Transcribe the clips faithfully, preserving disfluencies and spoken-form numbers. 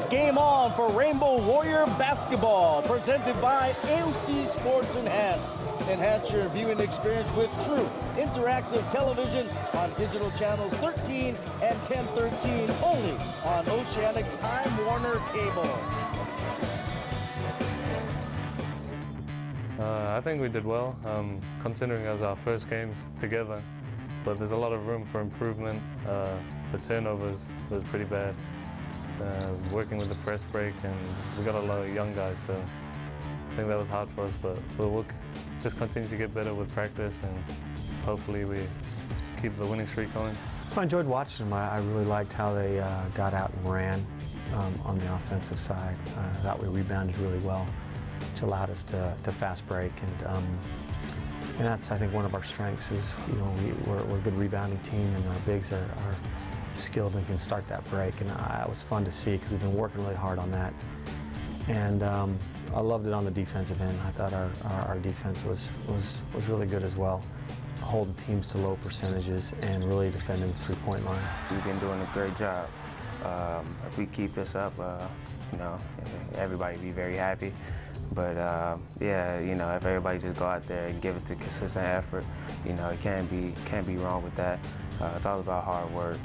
It's game on for Rainbow Warrior basketball, presented by A M C Sports Enhanced. Enhance your viewing experience with true interactive television on digital channels thirteen and ten thirteen, only on Oceanic Time Warner Cable. Uh, I think we did well, um, considering it was our first games together. But there's a lot of room for improvement. Uh, the turnovers was pretty bad. Uh, working with the press break, and we got a lot of young guys, so I think that was hard for us. But we'll, we'll just continue to get better with practice, and hopefully we keep the winning streak going. I enjoyed watching them. I, I really liked how they uh, got out and ran um, on the offensive side. Uh, that we rebounded really well, which allowed us to, to fast break. And um, and that's, I think, one of our strengths is, you know, we, we're, we're a good rebounding team, and our bigs are, are skilled and can start that break. And uh, it was fun to see because we've been working really hard on that. And um, I loved it on the defensive end. I thought our, our, our defense was, was, was really good as well, holding teams to low percentages and really defending the three-point line. We've been doing a great job. Um, if we keep this up, uh, you know, everybody be very happy. But uh, yeah, you know, if everybody just go out there and give it to consistent effort, you know, it can't be can't be wrong with that. Uh, it's all about hard work.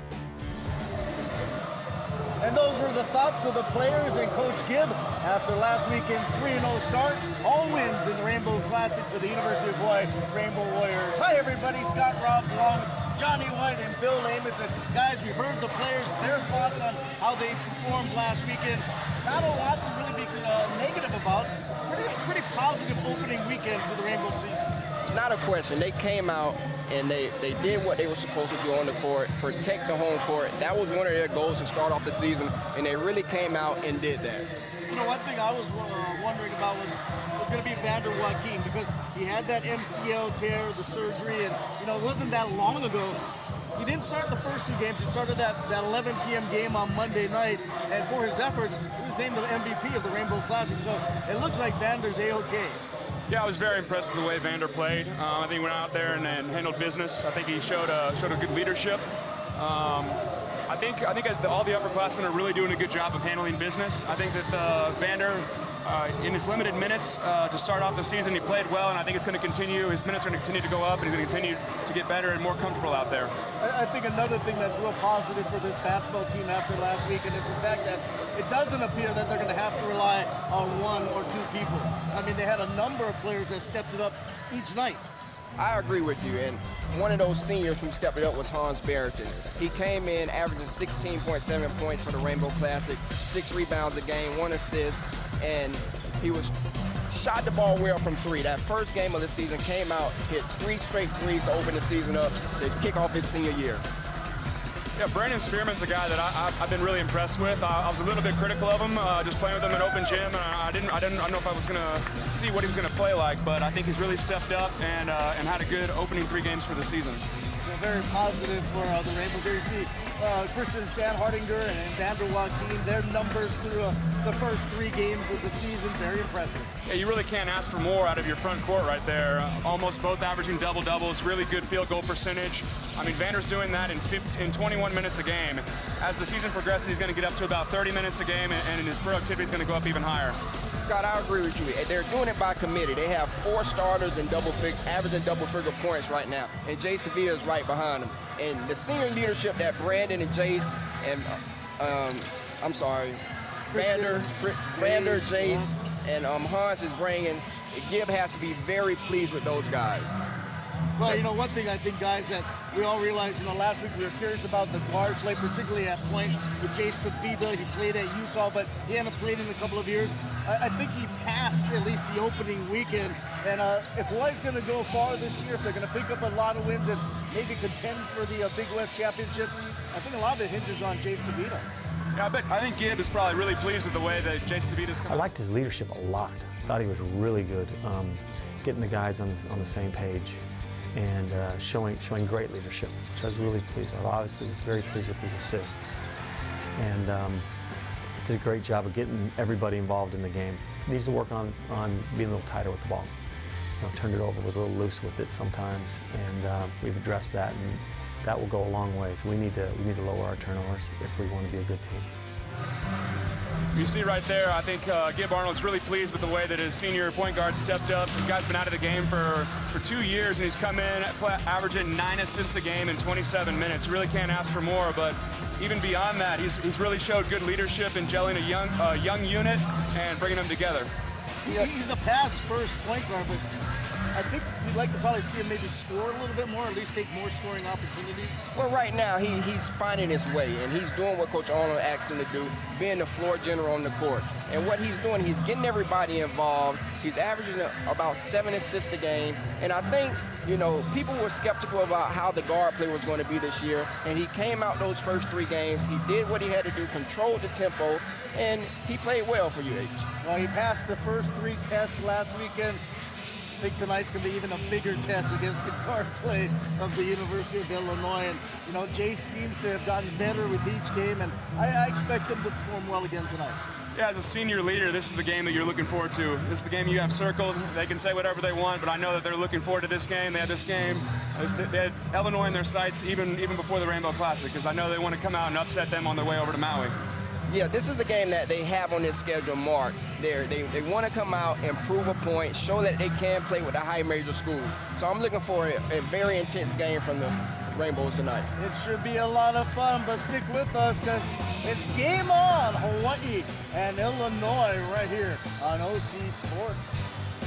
And those were the thoughts of the players and Coach Gibb after last weekend's three and oh start. All wins in the Rainbow Classic for the University of Hawaii Rainbow Warriors. Hi, everybody. Scott Robbs along with Johnny White and Bill Amos. And guys, we heard the players, their thoughts on how they performed last weekend. Not a lot to really be uh, negative about. Pretty, pretty positive opening weekend to the Rainbow season. Not a question. They came out and they, they did what they were supposed to do on the court, protect the home court. That was one of their goals to start off the season, and they really came out and did that. You know, one thing I was uh, wondering about was was going to be Vander Joaquin, because he had that M C L tear, the surgery, and, you know, it wasn't that long ago. He didn't start the first two games. He started that, that eleven p m game on Monday night, and for his efforts, he was named the M V P of the Rainbow Classic, so it looks like Vander's A-okay. Yeah, I was very impressed with the way Vander played. Um, I think he went out there and, and handled business. I think he showed a, showed a good leadership. Um, I think I think as the, all the upperclassmen are really doing a good job of handling business. I think that uh, Vander, uh, in his limited minutes uh, to start off the season, he played well, and I think it's going to continue. His minutes are going to continue to go up, and he's going to continue to get better and more comfortable out there. I, I think another thing that's real positive for this basketball team after last weekend is the fact that it doesn't appear that they're going to have to rely on one or two people. I mean, they had a number of players that stepped it up each night. I agree with you, and one of those seniors who stepped it up was Hans Barrington. He came in averaging sixteen point seven points for the Rainbow Classic, six rebounds a game, one assist, and he was shot the ball well from three. That first game of the season came out, hit three straight threes to open the season up, to kick off his senior year. Yeah, Brandon Spearman's a guy that I, I've been really impressed with. I, I was a little bit critical of him, uh, just playing with him in open gym. And I didn't, I didn't, I don't know if I was going to see what he was going to play like, but I think he's really stepped up and uh, and had a good opening three games for the season. So very positive for uh, the Rainbow. There you see uh, Christian Standhardinger and, and Vander Joaquin, their numbers through uh, the first three games of the season, very impressive. Yeah, you really can't ask for more out of your front court right there. Uh, almost both averaging double-doubles, really good field goal percentage. I mean, Vander's doing that in, fifty, in twenty-one minutes a game. As the season progresses, he's going to get up to about thirty minutes a game, and, and his productivity is going to go up even higher. Scott, I agree with you. They're doing it by committee. They have four starters in double fig, averaging double-figure points right now, and Jace DeVita is right behind them. And the senior leadership that Brandon and Jace and um, I'm sorry, Vander, Vander, Jace, and um, Hans is bringing. Gibb has to be very pleased with those guys. Well, you know, one thing I think, guys, that we all realized, you know, last week we were curious about the guard play, particularly at point with Jace DeVita. He played at Utah, but he hadn't played in a couple of years. I, I think he passed at least the opening weekend. And uh, if Hawaii's going to go far this year, if they're going to pick up a lot of wins and maybe contend for the uh, Big West Championship, I think a lot of it hinges on Jace DeVita. Yeah, I bet. I think Gibb is probably really pleased with the way that Jace DeVita's come. I liked his leadership a lot. Thought he was really good, um, getting the guys on the, on the same page, and uh, showing showing great leadership, which I was really pleased. I obviously was very pleased with his assists, and um, did a great job of getting everybody involved in the game. Needs to work on on being a little tighter with the ball. You know, turned it over, was a little loose with it sometimes, and uh, we've addressed that, and that will go a long way. So we need to we need to lower our turnovers if we want to be a good team. You see right there, I think uh, Gib Arnold's really pleased with the way that his senior point guard stepped up. The guy's been out of the game for, for two years, and he's come in averaging nine assists a game in twenty-seven minutes. Really can't ask for more, but even beyond that, he's, he's really showed good leadership in gelling a young, uh, young unit and bringing them together. He, he's a pass-first point guard, but I think we'd like to probably see him maybe score a little bit more, at least take more scoring opportunities. Well, right now, he, he's finding his way, and he's doing what Coach Arnold asked him to do, being the floor general on the court. And what he's doing, he's getting everybody involved. He's averaging about seven assists a game. And I think, you know, people were skeptical about how the guard play was going to be this year, and he came out those first three games. He did what he had to do, controlled the tempo, and he played well for U H. Well, he passed the first three tests last weekend. I think tonight's going to be even a bigger test against the guard play of the University of Illinois. And, you know, Jace seems to have gotten better with each game, and I, I expect him to perform well again tonight. Yeah, as a senior leader, this is the game that you're looking forward to. This is the game you have circled. They can say whatever they want, but I know that they're looking forward to this game. They had this game. They had Illinois in their sights even, even before the Rainbow Classic, because I know they want to come out and upset them on their way over to Maui. Yeah, this is a game that they have on their schedule marked. They're, they they want to come out and prove a point, show that they can play with a high major school. So I'm looking for a, a very intense game from the Rainbows tonight. It should be a lot of fun, but stick with us because it's game on, Hawaii and Illinois right here on O C Sports.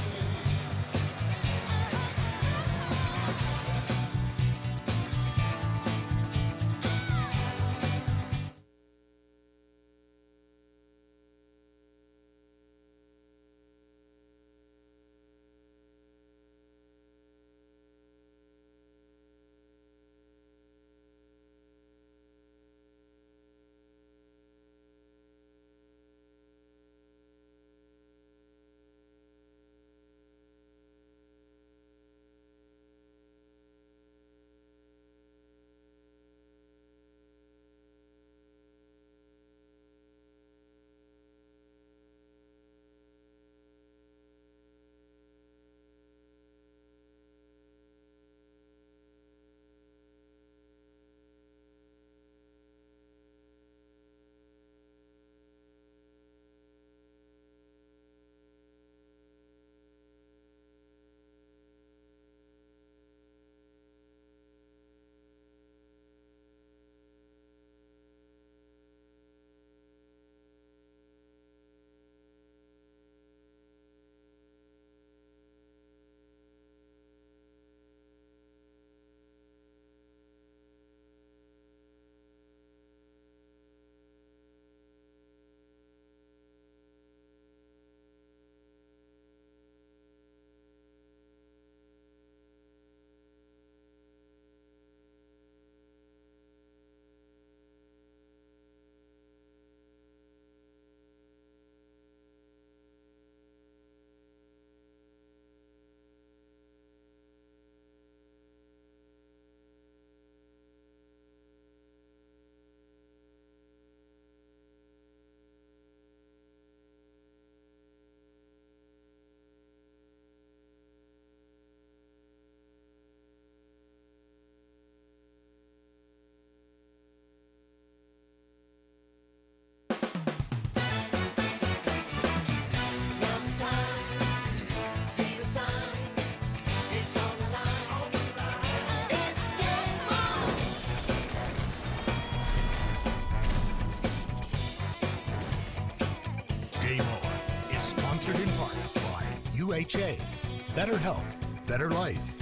Sponsored in part by U H A. Better health, better life.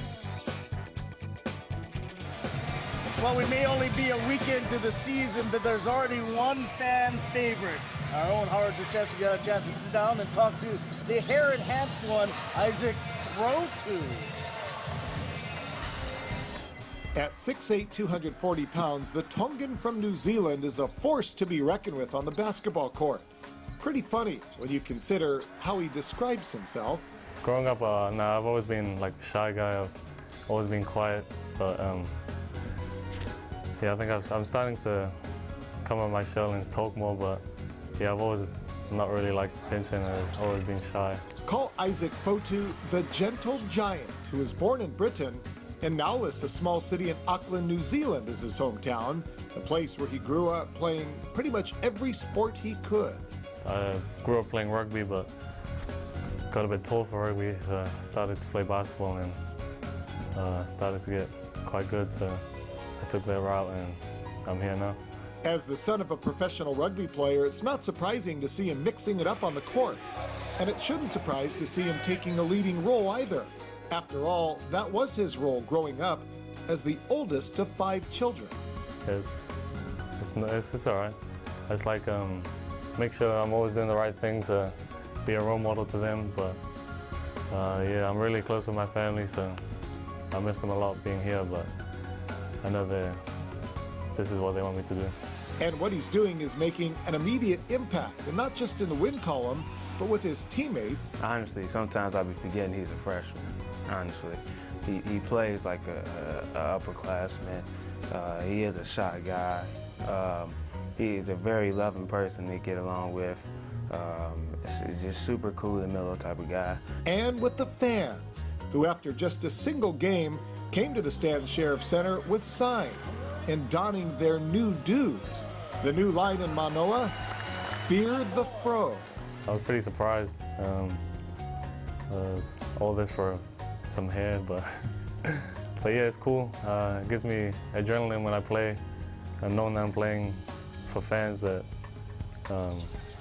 Well, we may only be a week into the season, but there's already one fan favorite. Our own Howard Deshevsky got a chance to sit down and talk to the hair-enhanced one, Isaac Fotu. At six foot eight, two hundred forty pounds, the Tongan from New Zealand is a force to be reckoned with on the basketball court. Pretty funny when you consider how he describes himself. Growing up, uh, nah, I've always been like the shy guy. I've always been quiet, but um, yeah, I think I've, I'm starting to come on my shell and talk more, but yeah, I've always not really liked attention. I've always been shy. Call Isaac Fotu the gentle giant, who was born in Britain And Naulis, a small city in Auckland, New Zealand, is his hometown, a place where he grew up playing pretty much every sport he could. I grew up playing rugby, but got a bit tall for rugby, so I started to play basketball and uh, started to get quite good, so I took that route and I'm here now. As the son of a professional rugby player, it's not surprising to see him mixing it up on the court. And it shouldn't surprise to see him taking a leading role either. After all, that was his role growing up as the oldest of five children. It's, it's, it's, it's all right. It's like um, make sure I'm always doing the right thing to be a role model to them, but uh, yeah, I'm really close with my family, so I miss them a lot being here, but I know that this is what they want me to do. And what he's doing is making an immediate impact, and not just in the win column, but with his teammates. Honestly, sometimes I'll be forgetting he's a freshman, honestly. He, he plays like a, a, a upperclassman. Uh, he is a shy guy. Um, he is a very loving person to get along with. Um, it's just super cool and mellow type of guy. And with the fans, who after just a single game came to the Stan Sheriff Center with signs and donning their new dues. The new line in Manoa, Fear the Fro. I was pretty surprised. Um, uh, all this for some hair, but but yeah, it's cool. Uh, it gives me adrenaline when I play, and knowing that I'm playing for fans that um,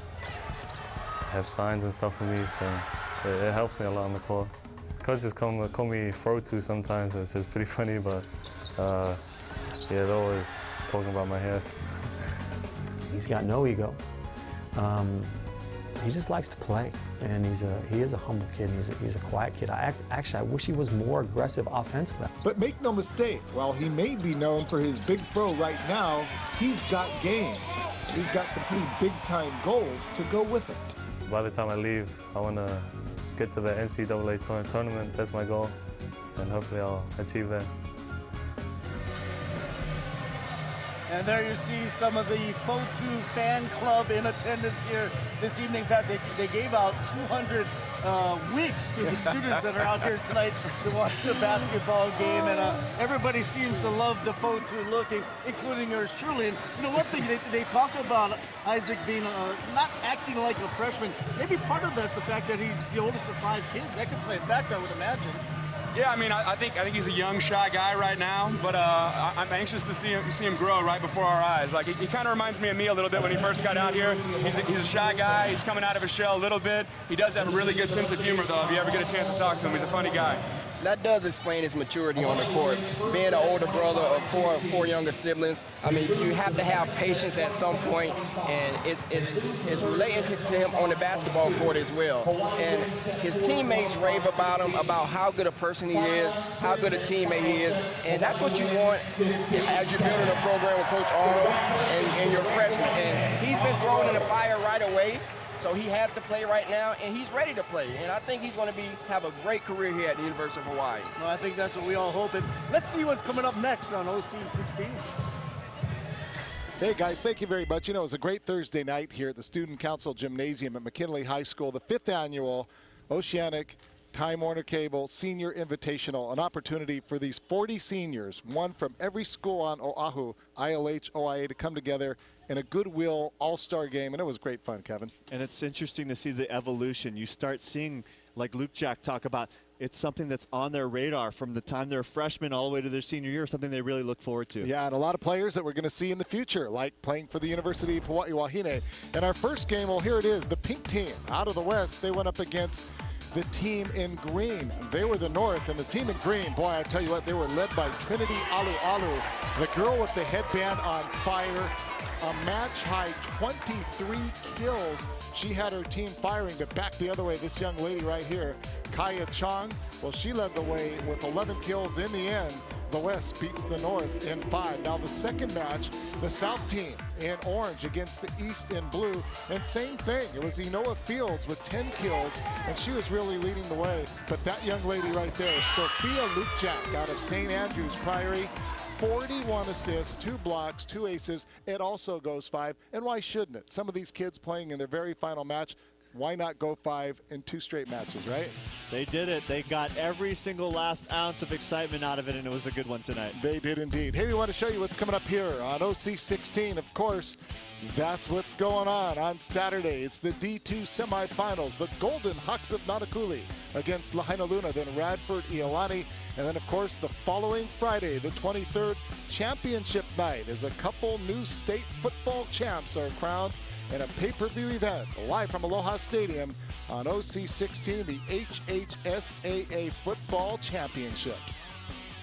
have signs and stuff for me, so it, it helps me a lot on the court. Coaches call, call me Fro-Tu sometimes, it's just pretty funny, but uh, yeah, they're always talking about my hair. He's got no ego. Um, he just likes to play, and he's a he is a humble kid. And he's a, he's a quiet kid. I actually I wish he was more aggressive offensively. But make no mistake, while he may be known for his big throw right now, he's got game. He's got some pretty big-time goals to go with it. By the time I leave, I want to get to the N C double A tournament. That's my goal, and hopefully I'll achieve that. And there you see some of the Fo-Tu fan club in attendance here this evening. In fact, they, they gave out two hundred uh, wigs to the students that are out here tonight to watch the basketball game. And uh, everybody seems to love the Fo-Tu looking, including yours truly. And you know, one thing they, they talk about Isaac being uh, not acting like a freshman. Maybe part of that's the fact that he's the oldest of five kids. That could play a factor, I would imagine. Yeah, I mean, I, I think I think he's a young, shy guy right now, but uh, I, I'm anxious to see him see him grow right before our eyes. Like he, he kind of reminds me of me a little bit when he first got out here. He's a, he's a shy guy. He's coming out of his shell a little bit. He does have a really good sense of humor, though. If you ever get a chance to talk to him, he's a funny guy. That does explain his maturity on the court. Being an older brother of four four younger siblings, I mean, you have to have patience at some point, and it's it's it's related to him on the basketball court as well. And his teammates rave about him, about how good a person he is, how good a teammate he is, and that's what you want as you're building a program with Coach Arnold and, and your freshmen. And he's been thrown in the fire right away. So he has to play right now, and he's ready to play. And I think he's going to be have a great career here at the University of Hawaii. Well, I think that's what we all hope. And let's see what's coming up next on O C sixteen. Hey guys, thank you very much. You know, it was a great Thursday night here at the Student Council Gymnasium at McKinley High School, the fifth annual Oceanic Time Warner Cable Senior Invitational, an opportunity for these forty seniors, one from every school on Oahu, I L H, O I A, to come together in a goodwill all-star game, and it was great fun, Kevin. And it's interesting to see the evolution. You start seeing, like Luke Jack talk about, it's something that's on their radar from the time they're freshmen all the way to their senior year, something they really look forward to. Yeah, and a lot of players that we're going to see in the future, like playing for the University of Hawaii Wahine. And our first game, well, here it is, the pink team out of the West. They went up against the team in green. They were the North, and the team in green, boy, I tell you what, they were led by Trinity Alu Alu, the girl with the headband on fire. A match-high twenty-three kills. She had her team firing, but back the other way, this young lady right here, Kaya Chong, well, she led the way with eleven kills. In the end, the West beats the North in five. Now the second match, the South team in orange against the East in blue, and same thing. It was Enoa Fields with ten kills, and she was really leading the way. But that young lady right there, Sophia Lukjak out of Saint Andrews Priory, forty-one assists, two blocks, two aces. It also goes five, and why shouldn't it? Some of these kids playing in their very final match, why not go five in two straight matches, right? They did it. They got every single last ounce of excitement out of it, and it was a good one tonight. They did indeed. Hey, we want to show you what's coming up here on O C sixteen. Of course, that's what's going on on Saturday. It's the D two semifinals. The Golden Hawks of Nanakuli against Lahaina Luna, then Radford Iolani. And then, of course, the following Friday, the twenty-third, championship night, as a couple new state football champs are crowned in a pay-per-view event live from Aloha Stadium on O C sixteen, the H H S A A Football Championships.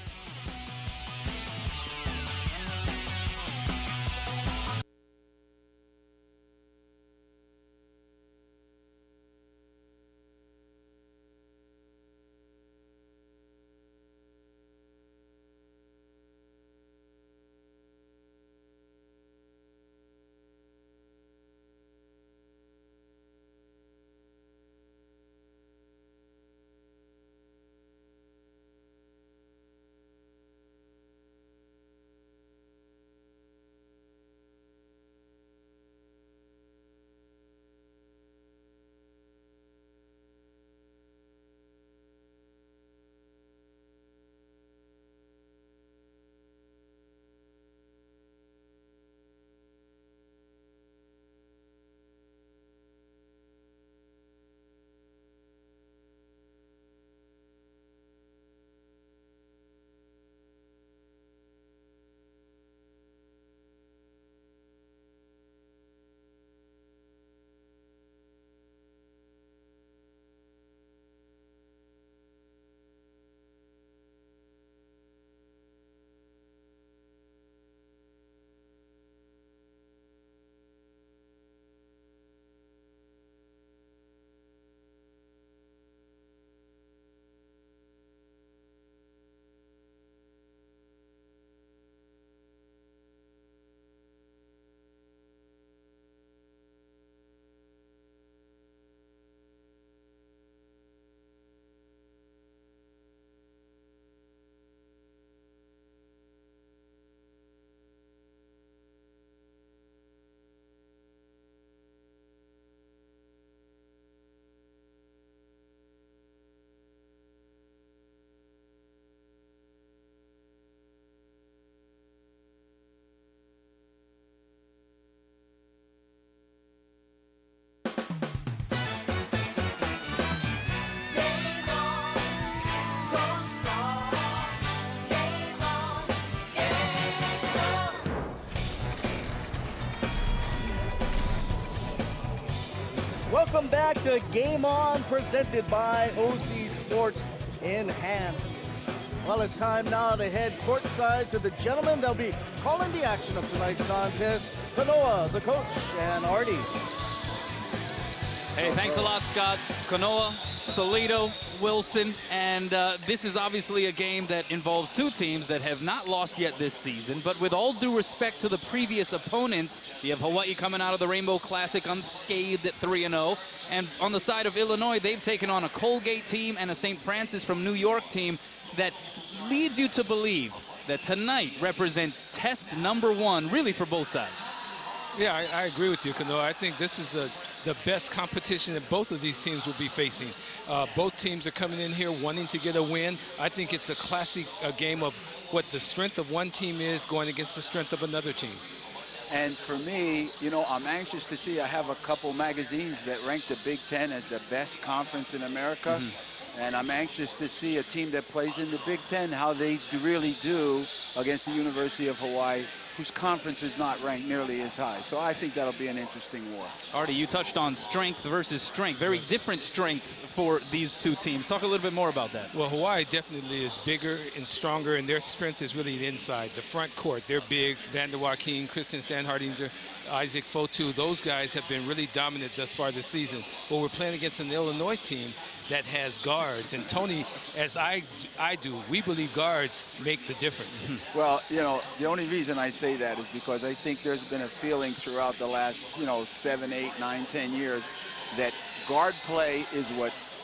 Welcome back to Game On, presented by O C Sports Enhanced. Well, it's time now to head courtside to the gentlemen that'll be calling the action of tonight's contest, Kanoa, the coach, and Artie. Hey, thanks a lot, Scott. Kanoa, Salido, Wilson, and uh, this is obviously a game that involves two teams that have not lost yet this season, but with all due respect to the previous opponents, you have Hawaii coming out of the Rainbow Classic unscathed at three and oh, and on the side of Illinois, they've taken on a Colgate team and a Saint Francis from New York team that leads you to believe that tonight represents test number one, really, for both sides. Yeah, I, I agree with you, Kanoa. I think this is the, the best competition that both of these teams will be facing. Uh, both teams are coming in here wanting to get a win. I think it's a classic uh, game of what the strength of one team is going against the strength of another team. And for me, you know, I'm anxious to see. I have a couple magazines that rank the Big Ten as the best conference in America. Mm-hmm. And I'm anxious to see a team that plays in the Big Ten, how they do really do against the University of Hawaii, whose conference is not ranked nearly as high. So I think that'll be an interesting war. Artie, you touched on strength versus strength. Very different strengths for these two teams. Talk a little bit more about that. Well, Hawaii definitely is bigger and stronger, and their strength is really the inside, the front court. They're bigs, Vander Joaquin, Christian Standhardinger, Isaac Fotu. Those guys have been really dominant thus far this season. But we're playing against an Illinois team that has guards. And Tony, as I, I do, we believe guards make the difference. Well, you know, the only reason I say that is because I think there's been a feeling throughout the last, you know, seven, eight, nine, ten years that guard play is what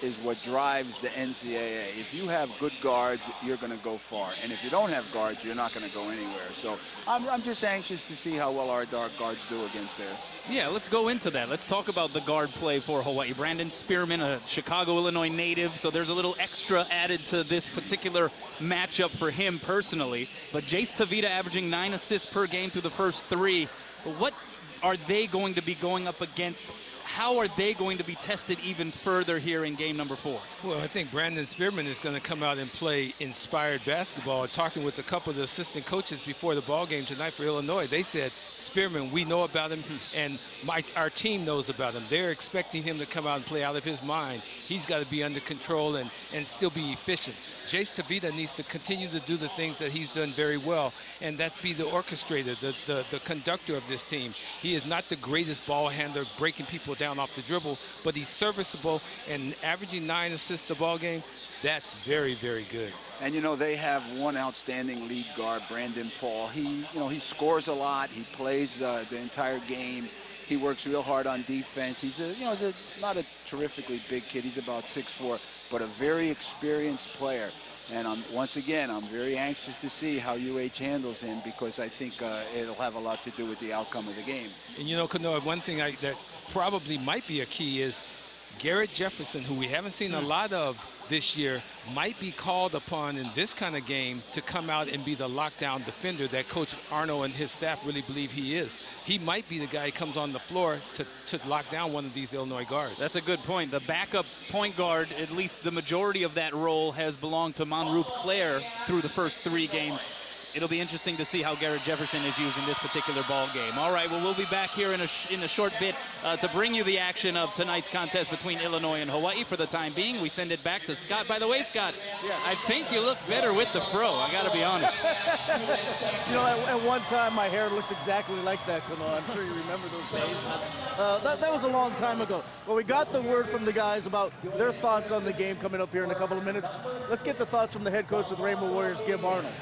is what drives the N C double A. If you have good guards, you're going to go far. And if you don't have guards, you're not going to go anywhere. So I'm, I'm just anxious to see how well our dark guards do against theirs. Yeah, let's go into that. Let's talk about the guard play for Hawaii. Brandon Spearman, a Chicago, Illinois native, so there's a little extra added to this particular matchup for him personally. But Jace Tavita averaging nine assists per game through the first three. What are they going to be going up against? How are they going to be tested even further here in game number four? Well, I think Brandon Spearman is going to come out and play inspired basketball. Talking with a couple of the assistant coaches before the ball game tonight for Illinois, they said, Spearman, we know about him, and my, our team knows about him. They're expecting him to come out and play out of his mind. He's got to be under control and, and still be efficient. Jace Tavita needs to continue to do the things that he's done very well, and that's be the orchestrator, the, the, the conductor of this team. He is not the greatest ball handler, breaking people down off the dribble, but he's serviceable, and averaging nine assists a ball game, that's very, very good. And, you know, they have one outstanding lead guard, Brandon Paul. He, you know, he scores a lot. He plays uh, the entire game. He works real hard on defense. He's, a, you know, he's a, not a terrifically big kid. He's about six foot four, but a very experienced player. And I'm, once again, I'm very anxious to see how U H handles him, because I think uh, it'll have a lot to do with the outcome of the game. And, you know, Kanoa, one thing I, that probably might be a key is Garrett Jefferson, who we haven't seen a lot of this year, might be called upon in this kind of game to come out and be the lockdown defender that Coach Arno and his staff really believe he is. He might be the guy who comes on the floor to, to lock down one of these Illinois guards. That's a good point. The backup point guard, at least the majority of that role, has belonged to Manrup Claire through the first three games. It'll be interesting to see how Garrett Jefferson is used in this particular ball game. All right, well, we'll be back here in a, sh in a short bit uh, to bring you the action of tonight's contest between Illinois and Hawaii. For the time being, we send it back to Scott. By the way, Scott, yeah. I think you look better with the fro. I got to be honest. You know, at, at one time, my hair looked exactly like that, Kanoa. I'm sure you remember those days. But, uh, that, that was a long time ago. Well, we got the word from the guys about their thoughts on the game coming up here in a couple of minutes. Let's get the thoughts from the head coach of the Rainbow Warriors, Gib Arnold.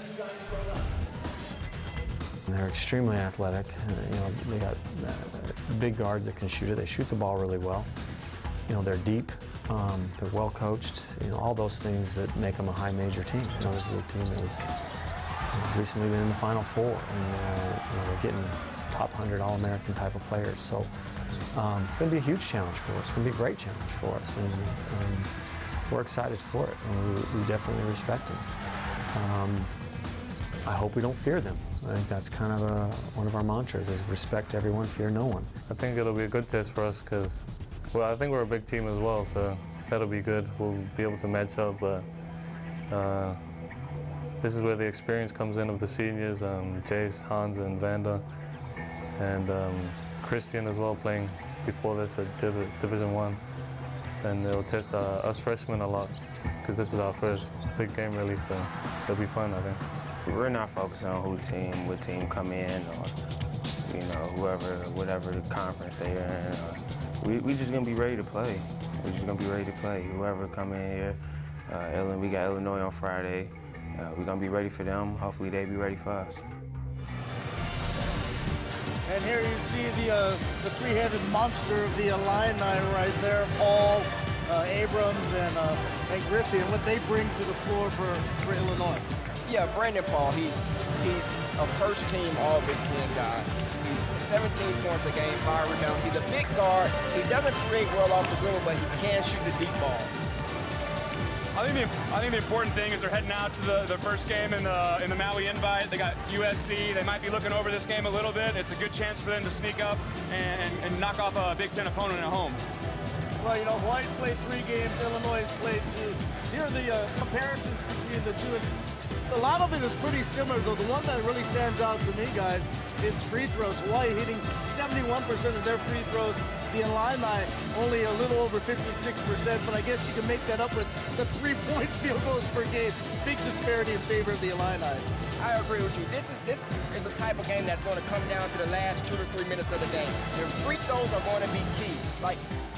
They're extremely athletic. Uh, you know, they got uh, big guards that can shoot it. They shoot the ball really well. You know, they're deep. Um, they're well coached. You know, all those things that make them a high major team. You know, this is a team that was you know, recently been in the Final Four, and uh, you know, they're getting top one hundred All-American type of players. So, um, it's going to be a huge challenge for us. It's going to be a great challenge for us, and um, we're excited for it, and we, we definitely respect them. Um, I hope we don't fear them. I think that's kind of a, one of our mantras is respect everyone, fear no one. I think it'll be a good test for us because, well, I think we're a big team as well, so that'll be good. We'll be able to match up, but uh, this is where the experience comes in of the seniors, um, Jace, Hans, and Vander, and um, Christian as well, playing before this at Div Division One. And it'll test uh, us freshmen a lot because this is our first big game, really, so it'll be fun, I think. We're not focused on who team, what team come in, or you know, whoever, whatever the conference they're in. We we just gonna be ready to play. We're just gonna be ready to play. Whoever come in here, uh, we got Illinois on Friday. Uh, we're gonna be ready for them. Hopefully they be ready for us. And here you see the uh, the three-headed monster of the Illini right there, Paul, uh, Abrams, and uh, and Griffey, and what they bring to the floor for for Illinois. Yeah, Brandon Paul, he, he's a first-team All-Big Ten guy. He's seventeen points a game, five rebounds. He's a big guard. He doesn't create well off the dribble, but he can shoot the deep ball. I think the, I think the important thing is they're heading out to the, the first game in the, in the Maui Invite. They got U S C. They might be looking over this game a little bit. It's a good chance for them to sneak up and, and, and knock off a Big Ten opponent at home. Well, you know, Hawaii's played three games, Illinois has played two. Here are the uh, comparisons between the two. A lot of it is pretty similar, though. The one that really stands out to me, guys, is free throws. Hawaii hitting seventy-one percent of their free throws. The Illini only a little over fifty-six percent, but I guess you can make that up with the three-point field goals per game. Big disparity in favor of the Illini. I agree with you. This is this is the type of game that's going to come down to the last two or three minutes of the game. Your free throws are going to be key. Like,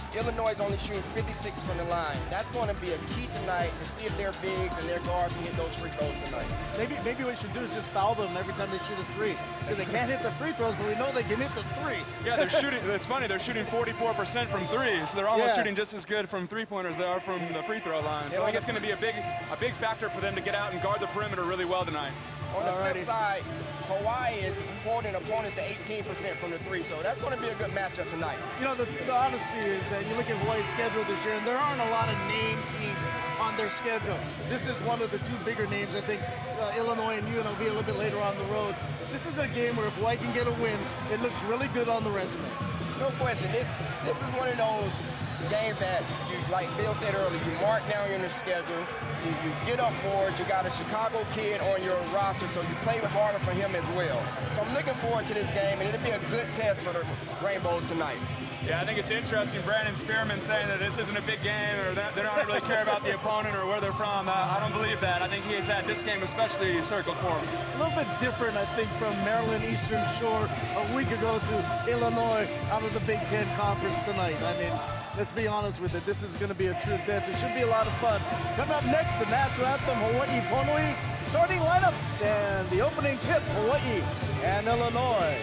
Illinois is only shooting fifty-six from the line. That's going to be a key tonight to see if their bigs and their guards can hit those free throws tonight. Maybe maybe what we should do is just foul them every time they shoot a three. Because they can't hit the free throws, but we know they can hit the three. Yeah, they're shooting. It's funny. They're shooting forty-four percent from three, so they're almost Yeah. shooting just as good from three-pointers they are from the free throw line. So I think it's going to be a big, a big factor for them to get out and guard the perimeter really well tonight. On the Alrighty. flip side, Hawaii is holding opponents to eighteen percent from the three, so that's going to be a good matchup tonight. You know, the, the honesty is that you look at Hawaii's schedule this year, and there aren't a lot of name teams on their schedule. This is one of the two bigger names, I think, uh, Illinois and U N L V a little bit later on the road. This is a game where if Hawaii can get a win, it looks really good on the resume. No question. This this is one of those games that, you, like Bill said earlier, you mark down your schedule, you, you get up for it, you got a Chicago kid on your roster, so you play harder for him as well. So I'm looking forward to this game, and it'll be a good test for the Rainbows tonight. Yeah, I think it's interesting. Brandon Spearman saying that this isn't a big game, or that they don't really care about the opponent or where they're from. Uh, I don't believe that. I think he has had this game especially circled for him. A little bit different, I think, from Maryland Eastern Shore a week ago to Illinois out of the Big Ten Conference tonight. I mean, let's be honest with it. This is going to be a true test. It should be a lot of fun. Coming up next, the national anthem, Hawaii Pono'i. Starting lineups and the opening tip, Hawaii and Illinois.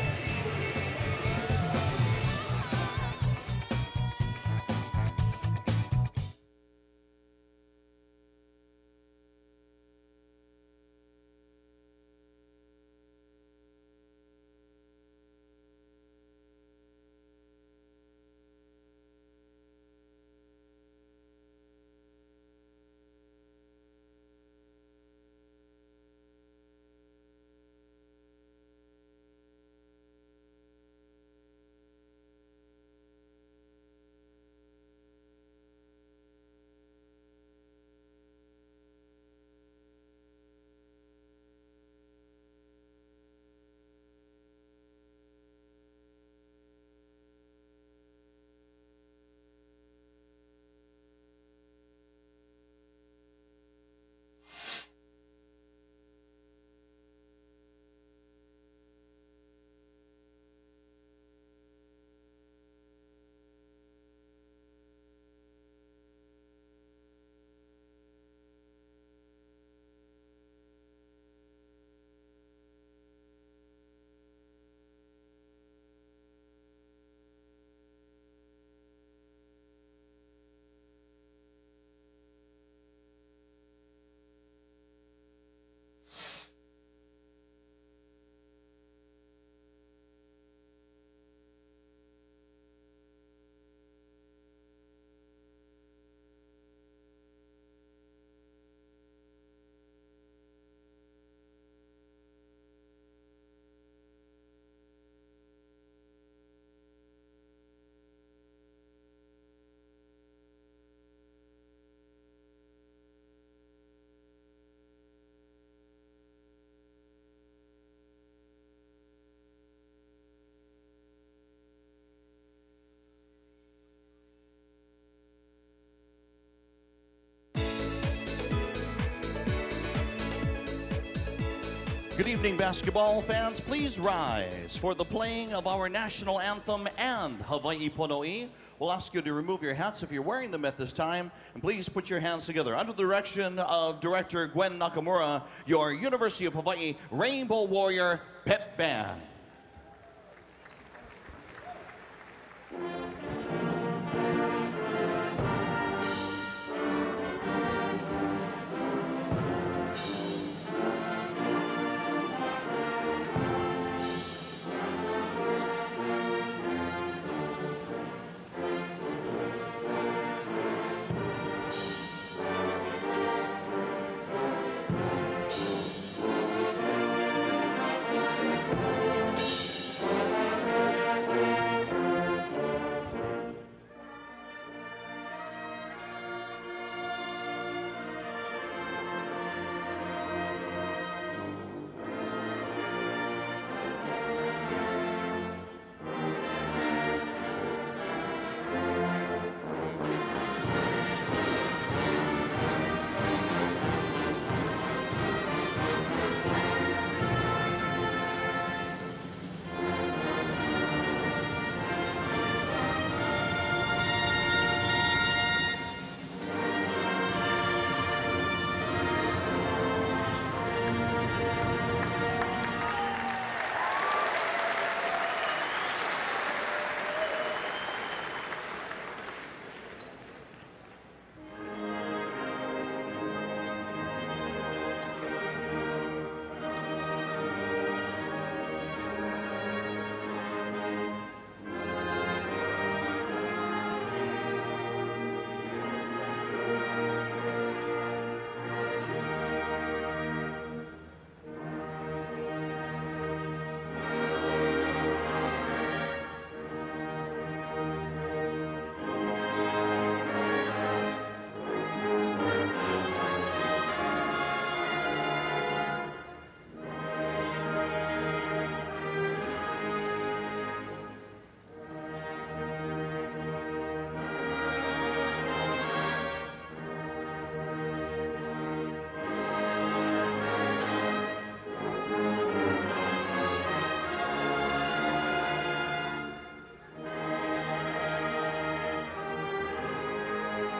Good evening, basketball fans. Please rise for the playing of our national anthem and Hawaii Pono'i. We'll ask you to remove your hats if you're wearing them at this time, and please put your hands together. Under the direction of Director Gwen Nakamura, your University of Hawaii Rainbow Warrior Pep Band.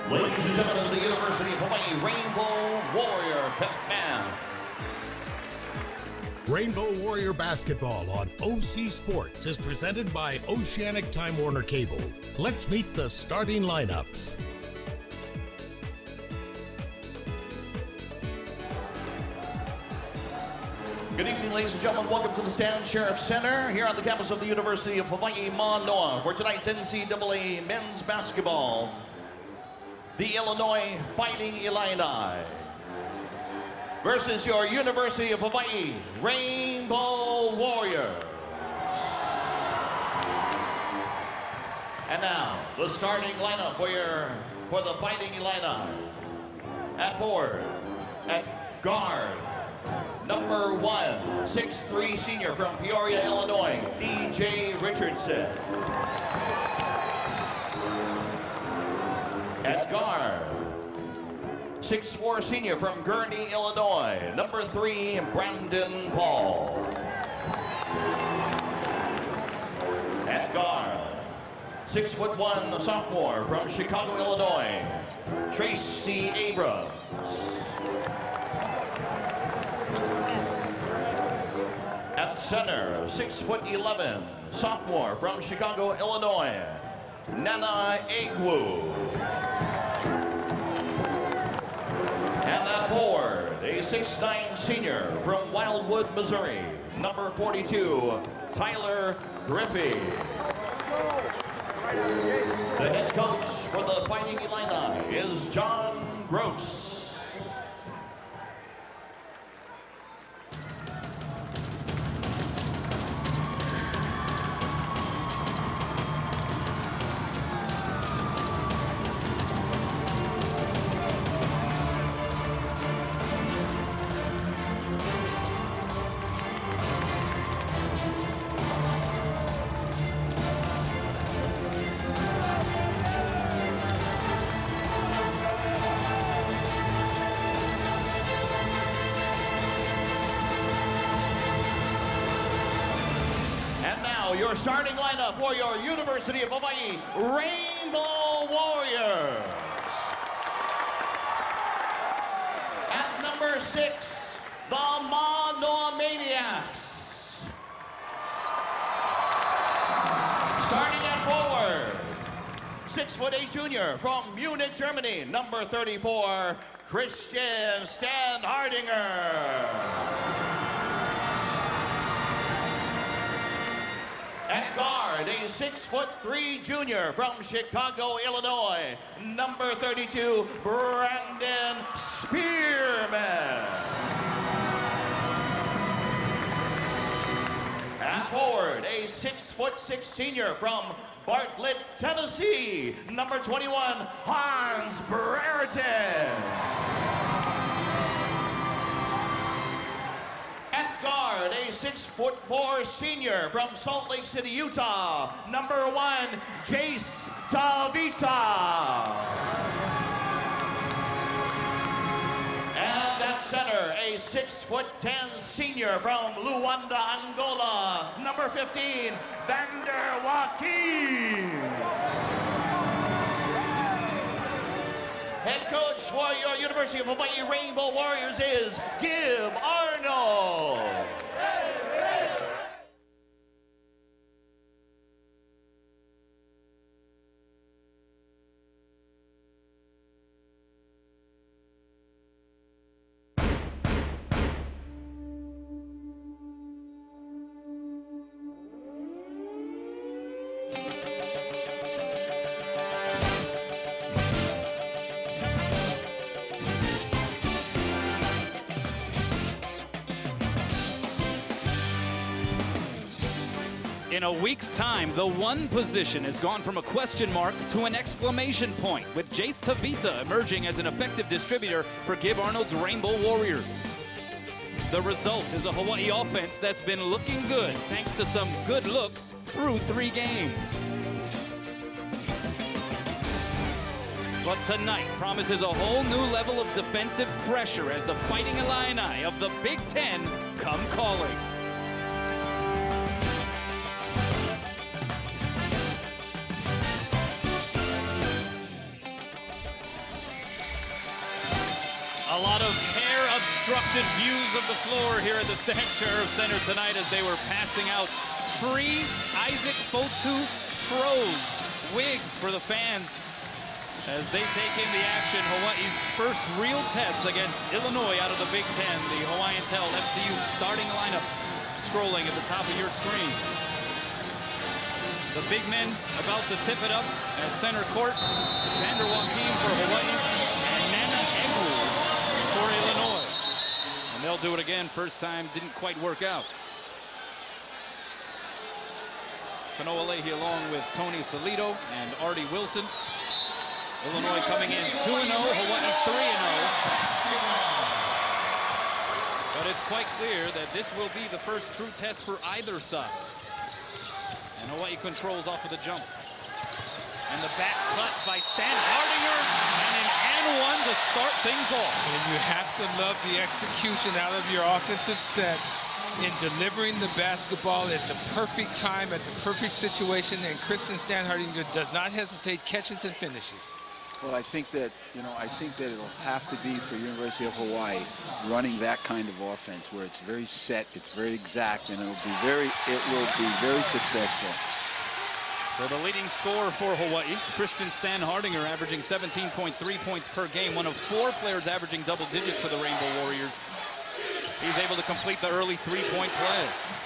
Ladies and gentlemen of the University of Hawaii Rainbow Warrior Pep Band. Rainbow Warrior Basketball on O C Sports is presented by Oceanic Time Warner Cable. Let's meet the starting lineups. Good evening, ladies and gentlemen. Welcome to the Stan Sheriff Center here on the campus of the University of Hawaii Manoa for tonight's N C double A men's basketball. The Illinois Fighting Illini versus your University of Hawaii Rainbow Warriors. And now, the starting lineup for your for the Fighting Illini. At forward, at guard, number one, six three senior from Peoria, Illinois, D J Richardson. At guard, six four senior from Gurnee, Illinois, number three, Brandon Paul. At guard, six foot one sophomore from Chicago, Illinois, Tracy Abrams. At center, six foot eleven sophomore from Chicago, Illinois, Nana Egwu. And at forward, a six nine senior from Wildwood, Missouri, number forty-two, Tyler Griffey. The head coach for the Fighting Illini is John Gross. Your starting lineup for your University of Hawaii Rainbow Warriors. At number six, the Manoa Maniacs. Starting at forward, six foot eight junior from Munich, Germany, number thirty-four, Christian Standhardinger. At guard, a six foot three junior from Chicago, Illinois, number thirty-two, Brandon Spearman. At forward, a six foot six senior from Bartlett, Tennessee, number twenty-one, Hans Brereton. At guard, a six foot four senior from Salt Lake City, Utah, number one, Jace Tavita. And at center, a six foot ten senior from Luanda, Angola, number fifteen, Vander Joaquin. Head coach for your University of Hawaii Rainbow Warriors is Gib Arnold. In a week's time, the one position has gone from a question mark to an exclamation point, with Jace Tavita emerging as an effective distributor for Gib Arnold's Rainbow Warriors. The result is a Hawaii offense that's been looking good thanks to some good looks through three games. But tonight promises a whole new level of defensive pressure as the Fighting Illini of the Big Ten come calling. A lot of hair-obstructed views of the floor here at the Stan Sheriff Center tonight as they were passing out free Isaac Fotu froze wigs for the fans as they take in the action. Hawaii's first real test against Illinois out of the Big Ten. The Hawaiian Tel F C U starting lineups scrolling at the top of your screen. The big men about to tip it up at center court. Vander Joachim for Hawaii and Nana Egwu for Illinois. And they'll do it again. First time didn't quite work out. Kanoa Leahy along with Tony Salido and Artie Wilson. Illinois coming in two and oh, Hawaii three and oh. But it's quite clear that this will be the first true test for either side. And Hawaii controls off of the jump. And the back cut by Stan Hardinger, and an and one to start things off. And you have to love the execution out of your offensive set in delivering the basketball at the perfect time, at the perfect situation, and Christian Stan Hardinger does not hesitate, catches and finishes. Well, I think that, you know, I think that it'll have to be for University of Hawaii running that kind of offense where it's very set, it's very exact, and it'll be very, it will be very successful. So the leading scorer for Hawaii, Christian Stan Hardinger, averaging seventeen point three points per game, one of four players averaging double digits for the Rainbow Warriors. He's able to complete the early three-point play.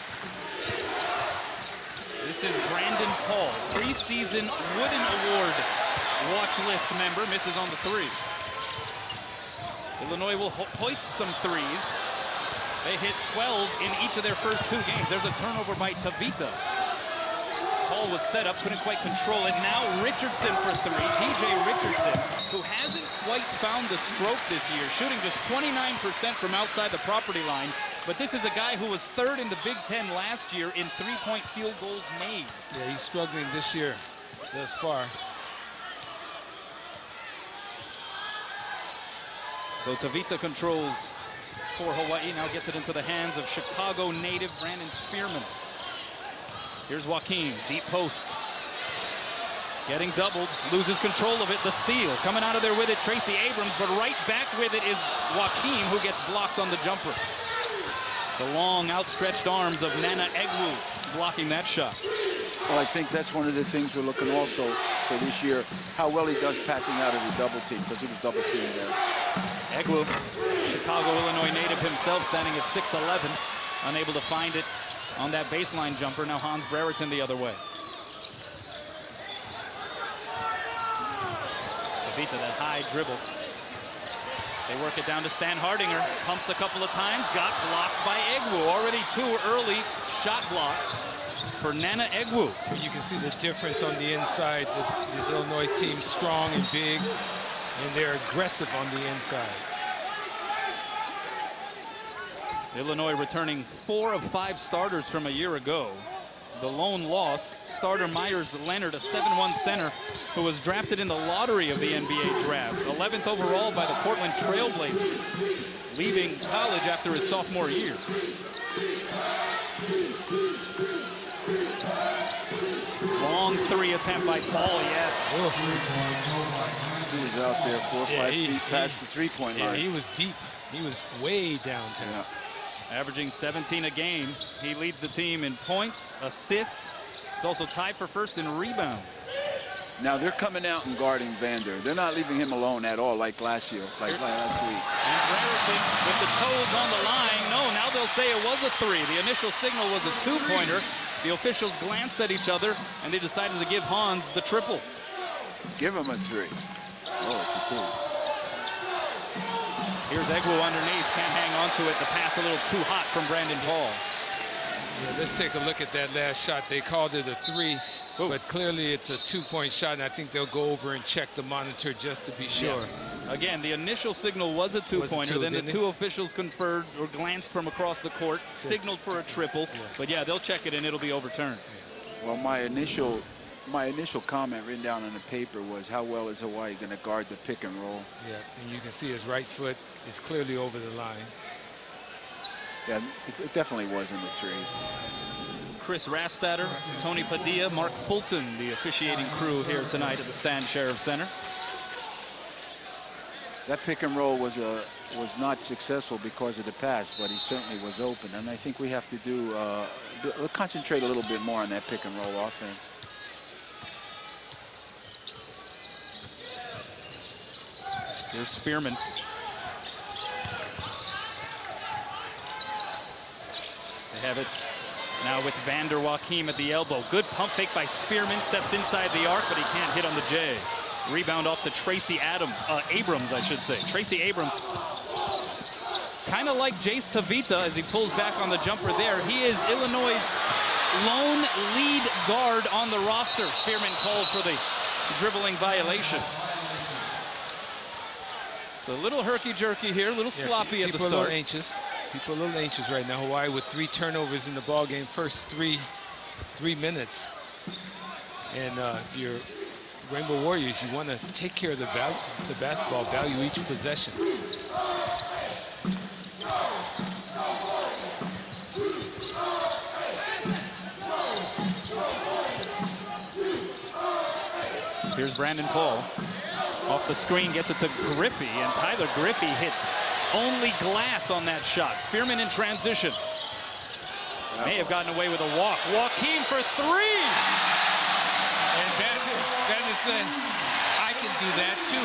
This is Brandon Paul, preseason Wooden Award watch list member, misses on the three. Illinois will ho hoist some threes. They hit twelve in each of their first two games. There's a turnover by Tavita. Paul was set up, couldn't quite control it. Now Richardson for three, D J Richardson, who hasn't quite found the stroke this year, shooting just twenty-nine percent from outside the property line. But this is a guy who was third in the Big Ten last year in three-point field goals made. Yeah, he's struggling this year thus far. So Tavita controls for Hawaii, now gets it into the hands of Chicago native Brandon Spearman. Here's Joachim, deep post. Getting doubled, loses control of it, the steal. Coming out of there with it, Tracy Abrams, but right back with it is Joachim, who gets blocked on the jumper. The long outstretched arms of Nana Egwu blocking that shot. Well, I think that's one of the things we're looking also for this year, how well he does passing out of the double team, because he was double teamed there. Egwu, Chicago, Illinois native himself, standing at six eleven, unable to find it on that baseline jumper. Now Hans Brereton the other way. Tavita, that high dribble. They work it down to Stan Hardinger. Pumps a couple of times, got blocked by Egwu. Already two early shot blocks for Nana Egwu. You can see the difference on the inside. The, this Illinois team strong and big, and they're aggressive on the inside. Illinois returning four of five starters from a year ago. The lone loss, starter Myers Leonard, a seven one center who was drafted in the lottery of the N B A draft, eleventh overall by the Portland Trail Blazers, leaving college after his sophomore year. Long three attempt by Paul, yes. He was out there four or yeah, five he, feet past he, the three-point yeah, line. he was deep. He was way downtown. Yeah. Averaging seventeen a game. He leads the team in points, assists. He's also tied for first in rebounds. Now they're coming out and guarding Vander. They're not leaving him alone at all like last year, like last week. And Brereton with the toes on the line. No, now they'll say it was a three. The initial signal was a two-pointer. The officials glanced at each other, and they decided to give Hans the triple. Give him a three. Oh, it's a two. Here's Egwu underneath, can't hang on to it. The pass a little too hot from Brandon Paul. Yeah, let's take a look at that last shot. They called it a three, Ooh. but clearly it's a two-point shot, and I think they'll go over and check the monitor just to be sure. Yeah. Again, the initial signal was a two-pointer. Then the two officials conferred or glanced from across the court, Six. signaled for a triple. Yeah. But yeah, they'll check it and it'll be overturned. Well, my initial my initial comment written down on the paper was, how well is Hawaii going to guard the pick and roll? Yeah, and you can see his right foot is clearly over the line. Yeah, it definitely wasn't a three. Chris Rastatter, Tony Padilla, Mark Fulton, the officiating crew here tonight at the Stan Sheriff Center. That pick and roll was a was not successful because of the pass, but he certainly was open. And I think we have to do uh, concentrate a little bit more on that pick and roll offense. Here's Spearman. They have it now with Vander Joachim at the elbow. Good pump fake by Spearman. Steps inside the arc, but he can't hit on the J. Rebound off to Tracy Adams, uh, Abrams, I should say. Tracy Abrams, kind of like Jace Tavita as he pulls back on the jumper there. He is Illinois' lone lead guard on the roster. Spearman called for the dribbling violation. So a little herky-jerky here, a little yeah, sloppy at the start. People are a little anxious. People are a little anxious right now. Hawaii with three turnovers in the ball game, first three, three minutes. And uh, if you're Rainbow Warriors, you want to take care of the, val the basketball, value each possession. Here's Brandon Paul. Off the screen, gets it to Griffey, and Tyler Griffey hits only glass on that shot. Spearman in transition. May have gotten away with a walk. Joachim for three! And Vander said, I can do that too.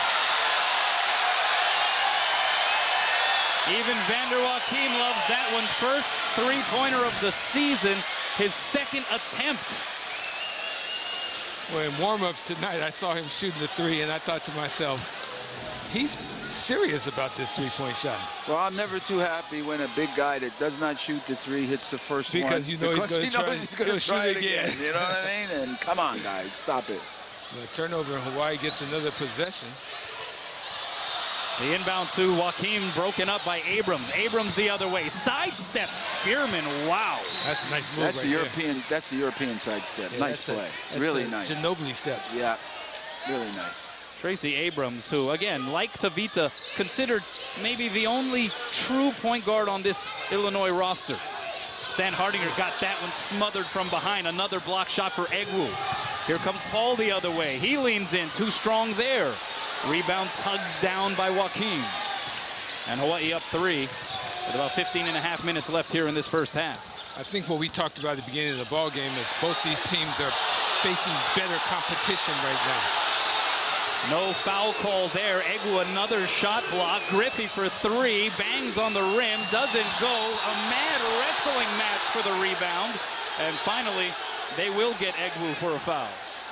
Even Vander Joachim loves that one. First three-pointer of the season, his second attempt. Well, in warm-ups tonight, I saw him shooting the three, and I thought to myself, he's serious about this three-point shot. Well, I'm never too happy when a big guy that does not shoot the three hits the first because one. You know because he's going he to try it again. again. You know what I mean? And come on, guys, stop it. The turnover, and Hawaii gets another possession. The inbound to Joachim, broken up by Abrams. Abrams the other way. Sidestep Spearman. Wow. That's a nice move. That's right the European. There. That's the European sidestep. Yeah, nice play. A, really a nice. Ginobili step. Yeah. Really nice. Tracy Abrams, who again, like Tavita, considered maybe the only true point guard on this Illinois roster. Stan Hardinger got that one smothered from behind. Another block shot for Egwu. Here comes Paul the other way. He leans in, too strong there. Rebound tugged down by Joachim. And Hawaii up three with about fifteen and a half minutes left here in this first half. I think what we talked about at the beginning of the ball game is both these teams are facing better competition right now. No foul call there. Egwu another shot block. Griffey for three. Bangs on the rim. Doesn't go. A mad wrestling match for the rebound. And finally, they will get Egwu for a foul.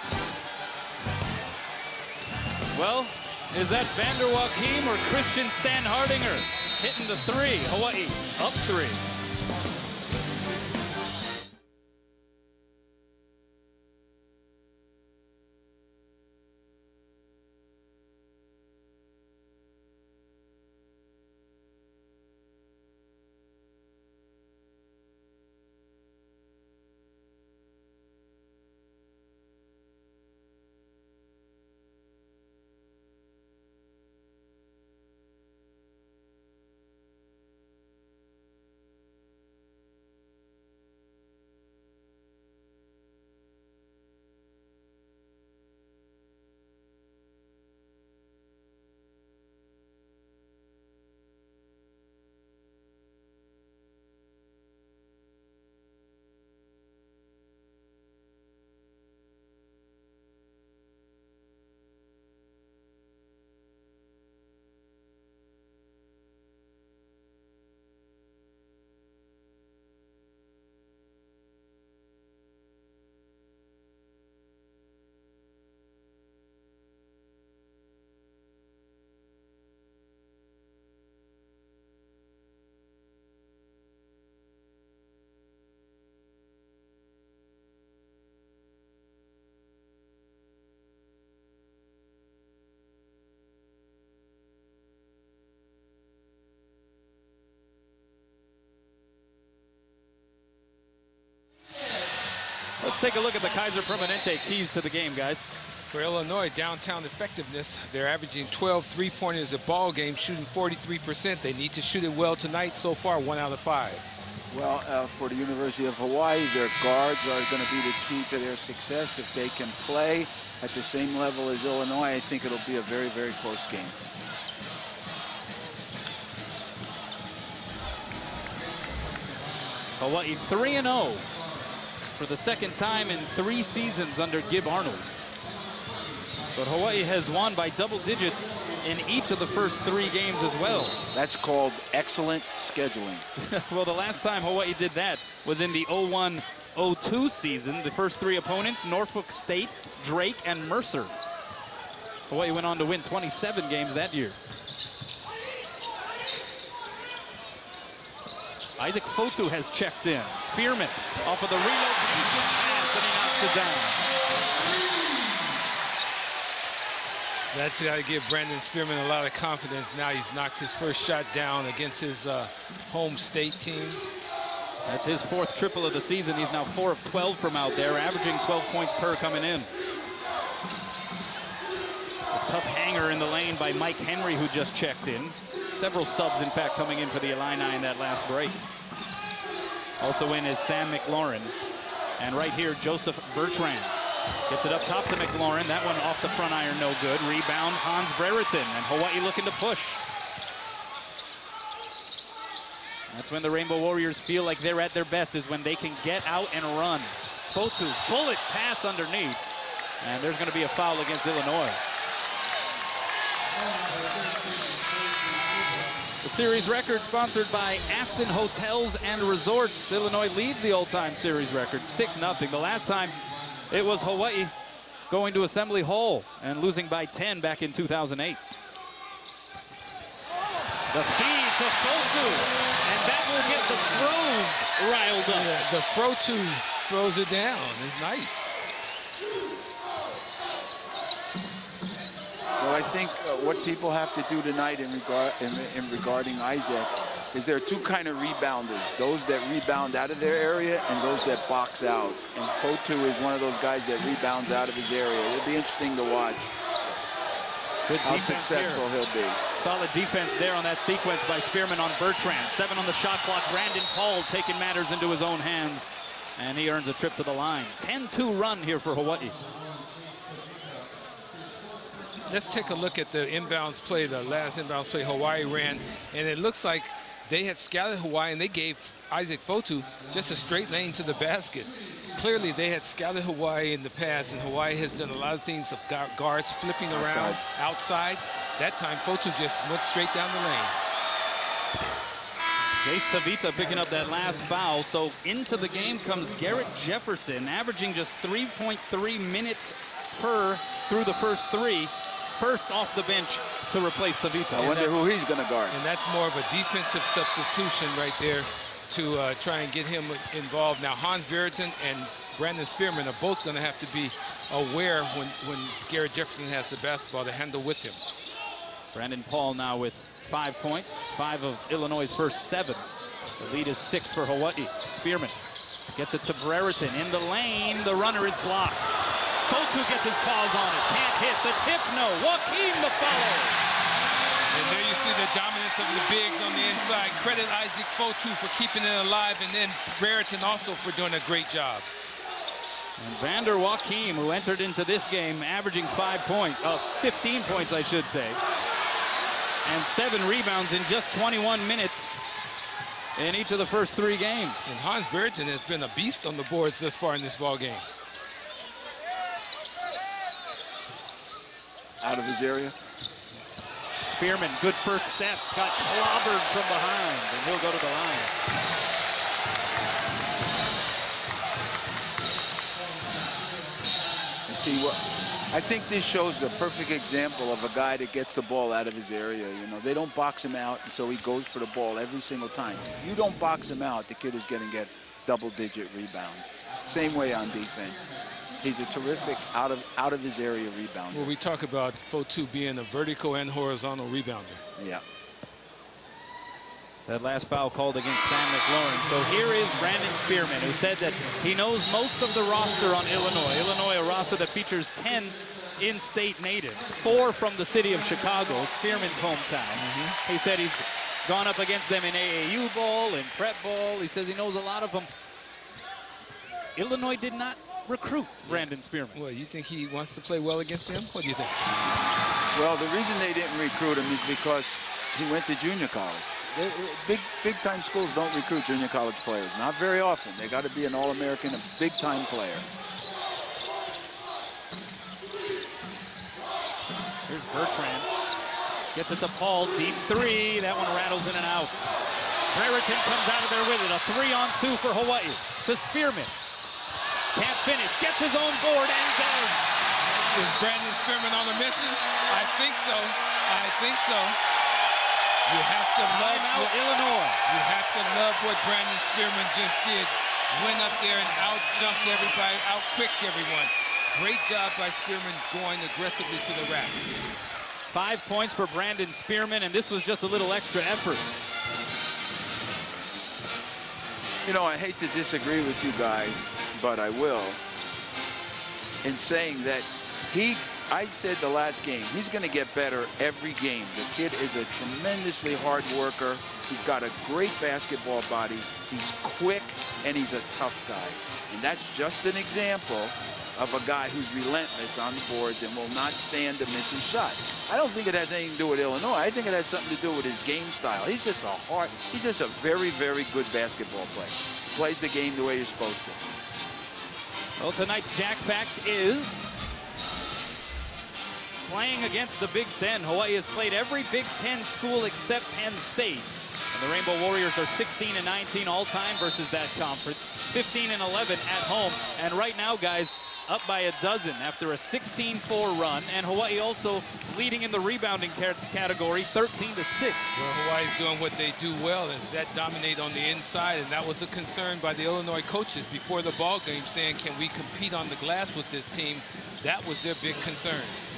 Well, is that Vander Joachim or Christian Stan Hardinger hitting the three? Hawaii up three. Let's take a look at the Kaiser Permanente keys to the game, guys. For Illinois, downtown effectiveness, they're averaging twelve three-pointers a ball game, shooting forty-three percent. They need to shoot it well tonight. So far, one out of five. Well, uh, for the University of Hawaii, their guards are going to be the key to their success. If they can play at the same level as Illinois, I think it'll be a very, very close game. Hawaii three and oh for the second time in three seasons under Gib Arnold. But Hawaii has won by double digits in each of the first three games as well. That's called excellent scheduling. Well, the last time Hawaii did that was in the oh one oh two season. The first three opponents, Norfolk State, Drake, and Mercer. Hawaii went on to win twenty-seven games that year. Isaac Fotu has checked in. Spearman off of the relocation pass, and he knocks it down. That's got to give Brandon Spearman a lot of confidence. Now he's knocked his first shot down against his uh, home state team. That's his fourth triple of the season. He's now four of twelve from out there, averaging twelve points per coming in. A tough hanger in the lane by Mike Henry, who just checked in. Several subs, in fact, coming in for the Illini in that last break. Also in is Sam McLaurin. And right here, Joseph Bertrand. Gets it up top to McLaurin. That one off the front iron, no good. Rebound, Hans Brereton, and Hawaii looking to push. That's when the Rainbow Warriors feel like they're at their best, is when they can get out and run. Fotu, bullet pass underneath. And there's going to be a foul against Illinois. The series record sponsored by Aston Hotels and Resorts. Illinois leads the all-time series record, six nothing. The last time it was Hawaii going to Assembly Hall and losing by ten back in two thousand eight. The feed to Fotu, and that will get the throws riled up. Yeah, the Fotu throws it down. It's nice. Well, I think uh, what people have to do tonight in, regard, in, in regarding Isaac is there are two kind of rebounders, those that rebound out of their area and those that box out. And Fotu is one of those guys that rebounds out of his area. It'll be interesting to watch Good how defense successful here. he'll be. Solid defense there on that sequence by Spearman on Bertrand. Seven on the shot clock. Brandon Paul taking matters into his own hands, and he earns a trip to the line. ten two run here for Hawaii. Let's take a look at the inbounds play, the last inbounds play Hawaii ran, and it looks like they had scouted Hawaii and they gave Isaac Fotu just a straight lane to the basket. Clearly they had scouted Hawaii in the past, and Hawaii has done a lot of things of guards flipping around outside. That time Fotu just went straight down the lane. Jace Tavita picking up that last foul. So into the game comes Garrett Jefferson, averaging just three point three minutes per through the first three. First off the bench to replace Tavita. I wonder who he's going to guard. And that's more of a defensive substitution right there to uh, try and get him involved. Now, Hans Brereton and Brandon Spearman are both going to have to be aware when, when Garrett Jefferson has the basketball to handle with him. Brandon Paul now with five points, five of Illinois' first seven. The lead is six for Hawaii. Spearman gets it to Brereton in the lane. The runner is blocked. Fotu gets his paws on it. Can't hit. The tip, no. Joaquin the follow. And there you see the dominance of the bigs on the inside. Credit Isaac Fotu for keeping it alive, and then Brereton also for doing a great job. And Vander Joachim, who entered into this game averaging five points, uh, fifteen points, I should say, and seven rebounds in just twenty-one minutes in each of the first three games. And Hans Brereton has been a beast on the boards thus far in this ball game. Out of his area. Spearman, good first step, got clobbered from behind, and he'll go to the line. You see what? I think this shows a perfect example of a guy that gets the ball out of his area. You know, they don't box him out, and so he goes for the ball every single time. If you don't box him out, the kid is going to get double-digit rebounds. Same way on defense. He's a terrific out of out of his area rebounder. Well, we talk about Fotu being a vertical and horizontal rebounder. Yeah. That last foul called against Sam McLaurin. So here is Brandon Spearman, who said that he knows most of the roster on Illinois. Illinois, a roster that features ten in-state natives, four from the city of Chicago, Spearman's hometown. Mm-hmm. He said he's gone up against them in A A U ball, in prep ball. He says he knows a lot of them. Illinois did not recruit Brandon Spearman. Well, you think he wants to play well against them? What do you think? Well, the reason they didn't recruit him is because he went to junior college. They, big, big-time schools don't recruit junior college players. Not very often. They got to be an All-American, a big-time player. Here's Bertrand. Gets it to Paul. Deep three. That one rattles in and out. Brereton comes out of there with it. A three-on-two for Hawaii. To Spearman. Can't finish. Gets his own board and does. Is Brandon Spearman on a mission? I think so. I think so. You have to love what, Illinois. You have to love what Brandon Spearman just did. Went up there and out-jumped everybody, out-quicked everyone. Great job by Spearman going aggressively to the rack. Five points for Brandon Spearman, and this was just a little extra effort. You know, I hate to disagree with you guys, but I will, in saying that he, I said the last game, he's going to get better every game. The kid is a tremendously hard worker. He's got a great basketball body. He's quick, and he's a tough guy. And that's just an example of a guy who's relentless on the boards and will not stand to miss his shot. I don't think it has anything to do with Illinois. I think it has something to do with his game style. He's just a hard, he's just a very, very good basketball player. Plays the game the way you're supposed to. Well, tonight's Jack Fact is playing against the Big Ten. Hawaii has played every Big Ten school except Penn State. And the Rainbow Warriors are sixteen and nineteen all-time versus that conference, fifteen and eleven at home. And right now, guys, up by a dozen after a sixteen four run. And Hawaii also leading in the rebounding category, thirteen to six. Well, Hawaii's doing what they do well, and that dominate on the inside. And that was a concern by the Illinois coaches before the ball game, saying, can we compete on the glass with this team? That was their big concern.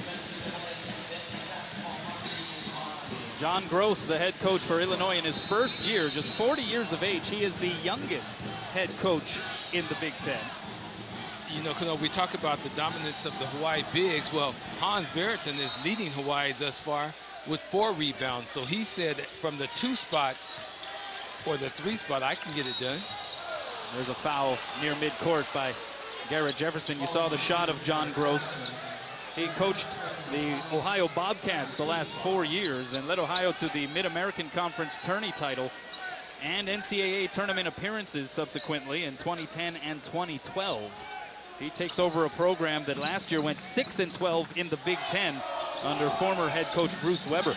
John Gross, the head coach for Illinois in his first year, just forty years of age. He is the youngest head coach in the Big Ten. You know, you know, we talk about the dominance of the Hawaii bigs. Well, Hans Brereton is leading Hawaii thus far with four rebounds. So he said from the two spot or the three spot, I can get it done. There's a foul near midcourt by Garrett Jefferson. You saw the shot of John Gross. He coached the Ohio Bobcats the last four years and led Ohio to the Mid-American Conference tourney title and N C double A tournament appearances subsequently in twenty ten and twenty twelve. He takes over a program that last year went six and twelve in the Big Ten under former head coach Bruce Weber.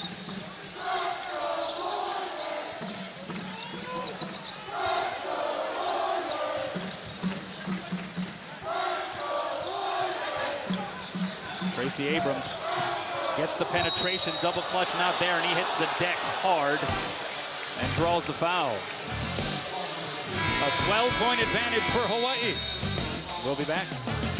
Tracy Abrams gets the penetration, double clutch not there, and he hits the deck hard and draws the foul. A twelve point advantage for Hawaii. We'll be back.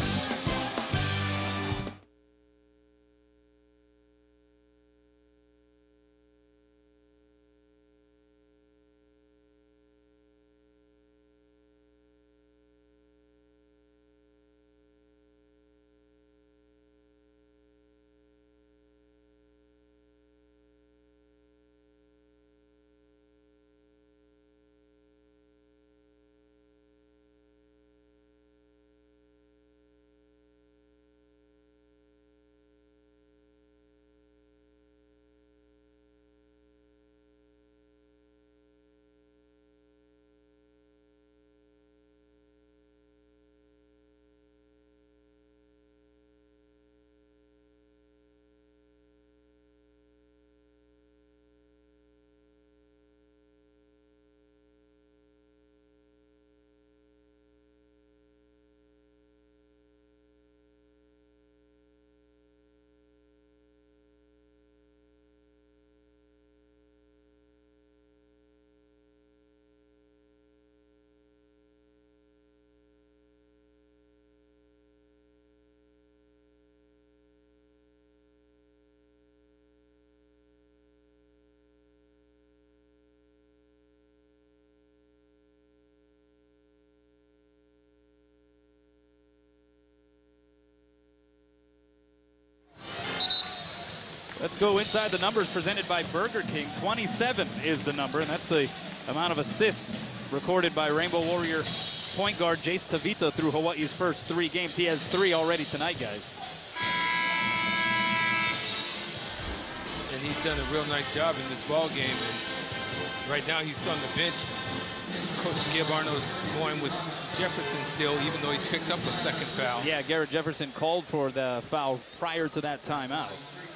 Let's go inside the numbers presented by Burger King. twenty-seven is the number, and that's the amount of assists recorded by Rainbow Warrior point guard Jace Tavita through Hawaii's first three games. He has three already tonight, guys. And he's done a real nice job in this ball game. And Right now he's on the bench. Coach Gib Arnold's going with Jefferson still, even though he's picked up a second foul. Yeah, Garrett Jefferson called for the foul prior to that timeout.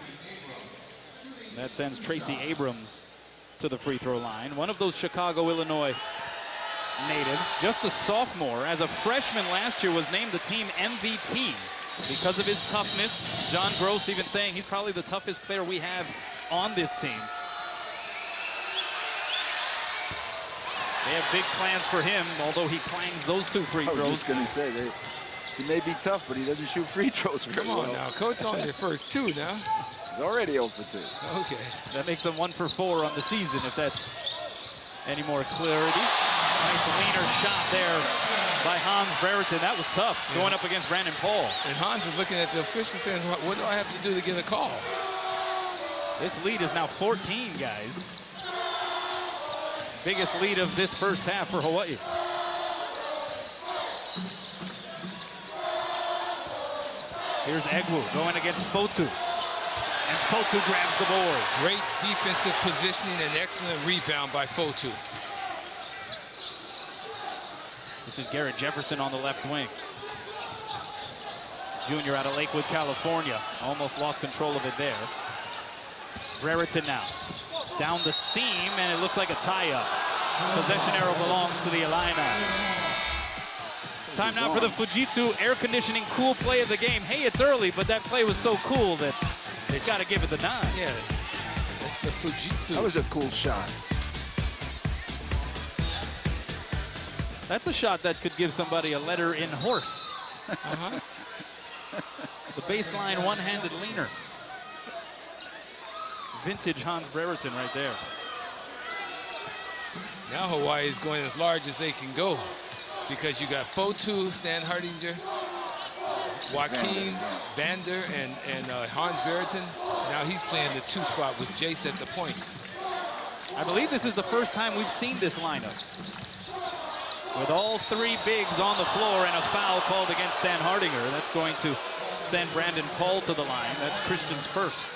That sends Tracy Abrams to the free throw line. One of those Chicago, Illinois natives, just a sophomore. As a freshman last year was named the team M V P because of his toughness. John Gross even saying he's probably the toughest player we have on this team. They have big plans for him, although he clangs those two free throws. I was just going to say, they, he may be tough, but he doesn't shoot free throws very Come on well. now, Coach on your first two now. He's already zero for two. Okay. That makes him one for four on the season, if that's any more clarity. Nice leaner shot there by Hans Brereton. That was tough, yeah. Going up against Brandon Paul. And Hans is looking at the official saying, what, what do I have to do to get a call? This lead is now fourteen, guys. Biggest lead of this first half for Hawaii. Here's Egwu going against Fotu. And Fotu grabs the board. Great defensive positioning and excellent rebound by Fotu. This is Garrett Jefferson on the left wing. Junior out of Lakewood, California. Almost lost control of it there. Brereton now. Down the seam, and it looks like a tie-up. Possession arrow belongs to the Illini. Time now for the Fujitsu air conditioning cool play of the game. Hey, it's early, but that play was so cool that they've got to give it the nine. Yeah, that's the Fujitsu. That was a cool shot. That's a shot that could give somebody a letter in horse. Uh-huh. The baseline one-handed leaner. Vintage Hans Brereton right there. Now Hawaii is going as large as they can go because you got Fotu, Stan Hardinger, Joaquin, Vander, and, and uh, Hans Brereton. Now he's playing the two spot with Jace at the point. I believe this is the first time we've seen this lineup. With all three bigs on the floor and a foul called against Stan Hardinger. That's going to send Brandon Paul to the line. That's Christian's first.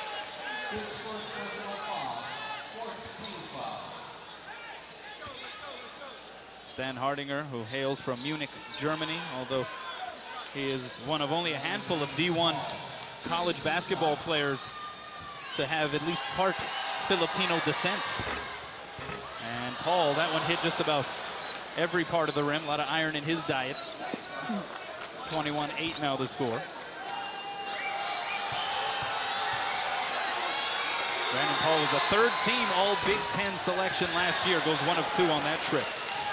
Stan Hardinger, who hails from Munich, Germany, although he is one of only a handful of D one college basketball players to have at least part Filipino descent. And Paul, that one hit just about every part of the rim. A lot of iron in his diet. twenty-one eight now the score. Brandon Paul was a third team All Big Ten selection last year. Goes one of two on that trip.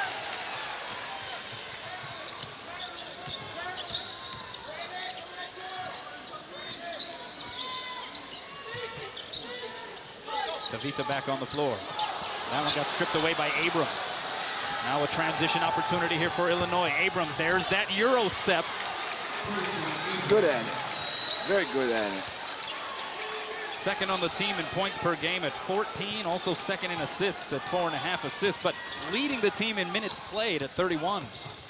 Tavita back on the floor. That one got stripped away by Abrams. Now a transition opportunity here for Illinois. Abrams, there's that Euro step. He's good at it. Very good at it. Second on the team in points per game at fourteen. Also second in assists at four and a half assists, but leading the team in minutes played at thirty-one.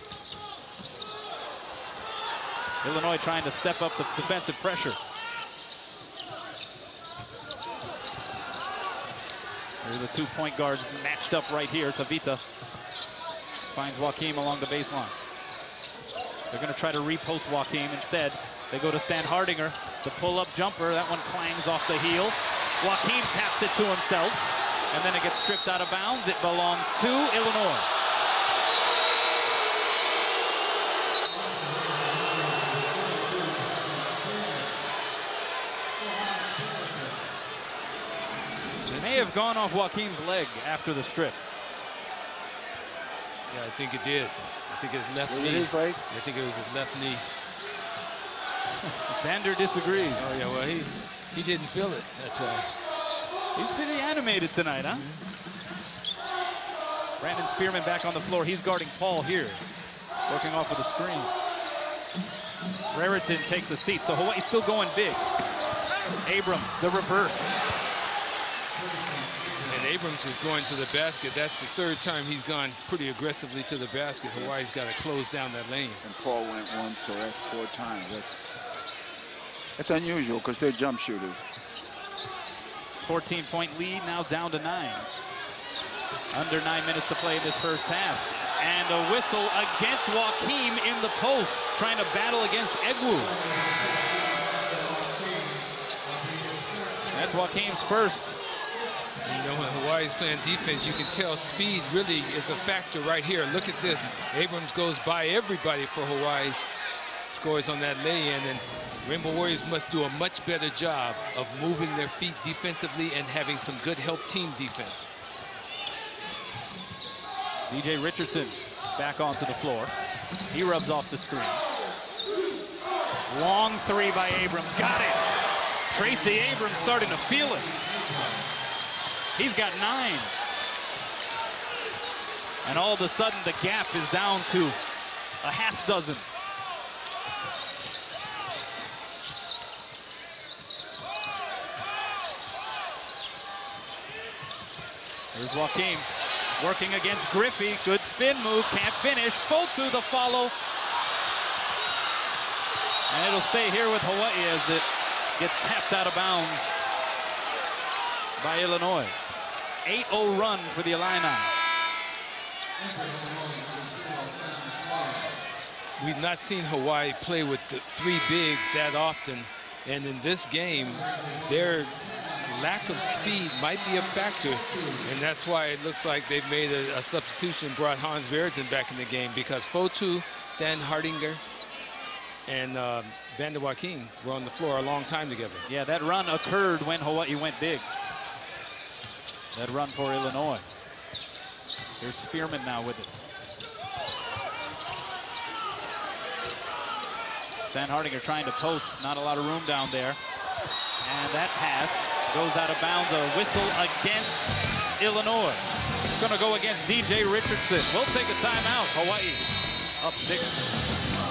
Illinois trying to step up the defensive pressure. Here are the two point guards matched up right here. Tavita finds Joaquim along the baseline. They're going to try to repost Joaquim instead. They go to Stan Hardinger. The pull-up jumper, that one clangs off the heel. Joaquim taps it to himself, and then it gets stripped out of bounds. It belongs to Illinois. May have gone off Joaquim's leg after the strip. Yeah, I think it did. I think his left Was knee. it his leg? I think it was his left knee. Vander disagrees. Oh yeah, well he he didn't feel it. That's why. He's pretty animated tonight, huh? Brandon Spearman back on the floor. He's guarding Paul here, working off of the screen. Brereton takes a seat, so Hawaii's still going big. Abrams, the reverse. And Abrams is going to the basket. That's the third time he's gone pretty aggressively to the basket. Hawaii's got to close down that lane. And Paul went once, so that's four times. That's, that's unusual because they're jump shooters. fourteen point lead, now down to nine. Under nine minutes to play in this first half. And a whistle against Joaquim in the post, trying to battle against Egwu. That's Joaquim's first. You know, when Hawaii's playing defense, you can tell speed really is a factor right here. Look at this. Abrams goes by everybody for Hawaii. Scores on that lay-in, and Rainbow Warriors must do a much better job of moving their feet defensively and having some good help team defense. D J Richardson back onto the floor. He rubs off the screen. Long three by Abrams. Got it. Tracy Abrams starting to feel it. He's got nine. And all of a sudden, the gap is down to a half dozen. Here's Joaquim working against Griffey. Good spin move, can't finish. Fotu the follow. And it'll stay here with Hawaii as it gets tapped out of bounds by Illinois. eight oh run for the Illini. We've not seen Hawaii play with the three bigs that often. And in this game, their lack of speed might be a factor. And that's why it looks like they've made a, a substitution, brought Hans Verden back in the game, because Fotu, Dan Hardinger, and uh, Vander Joaquim were on the floor a long time together. Yeah, that run occurred when Hawaii went big. That run for Illinois. Here's Spearman now with it. Stan Hardinger trying to post, not a lot of room down there. And that pass goes out of bounds, a whistle against Illinois. It's gonna go against D J Richardson. We'll take a timeout. Hawaii up six.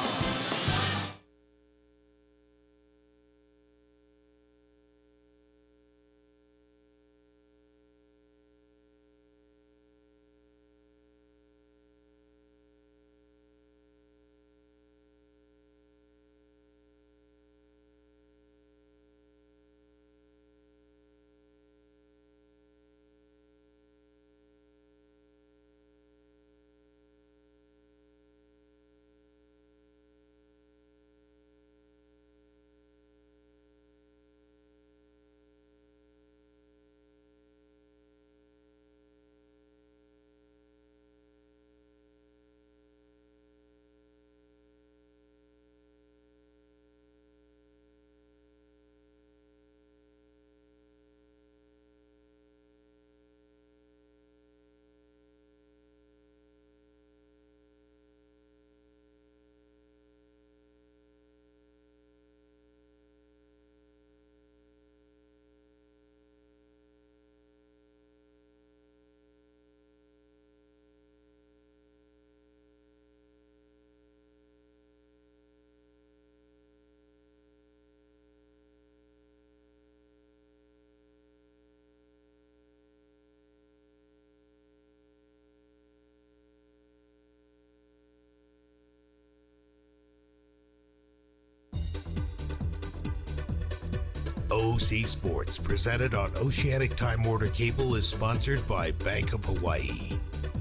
O C Sports, presented on Oceanic Time Warner Cable, is sponsored by Bank of Hawaii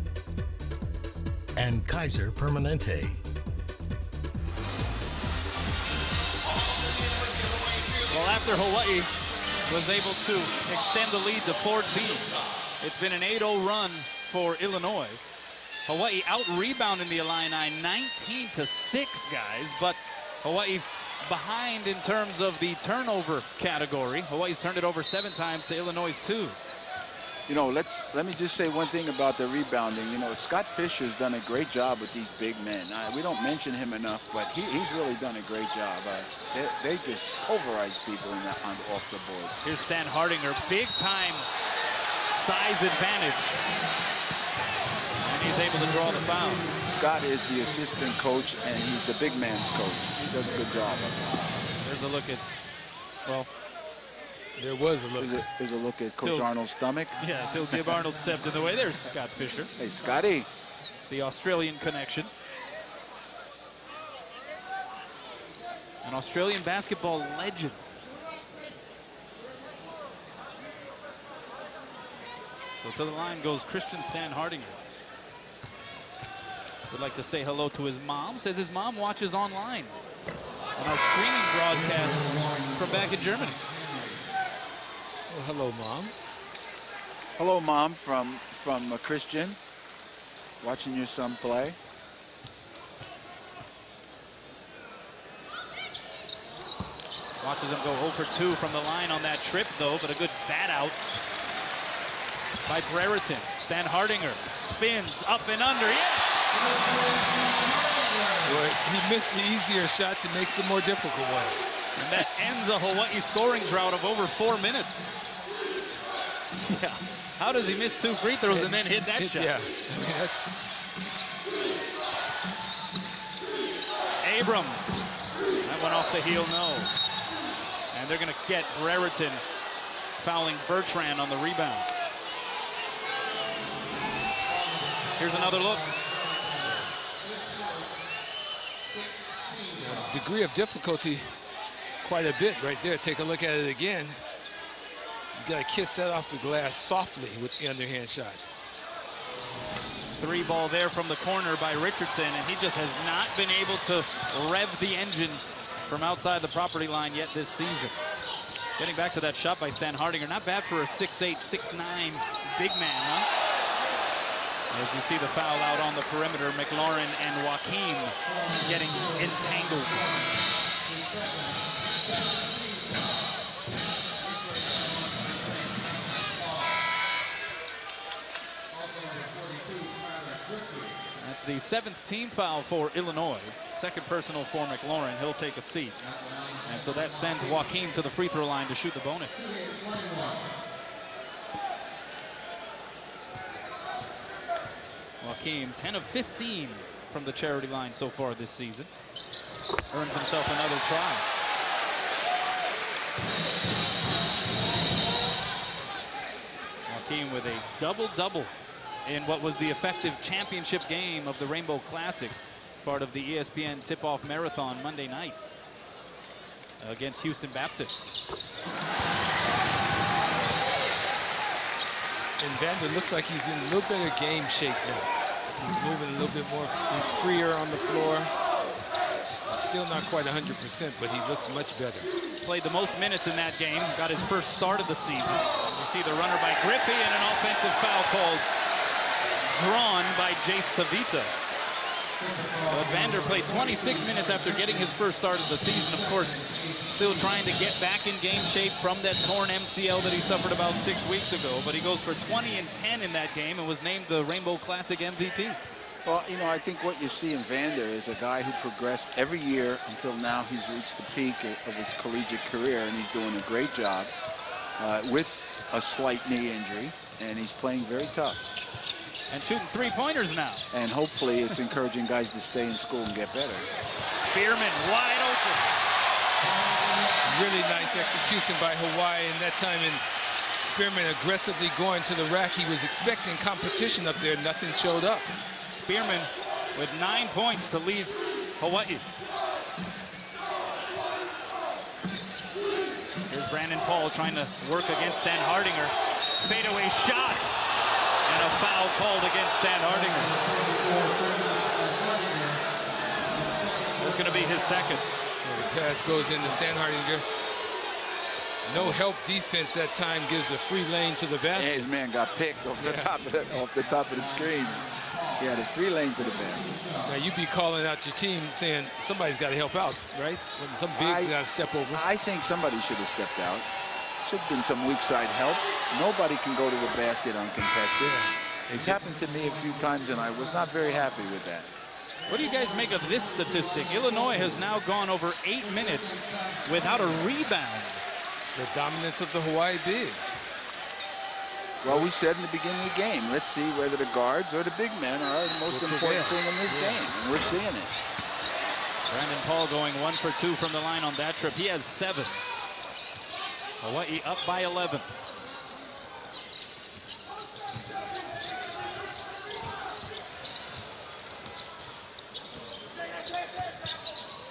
and Kaiser Permanente. Well, after Hawaii was able to extend the lead to fourteen, it's been an eight oh run for Illinois. Hawaii out-rebounding the Illini nineteen to six, guys, but Hawaii behind in terms of the turnover category. Hawaii's turned it over seven times to Illinois' two. You know, let's let me just say one thing about the rebounding. You know, Scott Fisher's done a great job with these big men. Uh, we don't mention him enough, but he, he's really done a great job. Uh, they, they just pulverize people in that, on, off the board. Here's Stan Hardinger, big time size advantage. And he's able to draw the foul. Scott is the assistant coach, and he's the big man's coach. He does a good job. There's a look at, well, there was a look. There's a, there's a look at Coach Till, Arnold's stomach. Yeah, until Gib Arnold stepped in the way. There's Scott Fisher. Hey, Scotty. The Australian connection. An Australian basketball legend. So to the line goes Christian Standhardinger. Would like to say hello to his mom. Says his mom watches online on our streaming broadcast from back in Germany. Well, hello, Mom. Hello, Mom, from, from uh, Christian. Watching your son play. Watches him go zero for two from the line on that trip, though, but a good bat out by Brereton. Standhardinger spins up and under. Yes! Boy, he missed the easier shot to make some more difficult one. And that ends a Hawaii scoring drought of over four minutes. Yeah. How does he miss two free throws and, and then hit that hit, shot? Yeah. I mean, that's... Abrams. That went off the heel, no. And they're going to get Brereton fouling Bertrand on the rebound. Here's another look. Yeah, degree of difficulty, quite a bit right there. Take a look at it again. You got to kiss that off the glass softly with the underhand shot. Three ball there from the corner by Richardson, and he just has not been able to rev the engine from outside the property line yet this season. Getting back to that shot by Standhardinger, not bad for a six eight, six nine big man, huh? As you see the foul out on the perimeter, McLaurin and Joaquim getting entangled. That's the seventh team foul for Illinois. Second personal for McLaurin. He'll take a seat. And so that sends Joaquim to the free throw line to shoot the bonus. Joaquim, ten of fifteen from the charity line so far this season. Earns himself another try. Joaquim with a double-double in what was the effective championship game of the Rainbow Classic, part of the E S P N tip-off marathon Monday night against Houston Baptist. And Vander looks like he's in a little better game shape now. He's moving a little bit more freer on the floor. Still not quite one hundred percent, but he looks much better. Played the most minutes in that game, got his first start of the season. You see the runner by Griffey and an offensive foul called, drawn by Jace Tavita. But Vander played twenty-six minutes after getting his first start of the season. Of course, still trying to get back in game shape from that torn M C L that he suffered about six weeks ago. But he goes for twenty and ten in that game and was named the Rainbow Classic M V P. Well, you know, I think what you see in Vander is a guy who progressed every year until now. He's reached the peak of his collegiate career, and he's doing a great job uh, with a slight knee injury, and he's playing very tough. And shooting three-pointers now. And hopefully it's encouraging guys to stay in school and get better. Spearman wide open. Really nice execution by Hawaii, and that time in Spearman aggressively going to the rack. He was expecting competition up there. Nothing showed up. Spearman with nine points to lead Hawaii. Here's Brandon Paul trying to work against Standhardinger. Fadeaway shot. And a foul called against Standhardinger. That's going to be his second. Well, the pass goes into Standhardinger. No help defense that time, gives a free lane to the basket. Yeah, his man got picked off the yeah. top of the off the top of the screen. He had a free lane to the basket. Now you'd be calling out your team saying somebody's got to help out, right? When some bigs got to step over. I think somebody should have stepped out. Should have been some weak side help. Nobody can go to the basket uncontested. Yeah. It's happened to me a few times, and I was not very happy with that. What do you guys make of this statistic? Illinois has now gone over eight minutes without a rebound. The dominance of the Hawaii bigs. Well, we said in the beginning of the game, let's see whether the guards or the big men are the most important thing in this game, and we're seeing it. Brandon Paul going one for two from the line on that trip. He has seven. Hawaii up by eleven.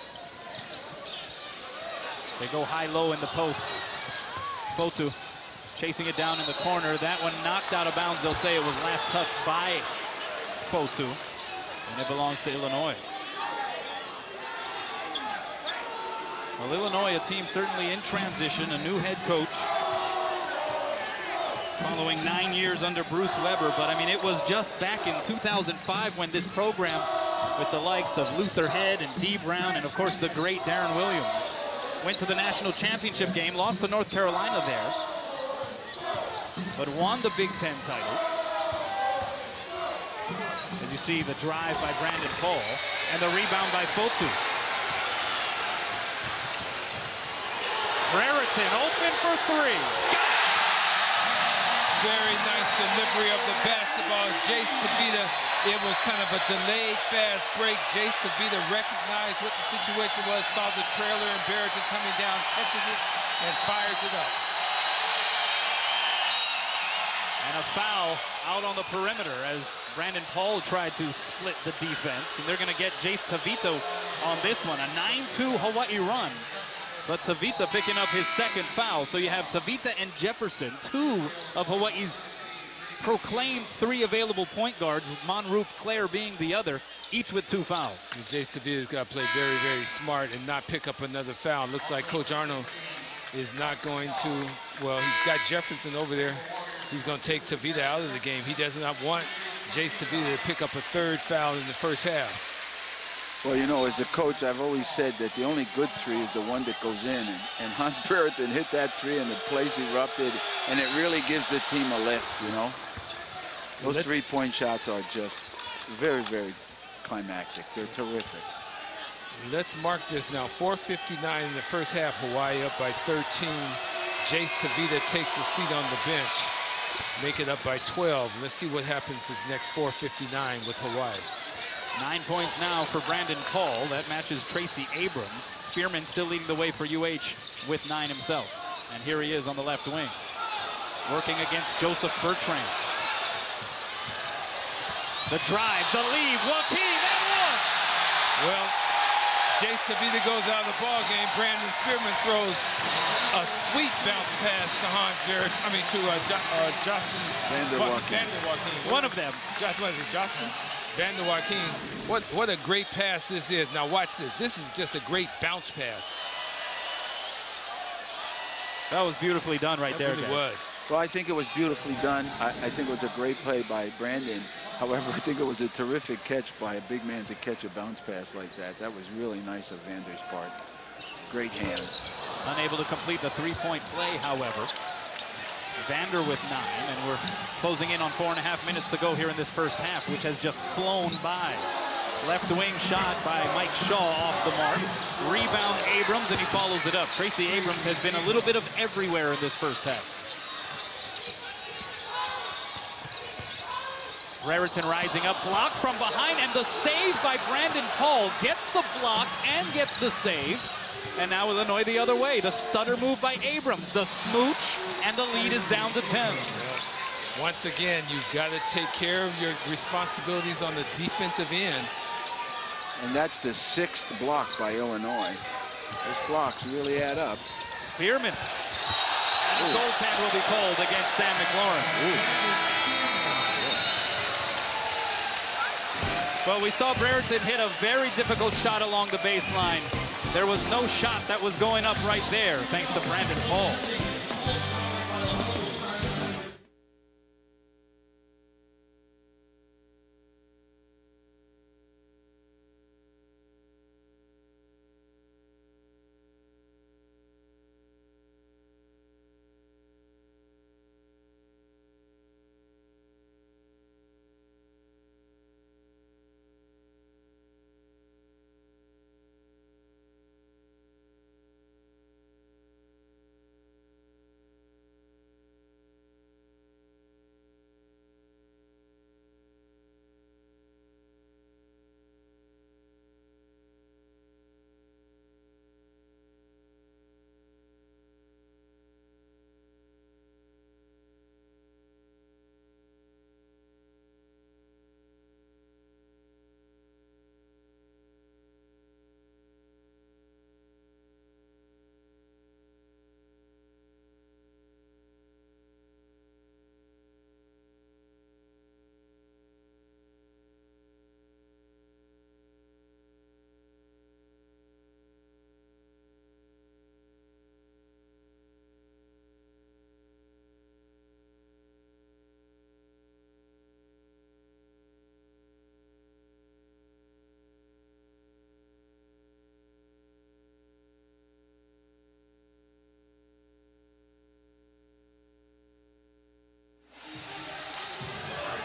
They go high-low in the post. Fotu chasing it down in the corner. That one knocked out of bounds. They'll say it was last touched by Fotu, and it belongs to Illinois. Well, Illinois, a team certainly in transition, a new head coach, following nine years under Bruce Weber. But I mean, it was just back in two thousand five when this program, with the likes of Luther Head and Dee Brown, and of course the great Darren Williams, went to the national championship game, lost to North Carolina there, but won the Big Ten title. As you see, the drive by Brandon Paul and the rebound by Fotu. Brereton open for three. Very nice delivery of the basketball. Jace Tavita, it was kind of a delayed fast break. Jace Tavita recognized what the situation was, saw the trailer and Brereton coming down, catches it, and fires it up. And a foul out on the perimeter as Brandon Paul tried to split the defense. And they're going to get Jace Tavita on this one. A nine two Hawaii run. But Tavita picking up his second foul. So you have Tavita and Jefferson, two of Hawaii's proclaimed three available point guards, Monroop Claire being the other, each with two fouls. And Jace Tavita's got to play very, very smart and not pick up another foul. Looks like Coach Arnold is not going to, well, he's got Jefferson over there. He's going to take Tavita out of the game. He does not want Jace Tavita to pick up a third foul in the first half. Well, you know, as a coach, I've always said that the only good three is the one that goes in. And, and Hans Brereton hit that three, and the place erupted, and it really gives the team a lift, you know. Those three-point shots are just very, very climactic. They're terrific. Let's mark this now. four fifty-nine in the first half. Hawaii up by thirteen. Jace Tavita takes a seat on the bench. Make it up by twelve. Let's see what happens in the next four fifty-nine with Hawaii. Nine points now for Brandon Paul. That matches Tracy Abrams. Spearman still leading the way for U H with nine himself. And here he is on the left wing, working against Joseph Bertrand. The drive, the lead, Joaquin, and one! Well, Jace Tavita goes out of the ball game. Brandon Spearman throws a sweet bounce pass to Hans Barrett. I mean, to uh, jo uh, Justin Vander Joaquin. Vander Joaquin. One of them. Justin, what is it, Justin? Vander Joaquin. What, what a great pass this is. Now watch this. This is just a great bounce pass. That was beautifully done right that there, really guys. was. Well, I think it was beautifully done. I, I think it was a great play by Brandon. However, I think it was a terrific catch by a big man to catch a bounce pass like that. That was really nice of Vander's part. Great hands. Unable to complete the three-point play, however. Vander with nine, and we're closing in on four and a half minutes to go here in this first half, which has just flown by. Left wing shot by Mike Shaw off the mark. Rebound Abrams, and he follows it up. Tracy Abrams has been a little bit of everywhere in this first half. Brereton rising up, blocked from behind, and the save by Brandon Paul gets the block and gets the save. And now Illinois the other way. The stutter move by Abrams, the smooch, and the lead is down to ten. Once again, you've got to take care of your responsibilities on the defensive end. And that's the sixth block by Illinois. Those blocks really add up. Spearman. And a goaltend will be called against Sam McLaurin. Well, we saw Brereton hit a very difficult shot along the baseline. There was no shot that was going up right there, thanks to Brandon Paul.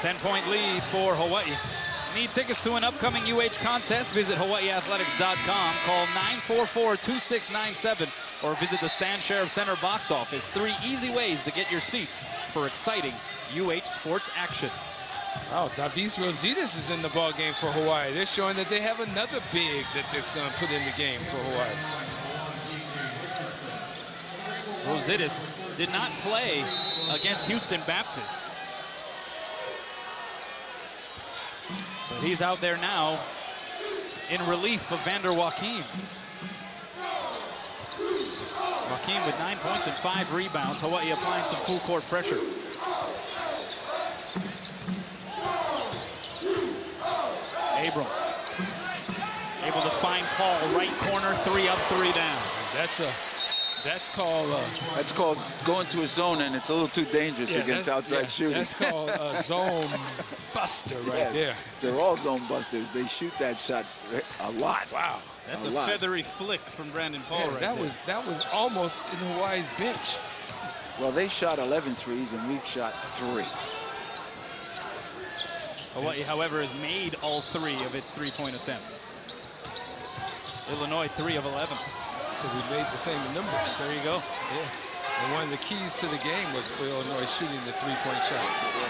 ten-point lead for Hawaii. Need tickets to an upcoming U H contest? Visit Hawaii Athletics dot com. Call nine four four, two six nine seven or visit the Stan Sheriff Center box office. Three easy ways to get your seats for exciting U H sports action. Oh, Davis Rositas is in the ball game for Hawaii. They're showing that they have another big that they're going to put in the game for Hawaii. Rositas did not play against Houston Baptist. But he's out there now in relief of Vander Joachim. Joachim with nine points and five rebounds. Hawaii applying some full court pressure. Abrams able to find Paul, right corner, three up, three down. That's a That's called uh, that's called going to a zone, and it's a little too dangerous yeah, against outside yeah, shooting. That's called a zone buster right yeah, there. They're all zone busters. They shoot that shot a lot. Wow, that's a, a lot. feathery flick from Brandon Paul. Yeah, right that there. was that was almost in Hawaii's bench. Well, they shot eleven threes, and we've shot three. Hawaii, however, has made all three of its three-point attempts. Illinois, three of eleven. So we made the same number. There you go. Yeah. And one of the keys to the game was for Illinois shooting the three-point shot.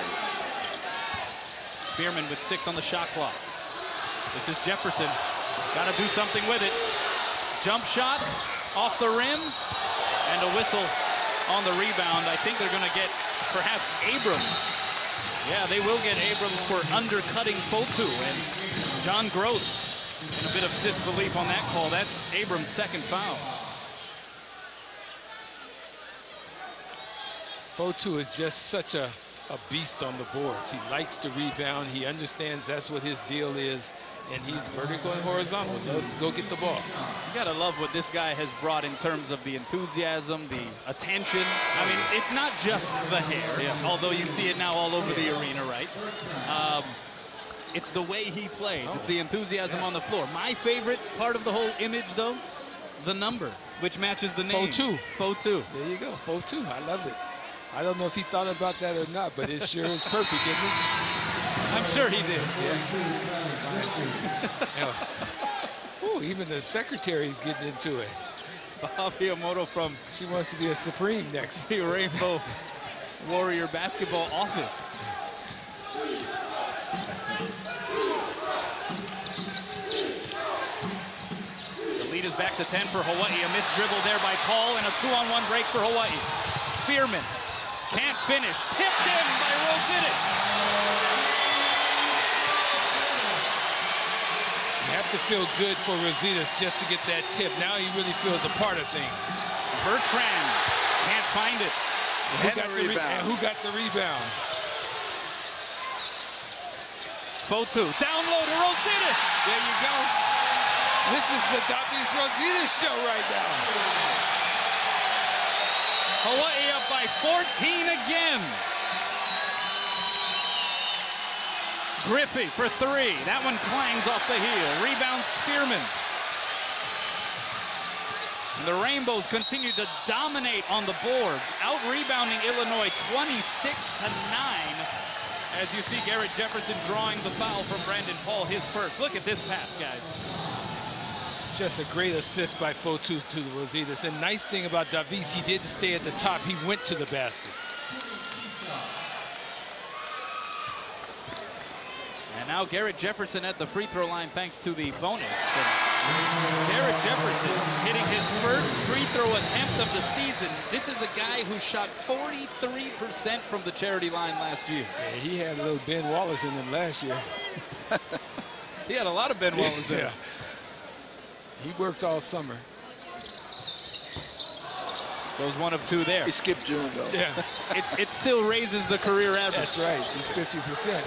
Spearman with six on the shot clock. This is Jefferson. Got to do something with it. Jump shot off the rim, and a whistle on the rebound. I think they're going to get perhaps Abrams. Yeah, they will get Abrams for undercutting Fotu, and John Gross in a bit of disbelief on that call. That's Abrams' second foul. Fotu is just such a, a beast on the boards. He likes to rebound. He understands that's what his deal is, and he's vertical and horizontal. Loves to go get the ball. You gotta love what this guy has brought in terms of the enthusiasm, the attention. I mean, it's not just the hair, yeah. although you see it now all over the arena, right? Um, it's the way he plays. Oh. It's the enthusiasm on the floor. My favorite part of the whole image, though, the number, which matches the name. Fotu. Fotu. There you go, Fotu. I love it. I don't know if he thought about that or not, but it sure is perfect, isn't it? I'm sure he did. Yeah. Ooh, even the secretary's getting into it. Bobby Amoto from she wants to be a Supreme next. The Rainbow Warrior basketball office. The lead is back to ten for Hawaii. A missed dribble there by Paul and a two-on-one break for Hawaii. Spearman can't finish. Tipped in by Rositas. You have to feel good for Rositas just to get that tip. Now he really feels a part of things. Bertrand can't find it. Who got the rebound? And who got the rebound? Fotu down low to Rositas. There you go. This is the Davis Rositas show right now. Hawaii up by fourteen again. Griffey for three. That one clangs off the heel. Rebound Spearman. And the Rainbows continue to dominate on the boards, out-rebounding Illinois twenty-six to nine. As you see Garrett Jefferson drawing the foul from Brandon Paul, his first. Look at this pass, guys. Just a great assist by Fotu to Rositas. And nice thing about Davis, he didn't stay at the top. He went to the basket. And now Garrett Jefferson at the free throw line thanks to the bonus. And Garrett Jefferson hitting his first free throw attempt of the season. This is a guy who shot forty-three percent from the charity line last year. Yeah, he had a little Ben Wallace in him last year. He had a lot of Ben Wallace in him. Yeah. He worked all summer. Goes one of two there. He skipped June, though. Yeah. It's, it still raises the career average. That's right. He's fifty percent.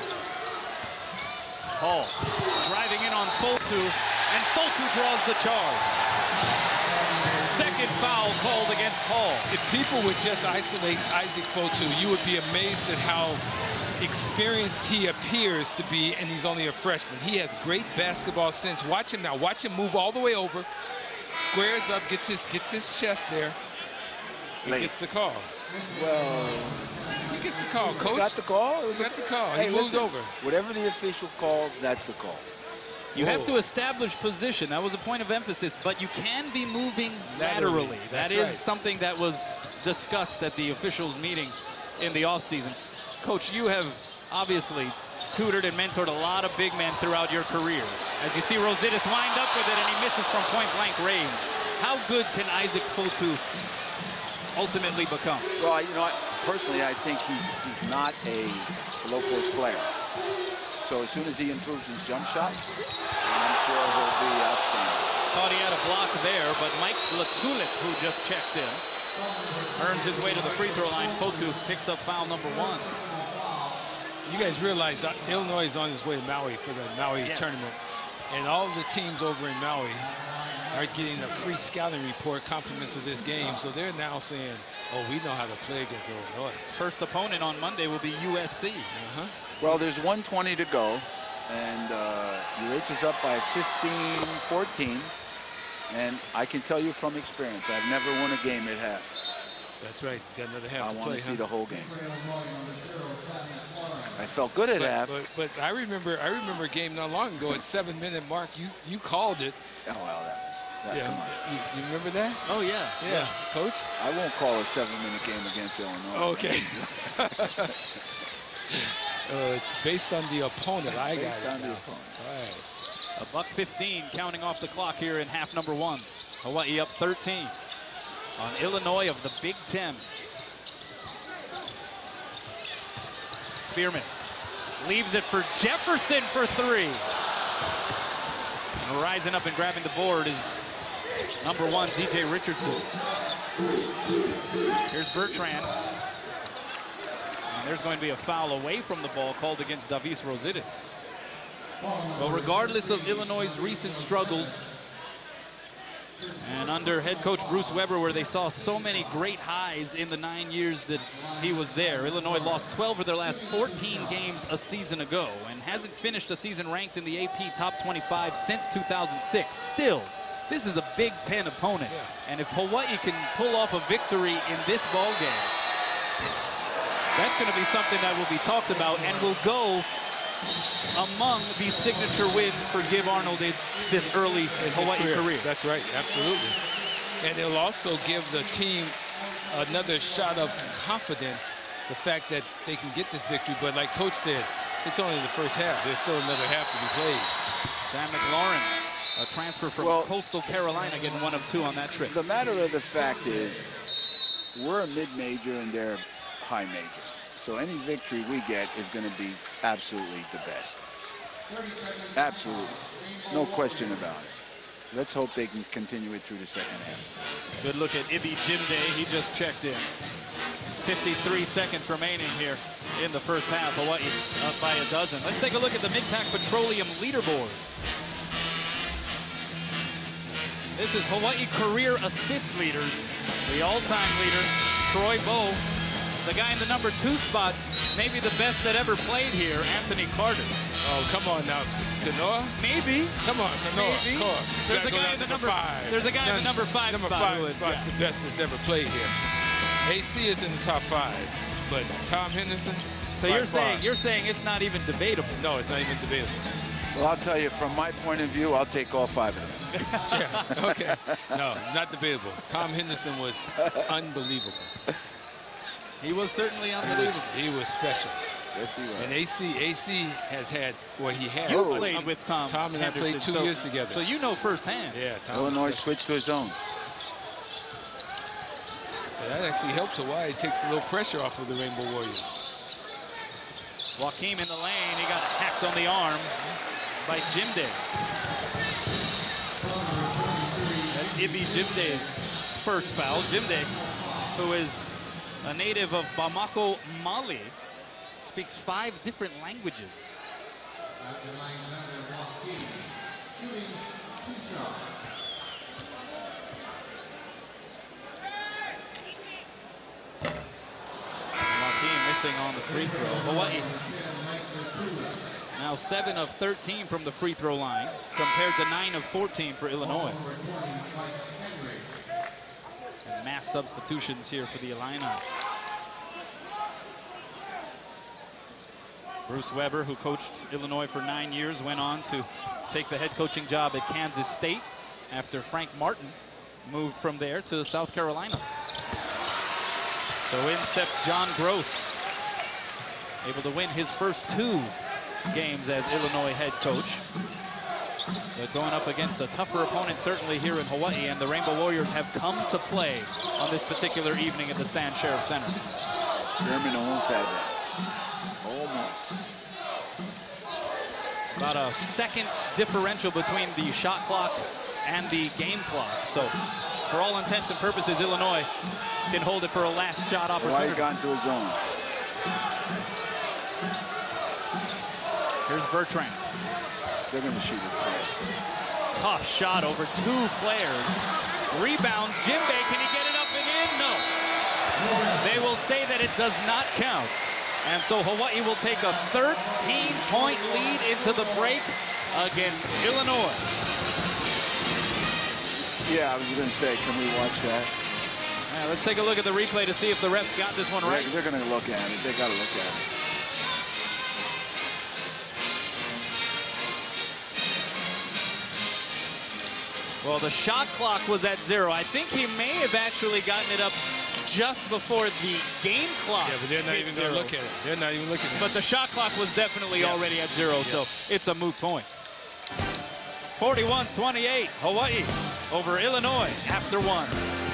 Hall driving in on Fotu, and Fotu draws the charge. Second foul called against Paul. If people would just isolate Isaac Fotu, you would be amazed at how experienced he appears to be, and he's only a freshman. He has great basketball sense. Watch him now. Watch him move all the way over, squares up, gets his gets his chest there, and Late. gets the call. Well, He gets the call, Coach. He got the call. It was he got a, the call. Hey, he moved listen, over. Whatever the official calls, that's the call. You Whoa. have to establish position. That was a point of emphasis, but you can be moving laterally. Laterally. That That's is right. something that was discussed at the officials' meetings in the offseason. Coach, you have obviously tutored and mentored a lot of big men throughout your career. As you see Rositas wind up with it, and he misses from point-blank range. How good can Isaac Fotu ultimately become? Well, you know, I, personally, I think he's he's not a low-post player. So as soon as he improves his jump shot, I'm sure he'll be outstanding. Thought he had a block there, but Mike Latulip, who just checked in, earns his way to the free throw line. Fotu picks up foul number one. You guys realize uh, Illinois is on his way to Maui for the Maui Yes. tournament. And all of the teams over in Maui are getting a free scouting report, compliments of this game. So they're now saying, oh, we know how to play against Illinois. First opponent on Monday will be U S C. Uh-huh. Well, there's one twenty to go, and uh, U H is up by fifteen fourteen. And I can tell you from experience, I've never won a game at half. That's right. Got another half I to want play, to see huh? the whole game. I felt good at but, half. But, but I remember, I remember a game not long ago at seven-minute mark. You you called it. Oh well, that was. That, Yeah. Come on. You, you remember that? Oh yeah. Yeah, Coach. I won't call a seven-minute game against Illinois. Okay. uh, it's based on the opponent. I got Based it on the now. opponent. All right. A buck fifteen counting off the clock here in half number one. Hawaii up thirteen on Illinois of the Big Ten. Spearman leaves it for Jefferson for three. And rising up and grabbing the board is number one, D J Richardson. Here's Bertrand. And there's going to be a foul away from the ball called against Davis Rositas. Well, regardless of Illinois' recent struggles, and under head coach Bruce Weber, where they saw so many great highs in the nine years that he was there, Illinois lost twelve of their last fourteen games a season ago and hasn't finished a season ranked in the A P top twenty-five since two thousand six. Still, this is a Big Ten opponent, and if Hawaii can pull off a victory in this ball game, that's going to be something that will be talked about and will go among these signature wins for Give Arnold in this early In his Hawaii career. career. That's right, absolutely. And it'll also give the team another shot of confidence, the fact that they can get this victory. But like Coach said, it's only the first half. There's still another half to be played. Sam McLaurin, a transfer from Well, Coastal Carolina, getting one of two on that trip. The matter of the fact is, we're a mid-major and they're a high major. So any victory we get is going to be absolutely the best. Absolutely. No question about it. Let's hope they can continue it through the second half. Good look at Ibi Jimde. He just checked in. fifty-three seconds remaining here in the first half. Hawaii up by a dozen. Let's take a look at the Mid-Pac Petroleum leaderboard. This is Hawaii career assist leaders. The all-time leader, Troy Bowe. The guy in the number two spot, maybe the best that ever played here, Anthony Carter. Oh, come on now. Kanoa? Maybe. Come on, Kanoa. Maybe. Come on. There's Gotta a go guy down in the to number five. There's a guy in the number five number spot. five who would- spot's yeah. the best that's ever played here. A C is in the top five, but Tom Henderson. So by you're saying far. you're saying it's not even debatable? No, it's not even debatable. Well, I'll tell you, from my point of view, I'll take all five of them. Yeah, okay. No, not debatable. Tom Henderson was unbelievable. He was certainly He unbelievable. was, he was special. Yes, he was. And A C, A C has had, well, he had. You I'm- played I'm- with Tom. Tom and I played Henderson, two so, years together. So you know firsthand. Yeah, Tom. Illinois was special. switched to his own. That actually helps Hawaii. It takes a little pressure off of the Rainbow Warriors. Joaquim in the lane. He got hacked on the arm by Jimde. That's Ibi Jimde's first foul. Jimde, who is a native of Bamako, Mali, speaks five different languages. Joaquim missing on the free throw. Hawaii now seven of thirteen from the free throw line compared to nine of fourteen for Illinois. And mass substitutions here for the Illini. Bruce Weber, who coached Illinois for nine years, went on to take the head coaching job at Kansas State after Frank Martin moved from there to South Carolina. So in steps John Gross, able to win his first two games as Illinois head coach. But going up against a tougher opponent certainly here in Hawaii, and the Rainbow Warriors have come to play on this particular evening at the Stan Sheriff Center. Sherman almost had that. Almost. About a second differential between the shot clock and the game clock. So for all intents and purposes, Illinois can hold it for a last shot opportunity. Hawaii got into his zone. Here's Bertrand. They're going to shoot it. Tough shot over two players. Rebound, Jimbe, can he get it up and in? No. They will say that it does not count. And so Hawaii will take a thirteen point lead into the break against Illinois. Yeah, I was going to say, can we watch that? Yeah, let's take a look at the replay to see if the refs got this one right. They're, they're going to look at it. They got to look at it. Well, the shot clock was at zero. I think he may have actually gotten it up just before the game clock. Yeah, but they're not even going to look at it. They're not even looking at it. But the shot clock was definitely yeah. already at zero, yeah. so it's a moot point. forty-one twenty-eight, Hawaii over Illinois after one.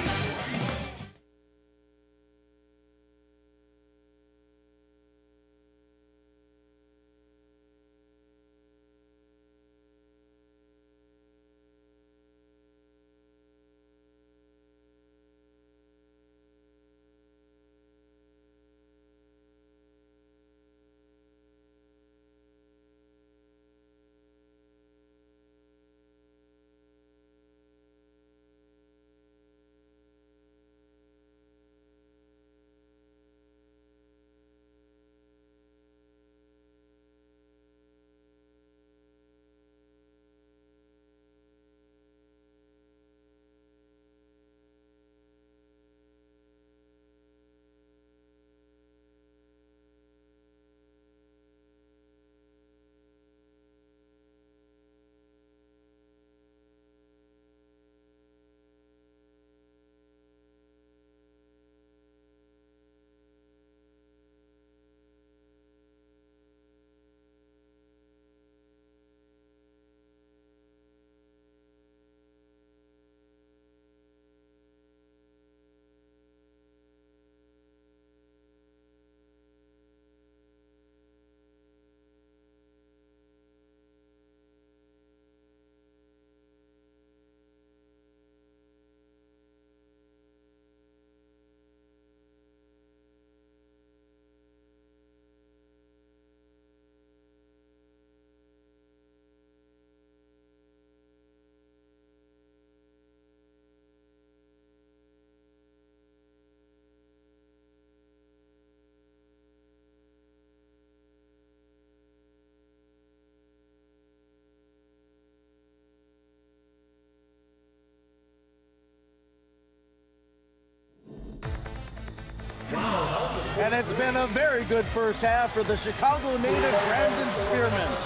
And it's been a very good first half for the Chicago native Brandon Spearman.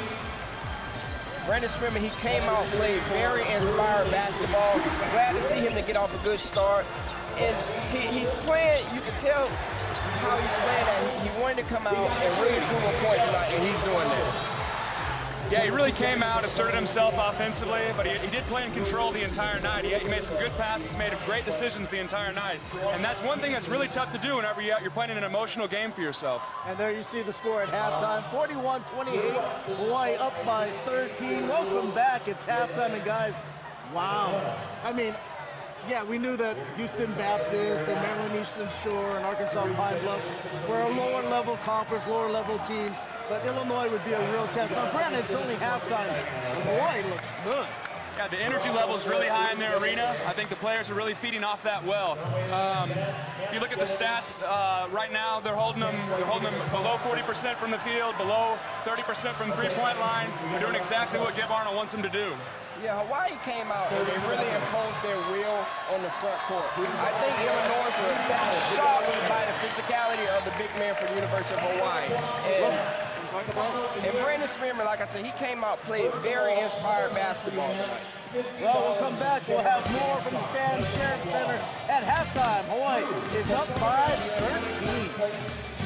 Brandon Spearman, he came out, played very inspired basketball. Glad to see him to get off a good start. And he, he's playing, you can tell how he's playing that. He, he wanted to come out and really prove a point tonight, and he's doing that. Yeah, he really came out, asserted himself offensively, but he, he did play in control the entire night. He, he made some good passes, made great decisions the entire night. And that's one thing that's really tough to do whenever you're playing in an emotional game for yourself. And there you see the score at halftime, forty-one twenty-eight, Hawaii up by thirteen. Welcome back, it's halftime, and guys, wow. I mean, yeah, we knew that Houston Baptist and Maryland Eastern Shore and Arkansas Pine Bluff were a lower level conference, lower level teams, but Illinois would be a real test. Now, granted, it's only halftime, but Hawaii looks good. Yeah, the energy level is really high in their arena. I think the players are really feeding off that well. Um, if you look at the stats, uh, right now they're holding them, they're holding them below forty percent from the field, below thirty percent from the three-point line. They're doing exactly what Gib Arnold wants them to do. Yeah, Hawaii came out and they really imposed their will on the front court. I think Illinois was shocked by the physicality of the big man for the University of Hawaii. And Talk about And Brandon Spearman, like I said, he came out, played very inspired basketball tonight. Well, we'll come back. We'll have more from the Stan Sheriff Center at halftime. Hawaii is up by thirteen.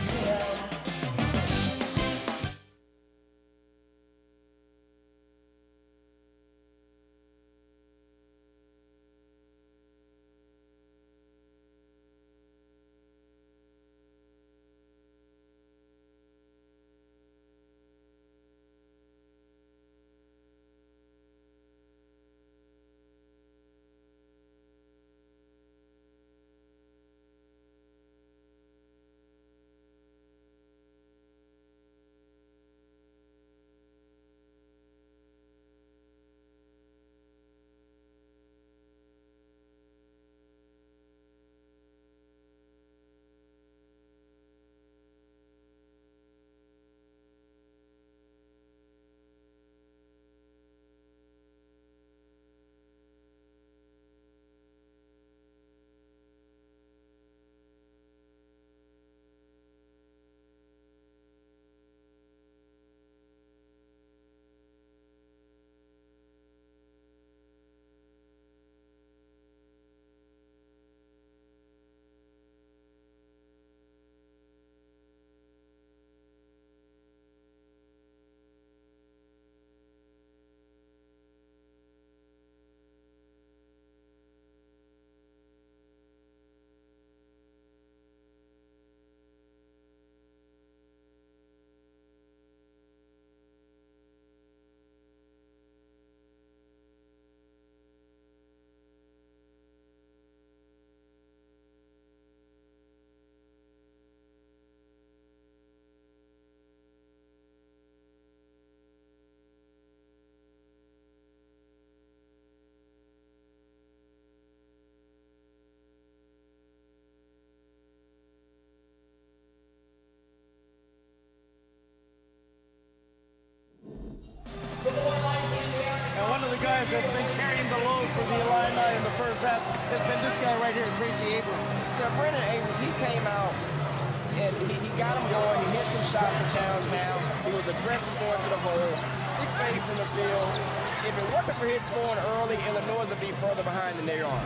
And one of the guys that's been carrying the load for the Illini in the first half has been this guy right here, Tracy Abrams. Yeah, Brendan Abrams, he came out and he, he got him going. He hit some shots from downtown. He was aggressive going to the hole, six eight from the field. If it wasn't for his scoring early, Illinois would be further behind than they are.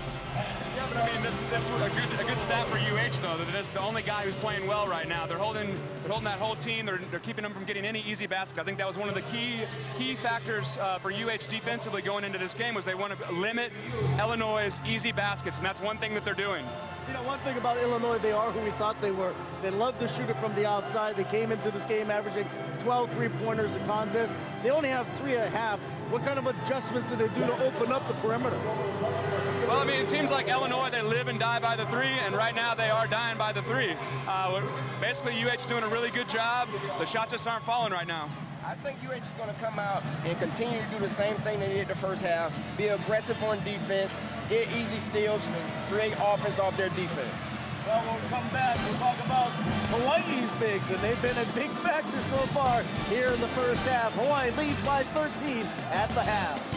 Yeah, but I mean, this, this is a good, a good stat for U H, though, that this is the only guy who's playing well right now. They're holding, they're holding that whole team. They're, they're keeping them from getting any easy basket. I think that was one of the key, key factors uh, for U H defensively going into this game was they want to limit Illinois' easy baskets, and that's one thing that they're doing. You know, one thing about Illinois, they are who we thought they were. They love to shoot it from the outside. They came into this game averaging twelve three-pointers a contest. They only have three and a half. What kind of adjustments do they do to open up the perimeter? Well, I mean, teams like Illinois, they live and die by the three, and right now they are dying by the three. Uh, basically, U H is doing a really good job. The shots just aren't falling right now. I think U H is going to come out and continue to do the same thing they did the first half, be aggressive on defense, get easy steals, create offense off their defense. Well, when we come back, we'll talk about Hawaii's bigs, and they've been a big factor so far here in the first half. Hawaii leads by thirteen at the half.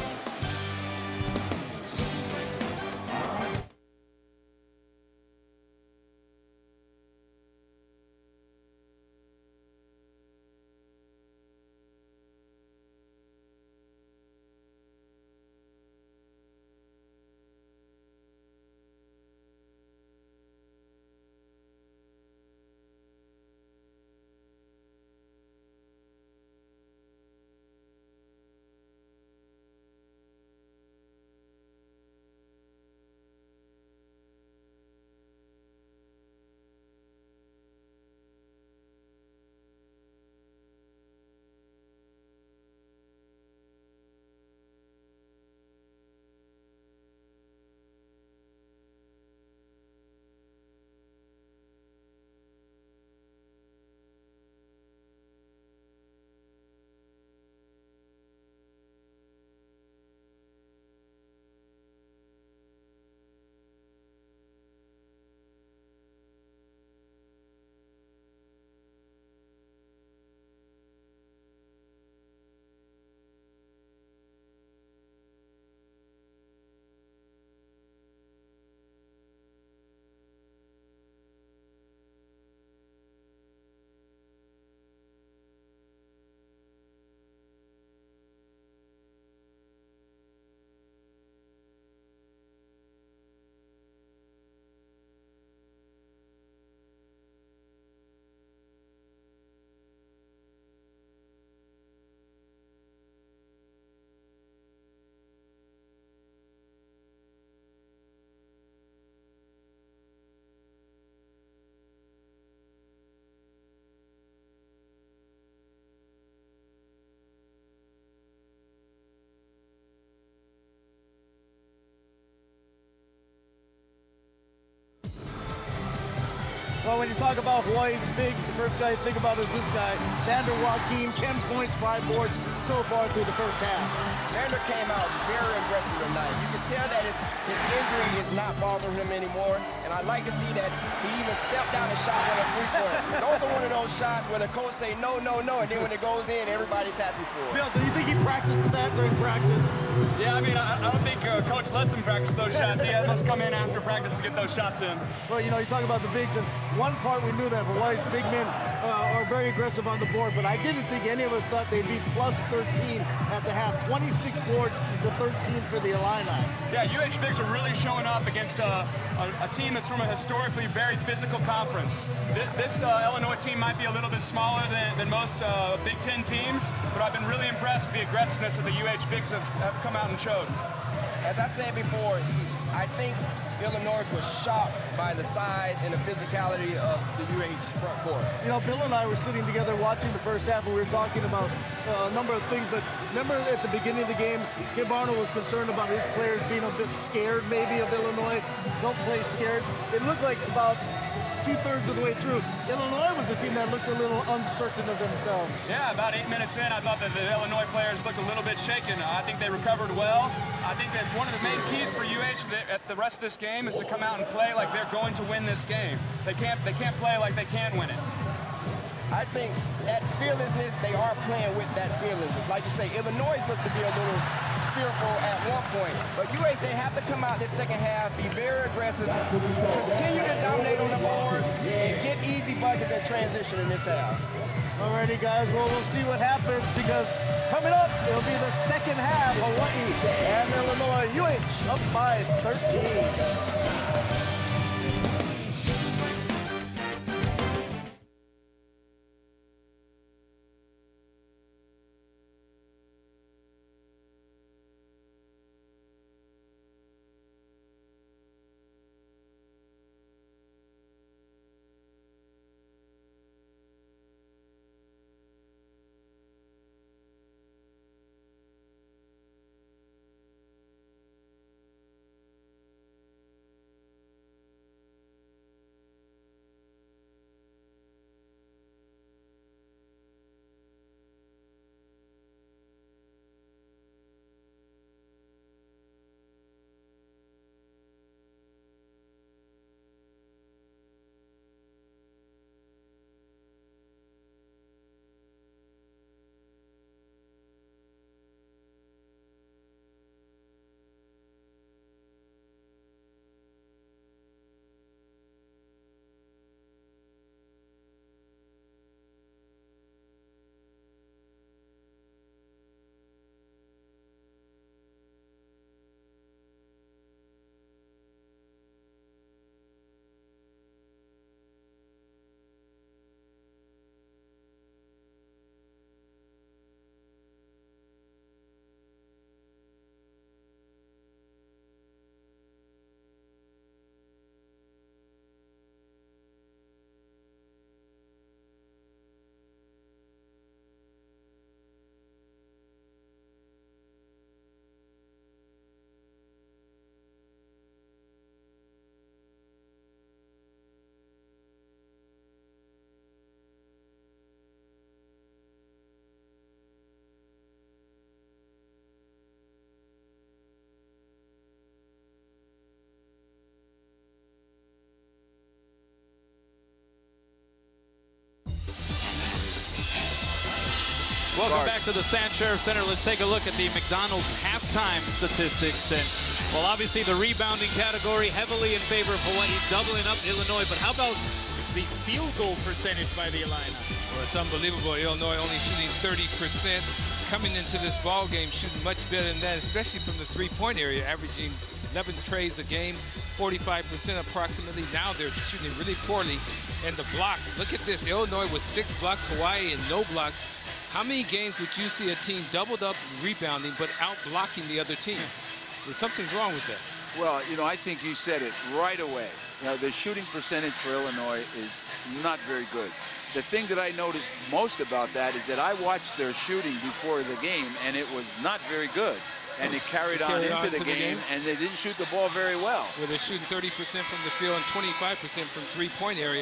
Well, when you talk about Hawaii's bigs, the first guy you think about is this guy, Vander Joaquin, ten points, five boards so far through the first half. Vander came out very aggressive tonight. You can tell that his, his injury is not bothering him anymore, and I like to see that he even stepped down and shot one of three-pointer. Those are one of those shots where the coach say no, no, no, and then when it goes in, everybody's happy for it. Bill, do you think he practices that during practice? Yeah, I mean, I, I don't think uh, Coach lets him practice those shots. He must come in after practice to get those shots in. Well, you know, you talk about the bigs, and one part we knew that Hawaii's big men uh, are very aggressive on the board, but I didn't think any of us thought they'd be plus thirteen at the half. twenty-six boards to thirteen for the Illini. Yeah, U H bigs are really showing up against a, a, a team that's from a historically very physical conference. This, this uh, Illinois team might be a little bit smaller than, than most uh, Big Ten teams, but I've been really impressed with the aggressiveness that the U H bigs have, have come out and showed. As I said before, I think Illinois was shocked by the size and the physicality of the U H front court. You know, Bill and I were sitting together watching the first half, and we were talking about uh, a number of things, but remember at the beginning of the game, Kim Arnold was concerned about his players being a bit scared maybe of Illinois. Don't play scared. It looked like about two-thirds of the way through, Illinois was a team that looked a little uncertain of themselves. Yeah, about eight minutes in, I thought that the Illinois players looked a little bit shaken. I think they recovered well. I think that one of the main keys for U H at the rest of this game is to come out and play like they're going to win this game. They can't, they can't play like they can win it. I think that fearlessness, they are playing with that fearlessness. Like you say, Illinois looked to be a little fearful at one point. But U H, they have to come out this second half, be very aggressive, continue to dominate on the board, and get easy buckets and transition in this half. Alrighty, guys, well, we'll see what happens, because coming up, it'll be the second half, Hawaii and Illinois. U H up by thirteen. Welcome back to the Stan Sheriff Center. Let's take a look at the McDonald's halftime statistics. And, well, obviously the rebounding category heavily in favor of Hawaii, doubling up Illinois. But how about the field goal percentage by the Illini? Well, it's unbelievable. Illinois only shooting thirty percent. Coming into this ball game, shooting much better than that, especially from the three-point area, averaging eleven trays a game, forty-five percent approximately. Now they're shooting really poorly. And the blocks, look at this. Illinois with six blocks, Hawaii and no blocks. How many games would you see a team doubled up rebounding but out blocking the other team? There's something wrong with that. Well, you know, I think you said it right away. You know, the shooting percentage for Illinois is not very good. The thing that I noticed most about that is that I watched their shooting before the game, and it was not very good. And it carried, it carried on, on into the, the game, game, and they didn't shoot the ball very well. Well, they're shooting thirty percent from the field and twenty-five percent from three-point area.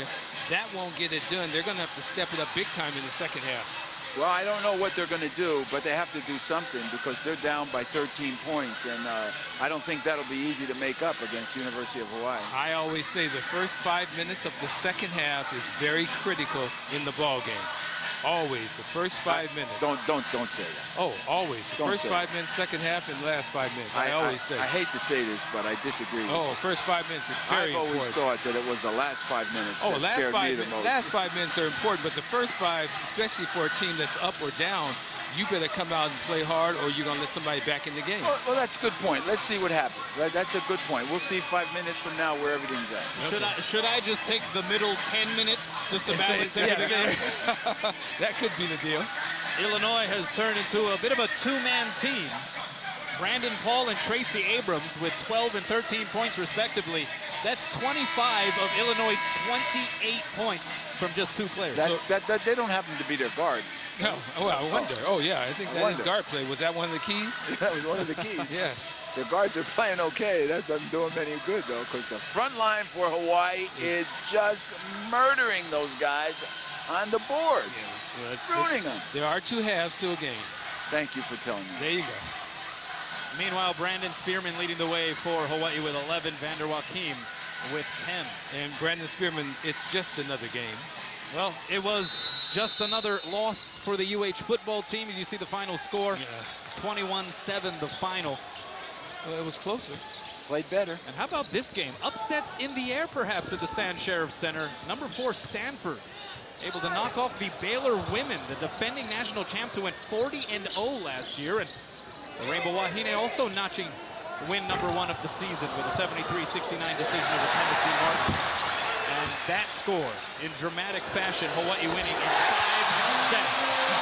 that won't get it done. They're going to have to step it up big time in the second half. Well, I don't know what they're going to do, but they have to do something because they're down by thirteen points, and uh, I don't think that'll be easy to make up against University of Hawaii. I always say the first five minutes of the second half is very critical in the ball game. Always, the first five I, minutes. Don't don't don't say that. Oh, always. The Don't first say five that. minutes, second half, and last five minutes. I, I always I, say. I hate to say this, but I disagree. Oh, with first five minutes is very I've always important. thought that it was the last five minutes Oh, that last scared five, me the most. last five minutes are important, but the first five, especially for a team that's up or down, you better come out and play hard or you're going to let somebody back in the game. Well, well, that's a good point. Let's see what happens. Right? That's a good point. We'll see five minutes from now where everything's at. Should I should I just take the middle ten minutes just to balance everything out? That could be the deal. Illinois has turned into a bit of a two-man team. Brandon Paul and Tracy Abrams with twelve and thirteen points respectively. That's twenty-five of Illinois' twenty-eight points from just two players. That, So, that, that, they don't happen to be their guards. No, oh, well, I wonder. Oh, yeah, I think I that wonder. is guard play. Was that one of the keys? That was one of the keys. Yes. The guards are playing okay. That doesn't do them any good, though, because the front line for Hawaii is just murdering those guys on the board. Well, Ruining them. There are two halves to a game. Thank you for telling me. There you go. meanwhile, Brandon Spearman leading the way for Hawaii with eleven, Vander Joachim with ten. And Brandon Spearman, it's just another game. Well, it was just another loss for the U H football team. As you see the final score, twenty-one seven the final. Well, it was closer. Played better. And how about this game? Upsets in the air, perhaps, at the Stan Sheriff Center. Number four, Stanford, able to knock off the Baylor women, the defending national champs who went forty and oh last year. And the Rainbow Wahine also notching win number one of the season with a seventy-three sixty-nine decision over Tennessee Martin. And that score, in dramatic fashion, Hawaii winning in five sets.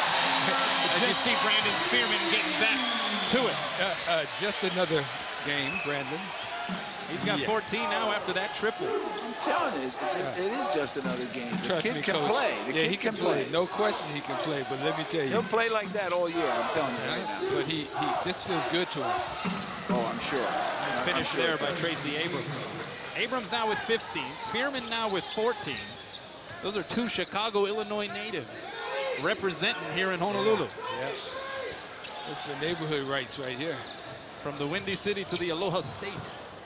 As you see Brandon Spearman getting back to it. Uh, uh, just another game, Brandon. He's got Yeah. fourteen now after that triple. I'm telling you, it, it, it is just another game. The Trust kid me, can Coach. play. The yeah, kid he can, can play. play. No question he can play, but let me tell you. He'll play like that all year, I'm telling you right now. But he, he, this feels good to him. Oh, I'm sure. Nice I'm finish sure there it by does. Tracy Abrams. Abrams now with fifteen. Spearman now with fourteen. Those are two Chicago, Illinois natives representing here in Honolulu. Yeah. That's the neighborhood rights right here. From the Windy City to the Aloha State.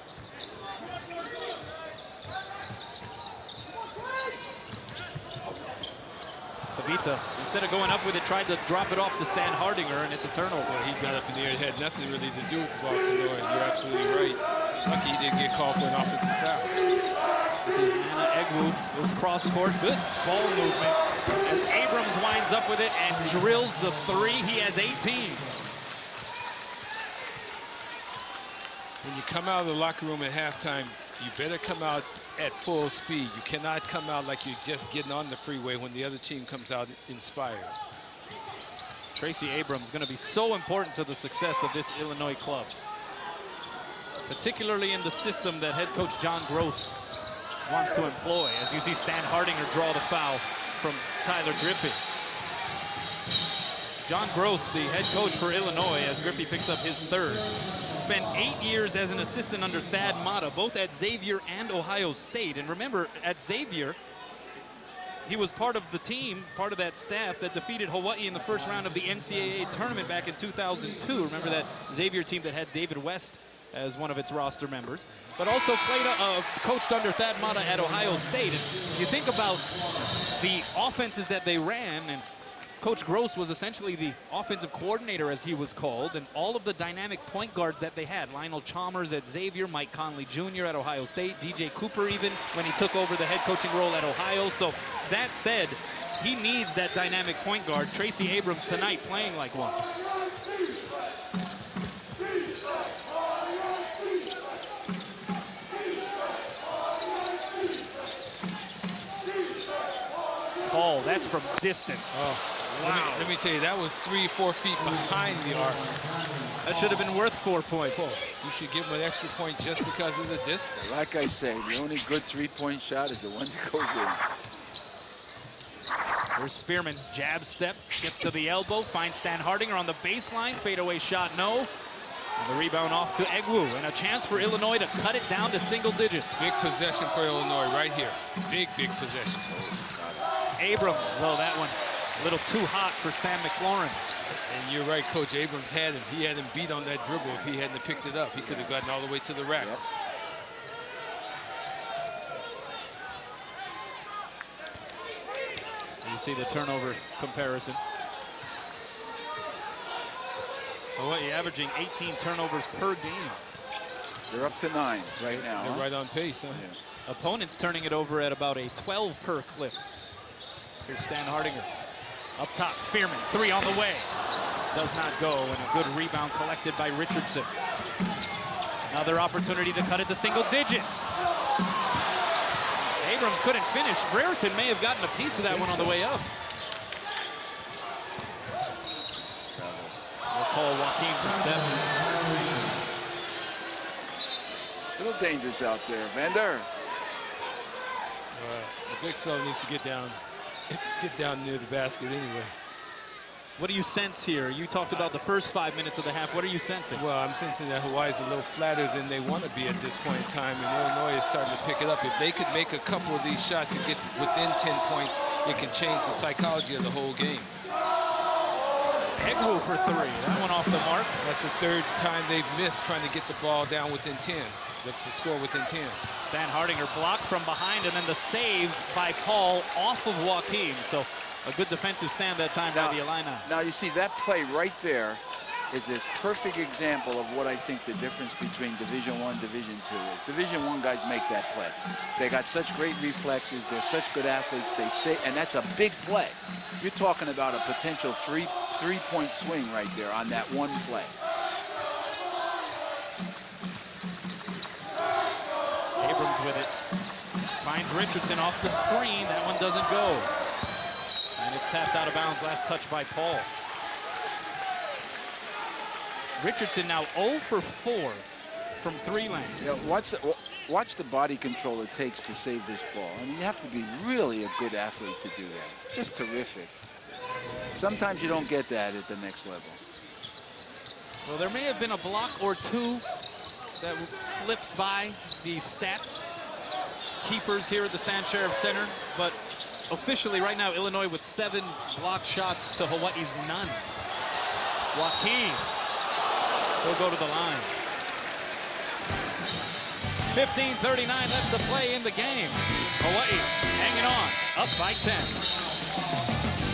Tavita, instead of going up with it, tried to drop it off to Stan Hardinger, and it's a turnover. Well, he got up in the air. It had nothing really to do with the ball, Kanoa, and you're absolutely right. Lucky he didn't get called for an offensive foul. This is Nana Egwu. It was cross court. Good ball movement. As Abrams winds up with it and drills the three, he has eighteen. When you come out of the locker room at halftime, you better come out at full speed. You cannot come out like you're just getting on the freeway when the other team comes out inspired. Tracy Abrams going to be so important to the success of this Illinois club, particularly in the system that head coach John Gross wants to employ. As you see Stan Hardinger draw the foul from Tyler Griffey. John Gross, the head coach for Illinois, as Griffey picks up his third. Spent eight years as an assistant under Thad Matta, both at Xavier and Ohio State. And remember, at Xavier, he was part of the team, part of that staff that defeated Hawaii in the first round of the N C double A tournament back in two thousand two. Remember that Xavier team that had David West as one of its roster members, but also played, uh, coached under Thad Matta at Ohio State. And you think about the offenses that they ran, and Coach Gross was essentially the offensive coordinator, as he was called, and all of the dynamic point guards that they had. Lionel Chalmers at Xavier, Mike Conley Junior at Ohio State, D J Cooper even when he took over the head coaching role at Ohio. So that said, he needs that dynamic point guard. Tracy Abrams tonight playing like one. Paul, that's from distance. Oh. Wow. Let me, let me tell you, that was three, four feet behind the arc. That should have been worth four points. You should give him an extra point just because of the distance. Like I say, the only good three-point shot is the one that goes in. There's Spearman, jab step, gets to the elbow, finds Stan Hardinger on the baseline, fadeaway shot, no. And the rebound off to Egwu, and a chance for Illinois to cut it down to single digits. Big possession for Illinois right here. Big, big possession. Abrams, though, that one a little too hot for Sam McLaurin. And you're right, Coach Abrams had him. He had him beat on that dribble. If he hadn't picked it up, he could have gotten all the way to the rack. Yep. You see the turnover comparison. Hawaii averaging eighteen turnovers per game. They're up to nine right now. They're huh? right on pace, huh? Yeah. Opponents turning it over at about a twelve per clip. Here's Stan Hardinger. Up top, Spearman, three on the way. Does not go, and a good rebound collected by Richardson. Another opportunity to cut it to single digits. Abrams couldn't finish. Brereton may have gotten a piece of that one on the way up. We'll call Joaquin for steps. A little dangerous out there, Vander. Uh, the big fella needs to get down, get down near the basket anyway. What do you sense here? You talked about the first five minutes of the half. What are you sensing? Well, I'm sensing that Hawaii's a little flatter than they want to be at this point in time, and Illinois is starting to pick it up. If they could make a couple of these shots and get within ten points, it can change the psychology of the whole game. Egwu for three. That one off the mark. That's the third time they've missed trying to get the ball down within ten, the, the score within ten. Stan Hardinger blocked from behind, and then the save by Paul off of Joaquin. So a good defensive stand that time now, by the Illini. Now you see that play right there is a perfect example of what I think the difference between Division One, Division Two is. Division One guys make that play. They got such great reflexes. They're such good athletes. They say, and that's a big play. You're talking about a potential three three-point swing right there on that one play. Abrams with it. Finds Richardson off the screen. That one doesn't go. And it's tapped out of bounds. Last touch by Paul. Richardson now zero for four from three lane. Yeah, watch the, watch the body control it takes to save this ball. I mean, you have to be really a good athlete to do that. Just terrific. Sometimes you don't get that at the next level. Well, there may have been a block or two that slipped by the stats keepers here at the Stan Sheriff Center, but officially right now, Illinois with seven block shots to Hawaii's none. Joaquin will go to the line. fifteen thirty-nine left to play in the game. Hawaii hanging on, up by ten.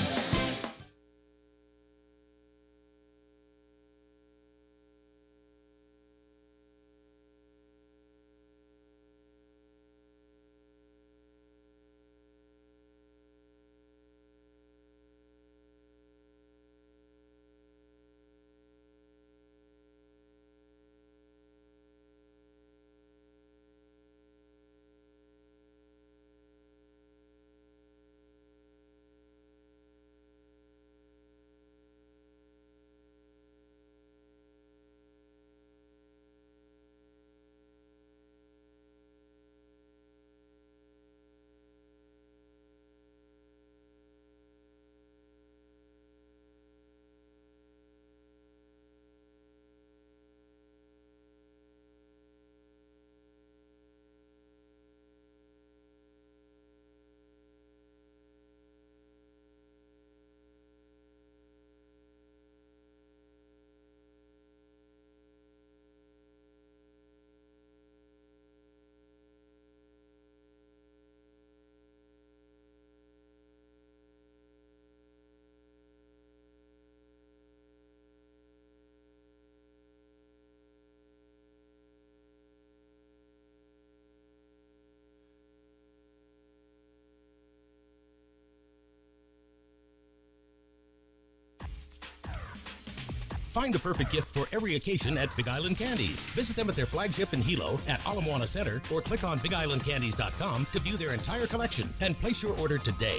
Find the perfect gift for every occasion at Big Island Candies. Visit them at their flagship in Hilo at Ala Moana Center or click on big island candies dot com to view their entire collection and place your order today.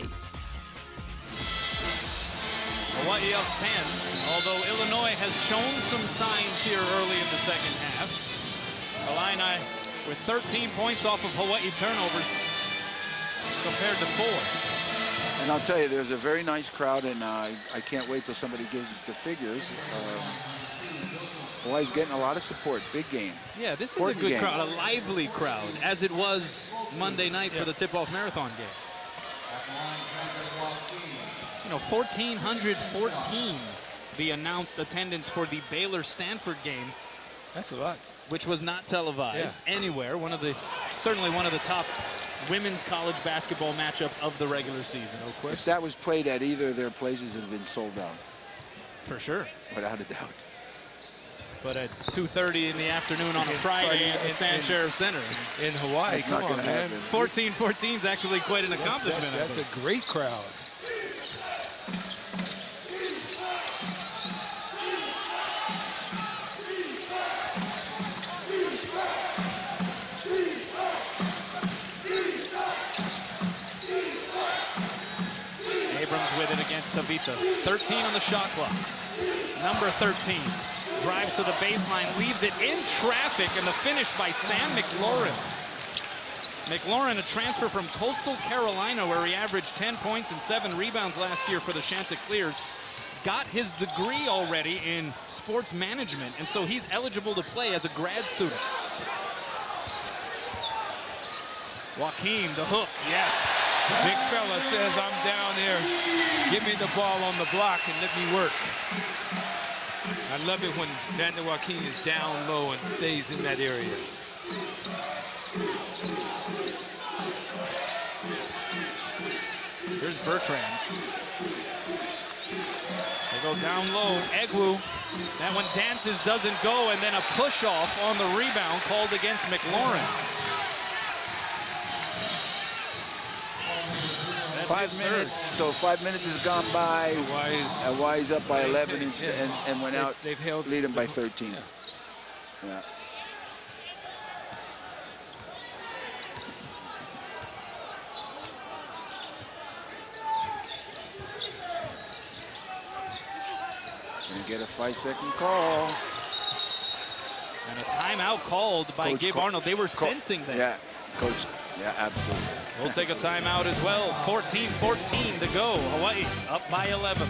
Hawaii up ten, although Illinois has shown some signs here early in the second half. Illini with thirteen points off of Hawaii turnovers compared to four. And I'll tell you, there's a very nice crowd, and uh, I can't wait till somebody gives us the figures. Um, Hawaii's getting a lot of support. Big game. Yeah, this is Important a good game. crowd, a lively crowd, as it was Monday night Yeah. for the tip-off marathon game. You know, fourteen fourteen, the announced attendance for the Baylor-Stanford game. That's a lot. Which was not televised yeah. anywhere. One of the, certainly one of the top women's college basketball matchups of the regular season. No question. If that was played at either of their places, it would have been sold out. For sure. Without a doubt. But at two thirty in the afternoon on a Friday at the Stan Sheriff Center. In Hawaii, That's come not on, gonna man. happen. fourteen fourteen is actually quite an accomplishment. That's, that's a great crowd. Abrams with it against Tavita. thirteen on the shot clock. Number thirteen drives to the baseline, leaves it in traffic, and the finish by Sam McLaurin. McLaurin, a transfer from Coastal Carolina, where he averaged ten points and seven rebounds last year for the Chanticleers, got his degree already in sports management, and so he's eligible to play as a grad student. Joaquim, the hook, yes. Big fella says, I'm down there. Give me the ball on the block and let me work. I love it when Vander Joaquim is down low and stays in that area. Here's Bertrand. They go down low. Egwu. That one dances, doesn't go, and then a push-off on the rebound called against McLaurin. Five minutes, so five minutes has gone by. Hawaii's, Hawaii's up by eleven and, yeah. and, and went They've- out, they've held lead them by the- thirteen. yeah. Yeah. Gonna get a five-second call. And a timeout called by Coach Gabe Co- Arnold. They were Co- sensing that. Yeah, Coach. Yeah, absolutely. We'll take a timeout as well. fourteen fourteen to go. Hawaii up by eleven.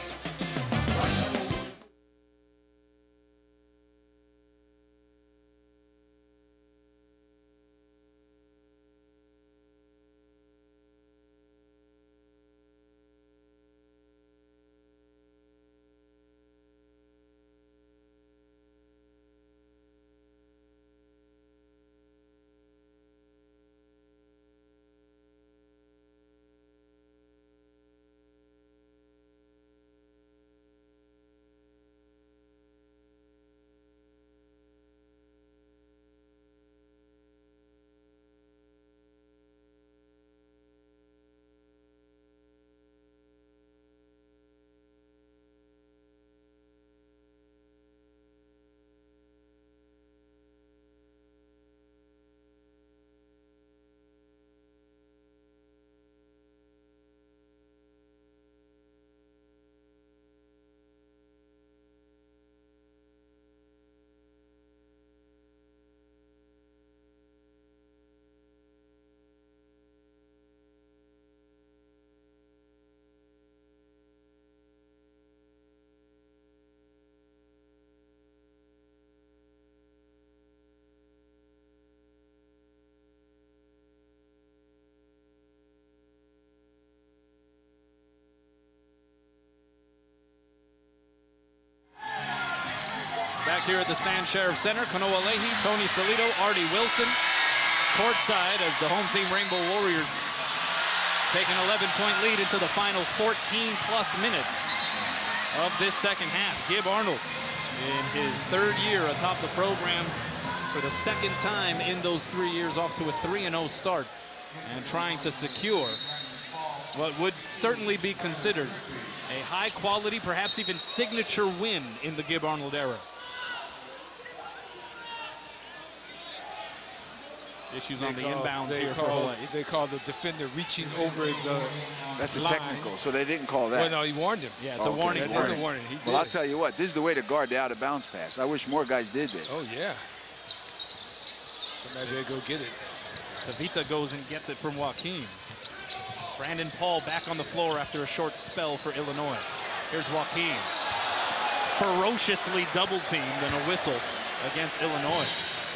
Back here at the Stan Sheriff Center, Kanoa Leahy, Tony Salito, Artie Wilson, courtside as the home team Rainbow Warriors take an eleven point lead into the final fourteen plus minutes of this second half. Gib Arnold, in his third year atop the program, for the second time in those three years, off to a three and oh start and trying to secure what would certainly be considered a high quality, perhaps even signature win in the Gib Arnold era. Issues They on the call- inbounds they here for call- Hawaii. They call the defender reaching over the That's a line. technical, so they didn't call that. Well, no, he warned him. Yeah, it's a warning That first. is a warning. He Well, I'll did. tell you what, this is the way to guard the out-of-bounds pass. I wish more guys did this. Oh, yeah. Somebody better go get it. Tavita goes and gets it from Joaquim. Brandon Paul back on the floor after a short spell for Illinois. Here's Joaquim. ferociously double-teamed and a whistle against Illinois.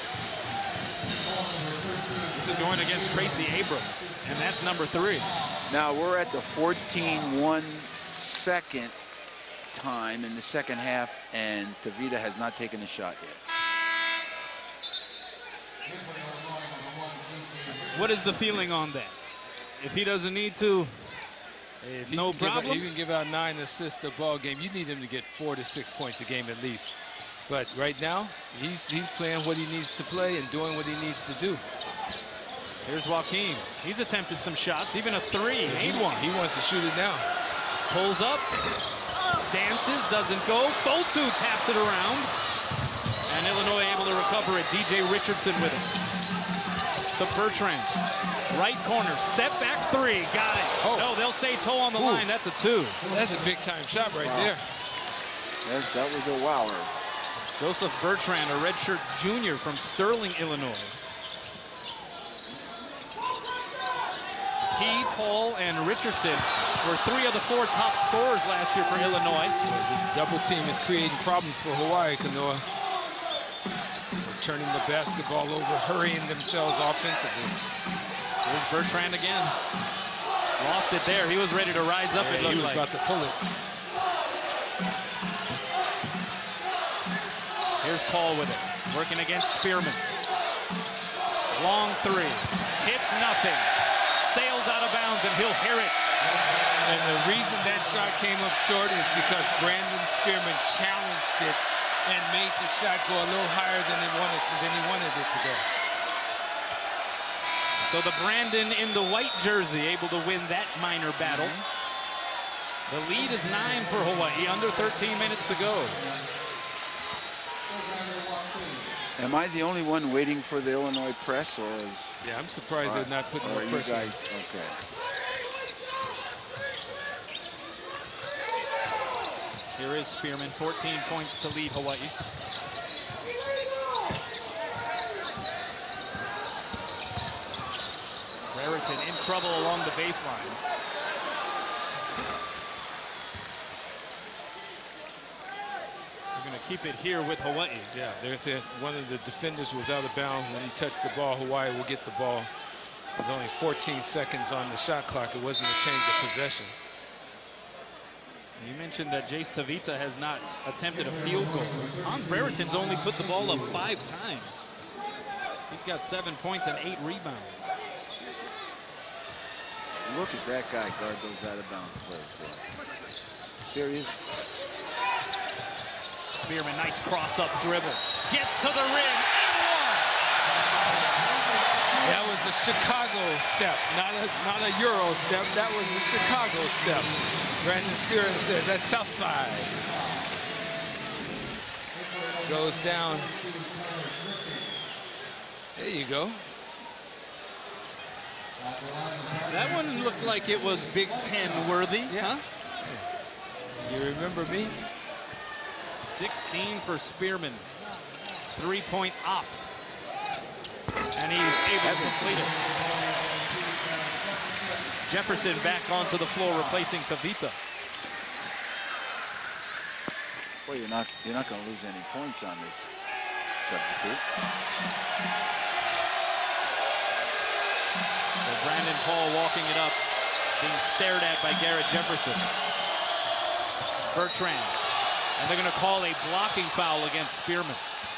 This is going against Tracy Abrams, and that's number three. Now we're at the fourteen one second time in the second half, and Tavita has not taken a shot yet. What is the feeling on that? If he doesn't need to, if no can problem. Give, you can give out nine assists a ball game. You need him to get four to six points a game at least. But right now, he's he's playing what he needs to play and doing what he needs to do. Here's Joaquin. He's attempted some shots, even a three. He, Ain't one. He wants to shoot it now. Pulls up, dances, doesn't go. Fotu taps it around. And Illinois able to recover it. D J Richardson with it. To Bertrand. Right corner, step back three. Got it. Oh. No, they'll say toe on the Ooh. line. That's a two. That's a big time shot right wow. there. Yes, that was a wower. Joseph Bertrand, a redshirt junior from Sterling, Illinois. He, Paul, and Richardson were three of the four top scorers last year for Illinois. Well, this double team is creating problems for Hawaii, Kanoa. They're turning the basketball over, hurrying themselves offensively. Here's Bertrand again. Lost it there. He was ready to rise up. Yeah, it looked he was like. about to pull it. Here's Paul with it. Working against Spearman. Long three. Hits nothing. Sails out of bounds, and he'll hear it. And the reason that shot came up short is because Brandon Spearman challenged it and made the shot go a little higher than he wanted, than he wanted it to go. So the Brandon in the white jersey able to win that minor battle. The lead is nine for Hawaii, under thirteen minutes to go. Am I the only one waiting for the Illinois press, or is... Yeah, I'm surprised they're not putting more pressure on. Okay. Here is Spearman, fourteen points to lead Hawaii. Raritan in trouble along the baseline. We're going to keep it here with Hawaii. Yeah, there's a, one of the defenders was out of bounds. When he touched the ball, Hawaii will get the ball. There's only fourteen seconds on the shot clock. It wasn't a change of possession. You mentioned that Jace Tavita has not attempted a field goal. Hans Brereton's only put the ball up five times. He's got seven points and eight rebounds. Look at that guy guard those out of bounds plays. Serious. Spearman, nice cross-up dribble. Gets to the rim, and one. That was the Chicago step, not a, not a Euro step. That was the Chicago step. Brandon Spearman said, that's South Side. Goes down. There you go. That one looked like it was Big Ten worthy, yeah. huh? You remember me? sixteen for Spearman. Three-point op. And he's able to complete it. Jefferson back onto the floor, replacing Tavita. Well, you're not you're not going to lose any points on this substitute. So Brandon Paul walking it up, being stared at by Garrett Jefferson. Bertrand. And they're going to call a blocking foul against Spearman.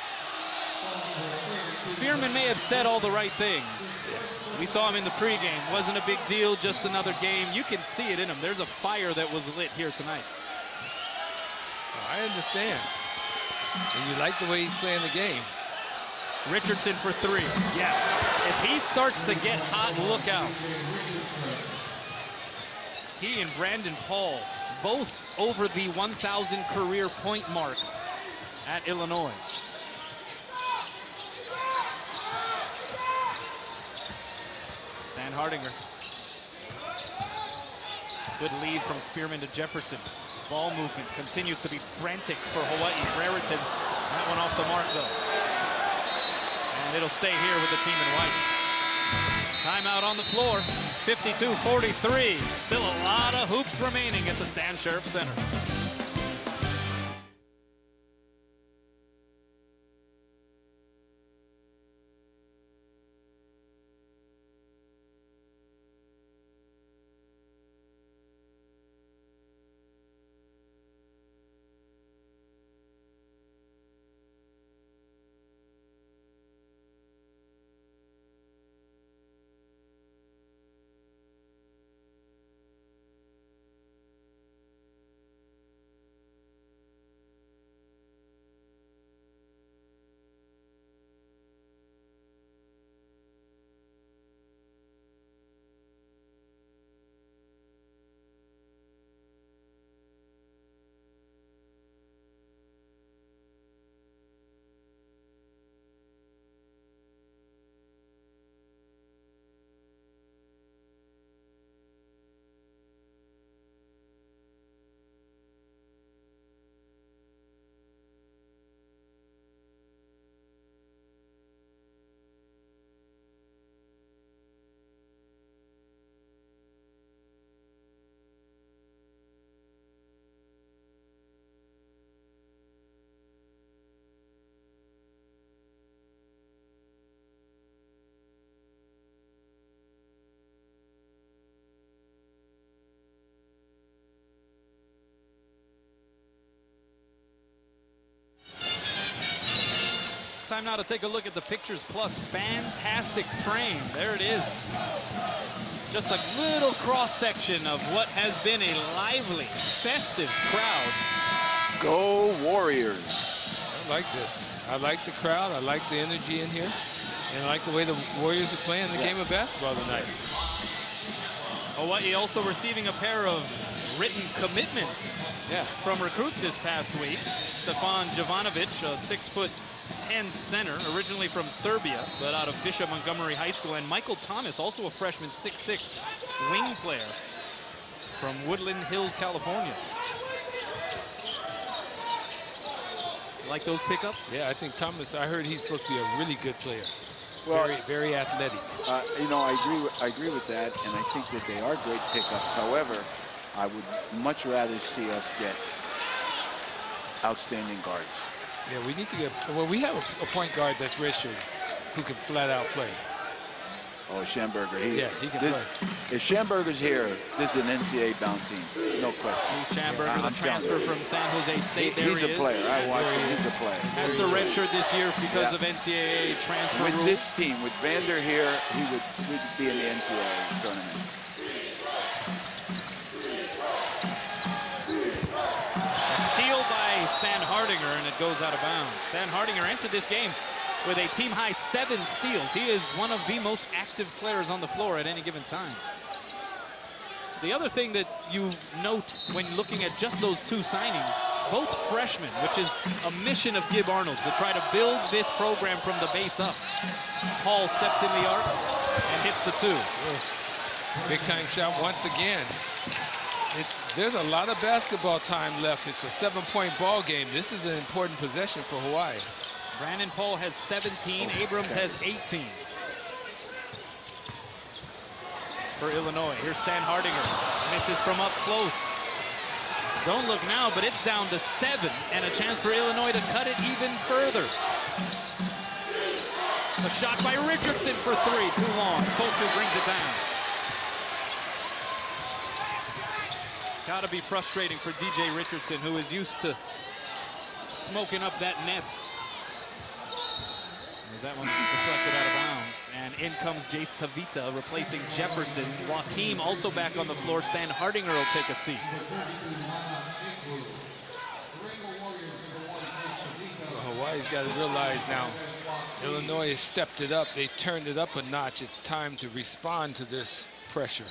Spearman may have said all the right things. We saw him in the pregame. Wasn't a big deal, just another game. You can see it in him. There's a fire that was lit here tonight. I understand. And you like the way he's playing the game. Richardson for three. Yes. If he starts to get hot, look out. He and Brandon Paul both over the one thousand career point mark at Illinois. Stan Hardinger. Good lead from Spearman to Jefferson. Ball movement continues to be frantic for Hawaii. Brereton, that one off the mark though. And it'll stay here with the team in white. Timeout on the floor, fifty-two forty-three. Still a lot of hoops remaining at the Stan Sheriff Center. Time now to take a look at the Pictures Plus fantastic frame. There it is. Just a little cross-section of what has been a lively, festive crowd. Go Warriors. I like this. I like the crowd. I like the energy in here. And I like the way the Warriors are playing the Yes. game of basketball tonight. Hawaii also receiving a pair of written commitments yeah. from recruits this past week. Stefan Jovanovic, a six foot ten center, originally from Serbia, but out of Bishop Montgomery High School. And Michael Thomas, also a freshman, six six wing player from Woodland Hills, California. Like those pickups? Yeah, I think Thomas, I heard he's supposed to be a really good player. Well, very, very athletic. Uh, you know, I agree. With, I agree with that, and I think that they are great pickups. However, I would much rather see us get outstanding guards. Yeah, we need to get. Well, we have a, a point guard that's redshirt who can flat out play. Oh, Schamberger. He, yeah, he can this, play. If Schamberger's here, this is an N C A A bound team, no question. He's Schamberger, Yeah, the I'm transfer telling you. from San Jose State. He, there he's he a is. player. I watch him. He's a player. Has the redshirt this year because Yeah. of N C A A transfer With rules. this team, with Vander here, he would, would be in the N C A A tournament. A steal by Stan Hardinger, and it goes out of bounds. Stan Hardinger entered this game with a team-high seven steals. He is one of the most active players on the floor at any given time. The other thing that you note when looking at just those two signings, both freshmen, which is a mission of Gib Arnold, to try to build this program from the base up. Hall steps in the arc and hits the two. Big time shot once again. It's, there's a lot of basketball time left. It's a seven-point ball game. This is an important possession for Hawaii. Brandon Paul has seventeen, Abrams has eighteen. For Illinois, here's Stan Hardinger, misses from up close. Don't look now, but it's down to seven, and a chance for Illinois to cut it even further. A shot by Richardson for three, too long. Fotu brings it down. Gotta be frustrating for D J Richardson, who is used to smoking up that net. As that one's deflected out of bounds. And in comes Jace Tavita replacing Jefferson. Joaquim also back on the floor. Stan Hardinger will take a seat. Well, Hawaii's got to realize now, Illinois has stepped it up. They turned it up a notch. It's time to respond to this pressure.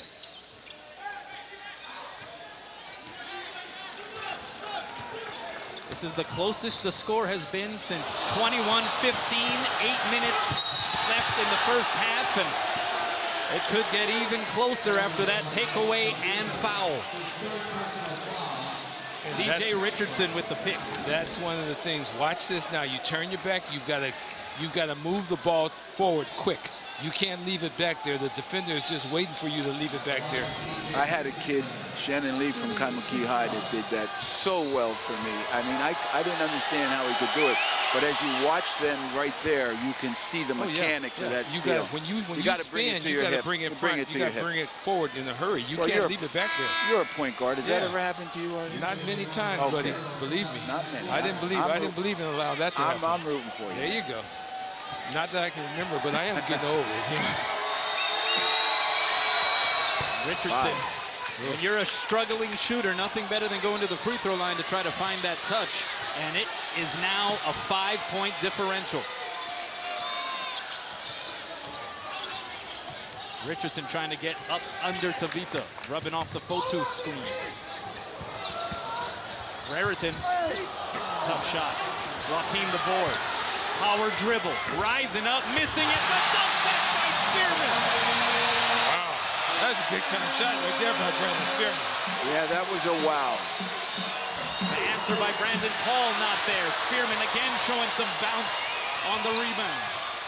This is the closest the score has been since twenty-one fifteen, eight minutes left in the first half, and it could get even closer after that takeaway and foul. And D J Richardson with the pick. That's one of the things. Watch this now. You turn your back. You've got to, you've got to move the ball forward quick. You can't leave it back there. The defender is just waiting for you to leave it back there. I had a kid, Shannon Lee from Kaimuki High, that did that so well for me. I mean, I, I didn't understand how he could do it, but as you watch them right there, you can see the Oh, yeah, mechanics yeah. of that you steal. Gotta, when you when you, you got to spin, bring it to you your gotta hip. bring it You front. bring it to you your gotta hip. bring it forward in a hurry. You Well, can't you're- leave it back there. You're a point guard. Has that Yeah. ever happened to you, Artie? Not many times, Okay. buddy. Believe me. Not many. I didn't believe. I'm I didn't root- believe in allowing that to I'm, happen. I'm rooting for you. There you go. Not that I can remember, but I am getting over it. Richardson, when you're a struggling shooter, nothing better than going to the free throw line to try to find that touch. And it is now a five-point differential. Richardson trying to get up under Tavita, rubbing off the Fotu screen. Raritan, tough shot. Joaquim the board. Power dribble, rising up, missing it. The dunk back by Spearman. Wow, that's a big time shot right there by Brandon Spearman. Yeah, that was a wow. The answer by Brandon Paul not there. Spearman again showing some bounce on the rebound.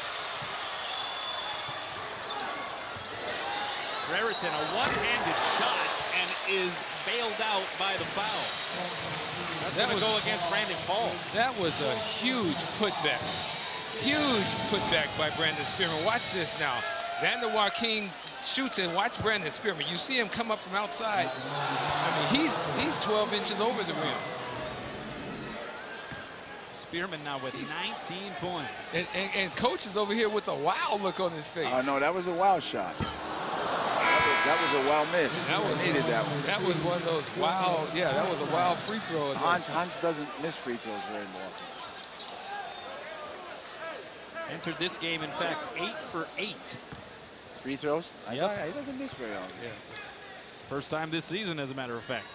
Raritan, a one-handed shot, and is bailed out by the foul. That's That going to was- go against Brandon Paul. That was a huge putback. Huge putback by Brandon Spearman. Watch this now. Vander Joaquim shoots and watch Brandon Spearman. You see him come up from outside. I mean, he's he's twelve inches over the rim. Spearman now with nineteen points. And, and, and Coach is over here with a wow look on his face. Oh, uh, no, that was a wow shot. That was a wow miss. That was, needed that one. That was one of those wow, yeah, that was a wow free throw. Hans, Hans doesn't miss free throws very often. Entered this game, in fact, eight for eight. Free throws? I Yep. thought, he doesn't miss very often. Yeah. First time this season, as a matter of fact.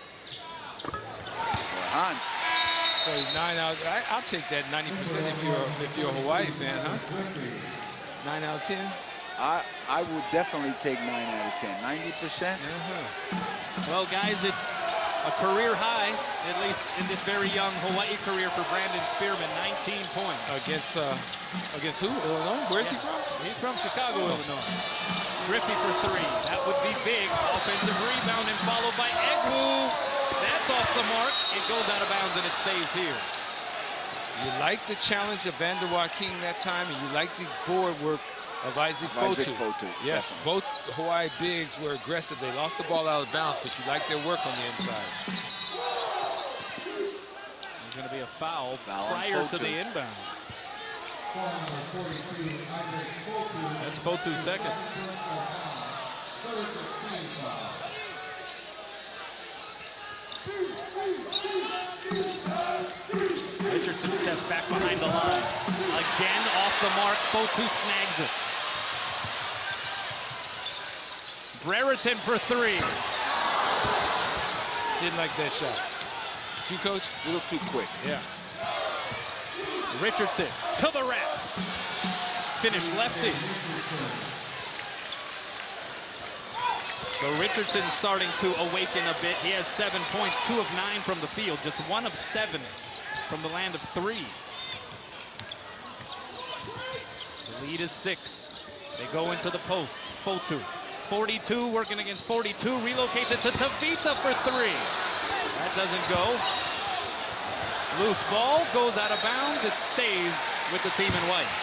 Hans. So he's nine out. I, I'll take that ninety percent if you're if you're a Hawaii fan, huh? Nine out of ten. I I would definitely take nine out of ten. ninety percent. Uh-huh. Well, guys, it's a career high, at least in this very young Hawaii career for Brandon Spearman. nineteen points against uh, against who? Illinois. Where's yeah. he from? He's from Chicago, Illinois. Griffey for three. That would be big. Offensive rebound and followed by Egwu. That's off the mark. It goes out of bounds and it stays here. You like the challenge of Vander Joachim that time, and you like the board work of Isaac Fotu. Isaac Fotu. Yes, definitely. both Hawaii bigs were aggressive. They lost the ball out of bounds, but you like their work on the inside. There's going to be a foul, foul prior to the inbound. That's Fotu's second. Richardson steps back behind the line. Again off the mark, Fotu snags it. Brereton for three. Didn't like that shot. Did you, Coach? A little too quick. Yeah. Richardson to the rack. Finish lefty. So Richardson starting to awaken a bit. He has seven points, two of nine from the field, just one of seven from the land of three. The lead is six. They go into the post. Fotu, forty-two, working against forty-two, relocates it to Tavita for three. That doesn't go. Loose ball, goes out of bounds. It stays with the team in white.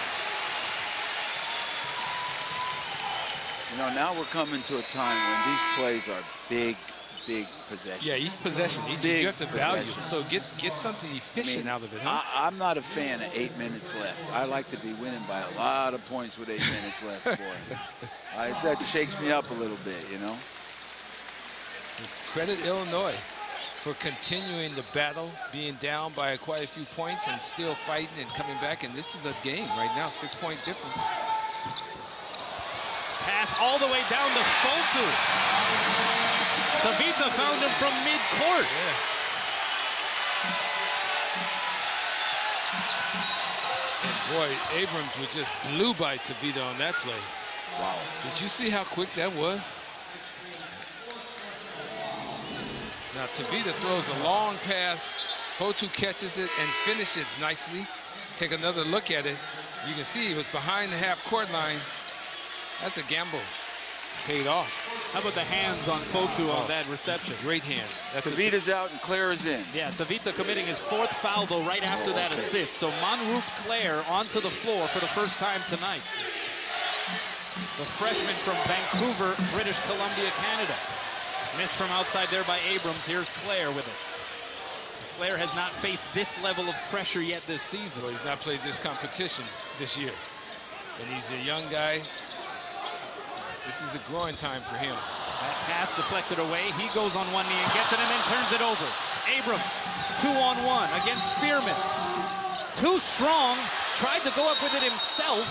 You know, now we're coming to a time when these plays are big, big possessions. Yeah, each possession, each big you have to value. possession. So get get something efficient I mean, out of it, huh? I, I'm not a fan of eight minutes left. I like to be winning by a lot of points with eight minutes left, boy. I, that shakes me up a little bit, you know. Credit Illinois for continuing the battle, being down by quite a few points and still fighting and coming back. And this is a game right now, six-point difference. Pass all the way down to Fotu. Tavita found him from mid-court. Yeah. And boy, Abrams was just blew by Tavita on that play. Wow. Did you see how quick that was? Now Tavita throws a long pass. Fotu catches it and finishes nicely. Take another look at it. You can see it was behind the half-court line. That's a gamble. Paid off. How about the hands on Fotu on that reception? Great hands. That's Tavita's out and Claire is in. Yeah, Tavita committing his fourth foul, though, right after that assist. So Monroop Claire onto the floor for the first time tonight. The freshman from Vancouver, British Columbia, Canada. Missed from outside there by Abrams. Here's Claire with it. Claire has not faced this level of pressure yet this season. Well, he's not played this competition this year. And he's a young guy. This is a growing time for him. That pass deflected away. He goes on one knee and gets it and then turns it over. Abrams, two on one against Spearman. Too strong, tried to go up with it himself.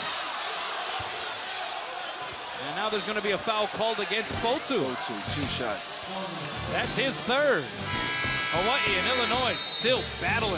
And now there's going to be a foul called against Fotu. Fotu, two shots. That's his third. Hawaii and Illinois still battling.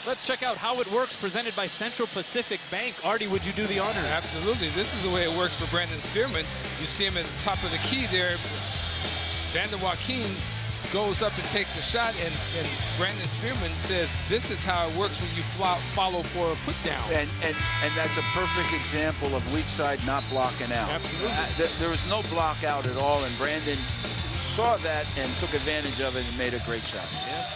Let's check out how it works, presented by Central Pacific Bank. Artie, would you do the honors? Absolutely. This is the way it works for Brandon Spearman. You see him at the top of the key there. Vander Joaquin goes up and takes a shot, and, and Brandon Spearman says this is how it works when you follow for a put down. And, and, and that's a perfect example of weak side not blocking out. Absolutely. Uh, th there was no block out at all, and Brandon saw that and took advantage of it and made a great shot. Yeah.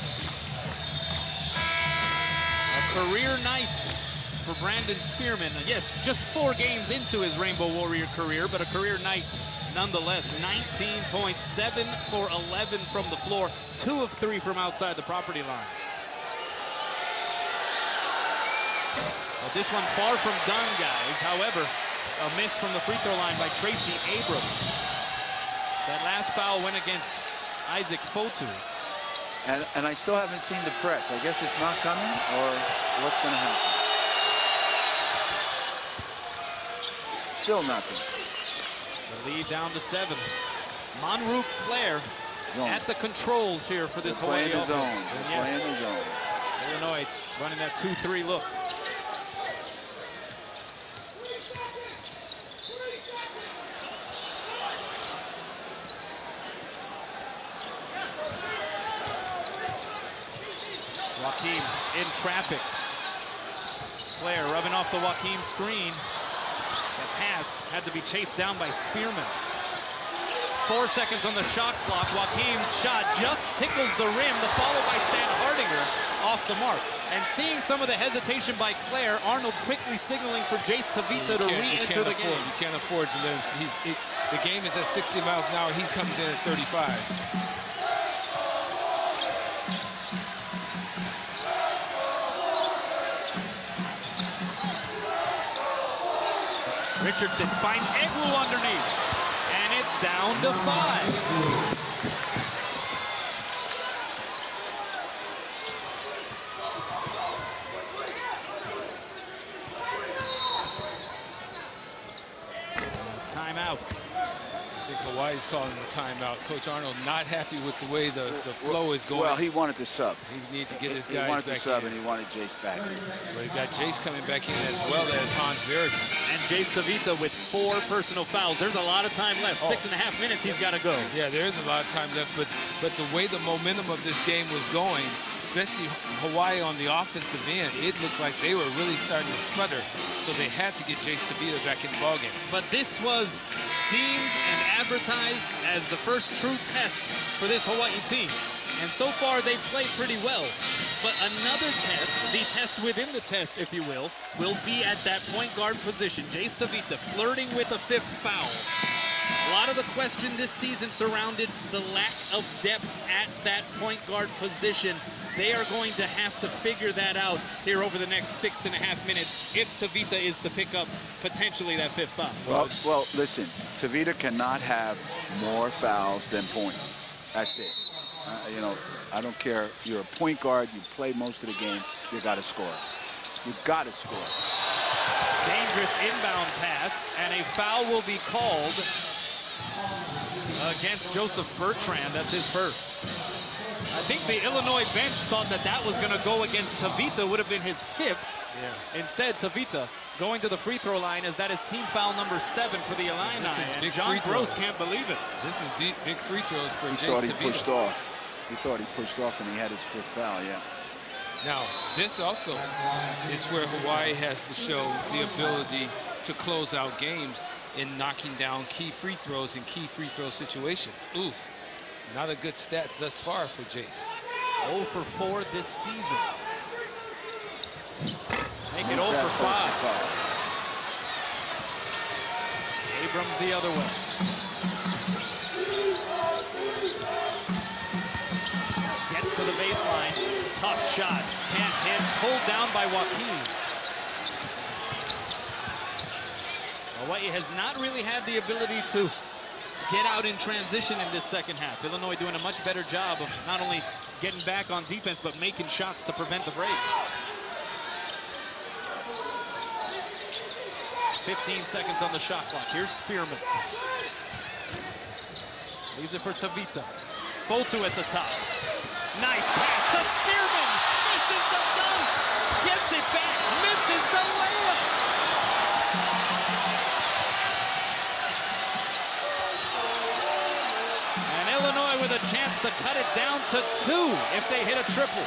A career night for Brandon Spearman. Yes, just four games into his Rainbow Warrior career, but a career night nonetheless. Nineteen point seven for eleven from the floor, two of three from outside the property line. Well, this one far from done, guys. However, a miss from the free throw line by Tracy Abrams. That last foul went against Isaac Fotu. And, and I still haven't seen the press. I guess it's not coming, or what's going to happen? Still nothing. The lead down to seven. Monroe Claire zone. At the controls here for this They're Hawaii playing offense. the zone. And They're yes, playing the zone. Illinois running that two three look. Joaquim in traffic. Claire rubbing off the Joaquim screen. That pass had to be chased down by Spearman. Four seconds on the shot clock. Joaquim's shot just tickles the rim. The follow by Stan Hardinger off the mark. And seeing some of the hesitation by Claire, Arnold quickly signaling for Jace Tavita to re-enter the game. You can't afford to live. He, he, the game is at sixty miles an hour. He comes in at thirty-five. Richardson finds Egwu underneath, and it's down to five. Timeout. I think Hawaii's calling the timeout. Coach Arnold not happy with the way the, the flow is going. Well, he wanted to sub. He needed to get his he guys wanted back to sub, in. and he wanted Jace back in. But he got Jace coming back in as well as Hans Bergen. And Jace Tavita with four personal fouls. There's a lot of time left. Oh. Six and a half minutes he's got to go. Yeah, there is a lot of time left, but but the way the momentum of this game was going, especially Hawaii on the offensive end, it looked like they were really starting to sputter. So they had to get Jace Tavita back in the ballgame. But this was deemed and advertised as the first true test for this Hawaii team. And so far, they've played pretty well. But another test, the test within the test, if you will, will be at that point guard position. Jace Tavita flirting with a fifth foul. A lot of the question this season surrounded the lack of depth at that point guard position. They are going to have to figure that out here over the next six and a half minutes if Tavita is to pick up potentially that fifth foul. Well, well, listen, Tavita cannot have more fouls than points. That's it. Uh, you know, I don't care. You're a point guard. You play most of the game. You got to score. You got to score. Dangerous inbound pass, and a foul will be called against Joseph Bertrand. That's his first. I think the Illinois bench thought that that was going to go against Tavita, would have been his fifth. Yeah. Instead, Tavita going to the free throw line, as that is team foul number seven for the Illini. And John Gross can't believe it. This is big, big free throws for He Jace thought he Tavita. pushed off. He thought he pushed off, and he had his fifth foul, yeah. Now, this also is where Hawaii has to show the ability to close out games in knocking down key free throws in key free throw situations. Ooh, not a good stat thus far for Jace. oh for four this season. Make it oh for five. Abrams the other way. Gets to the baseline. Tough shot. Can't hit. Pulled down by Joaquim. Hawaii has not really had the ability to get out in transition in this second half. Illinois doing a much better job of not only getting back on defense, but making shots to prevent the break. fifteen seconds on the shot clock. Here's Spearman. Leaves it for Tavita. Fotu at the top. Nice pass to Spearman. Misses the dunk. the layup. And Illinois with a chance to cut it down to two if they hit a triple.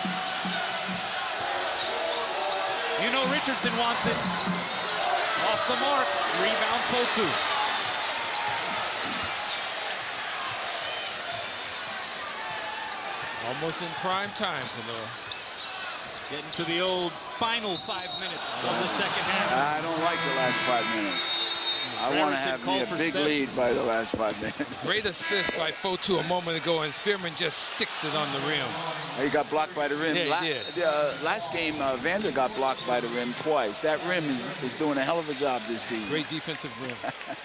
You know Richardson wants it. Off the mark, rebound Fotu. Almost in prime time, Kanoa. Getting to the old final five minutes of the second half. I don't like the last five minutes. I want to have me a big lead by the last five minutes. Great assist by Fotu a moment ago, and Spearman just sticks it on the rim. He got blocked by the rim. Yeah, he La did. The, uh, last game, uh, Vander got blocked by the rim twice. That rim is, is doing a hell of a job this season. Great defensive rim.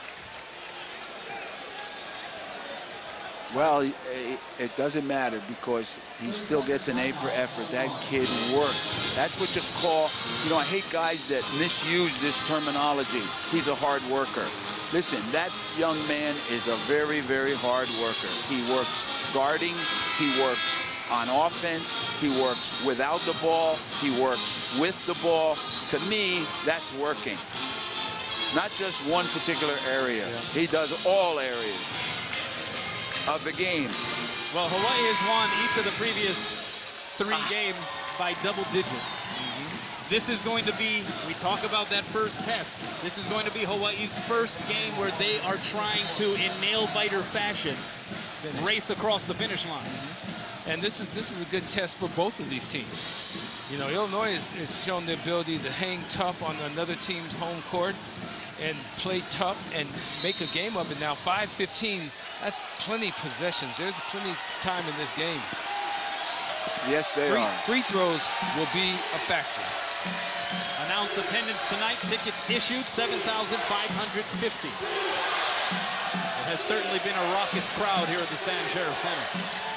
Well, it, it doesn't matter because he still gets an A for effort. That kid works. That's what you call, you know, I hate guys that misuse this terminology. He's a hard worker. Listen, that young man is a very, very hard worker. He works guarding. He works on offense. He works without the ball. He works with the ball. To me, that's working. Not just one particular area. Yeah. He does all areas of the game. Well, Hawaii has won each of the previous three ah. games by double digits. Mm-hmm. This is going to be, we talk about that first test. This is going to be Hawaii's first game where they are trying to, in nail-biter fashion, Finish. race across the finish line. Mm-hmm. And this is this is a good test for both of these teams. You know, Illinois has, has shown the ability to hang tough on another team's home court and play tough and make a game of it. Now, five fifteen, that's plenty possessions. There's plenty of time in this game. Yes, they free, are. Free throws will be a factor. Announced attendance tonight, tickets issued, seven thousand five hundred fifty. It has certainly been a raucous crowd here at the Stan Sheriff Center.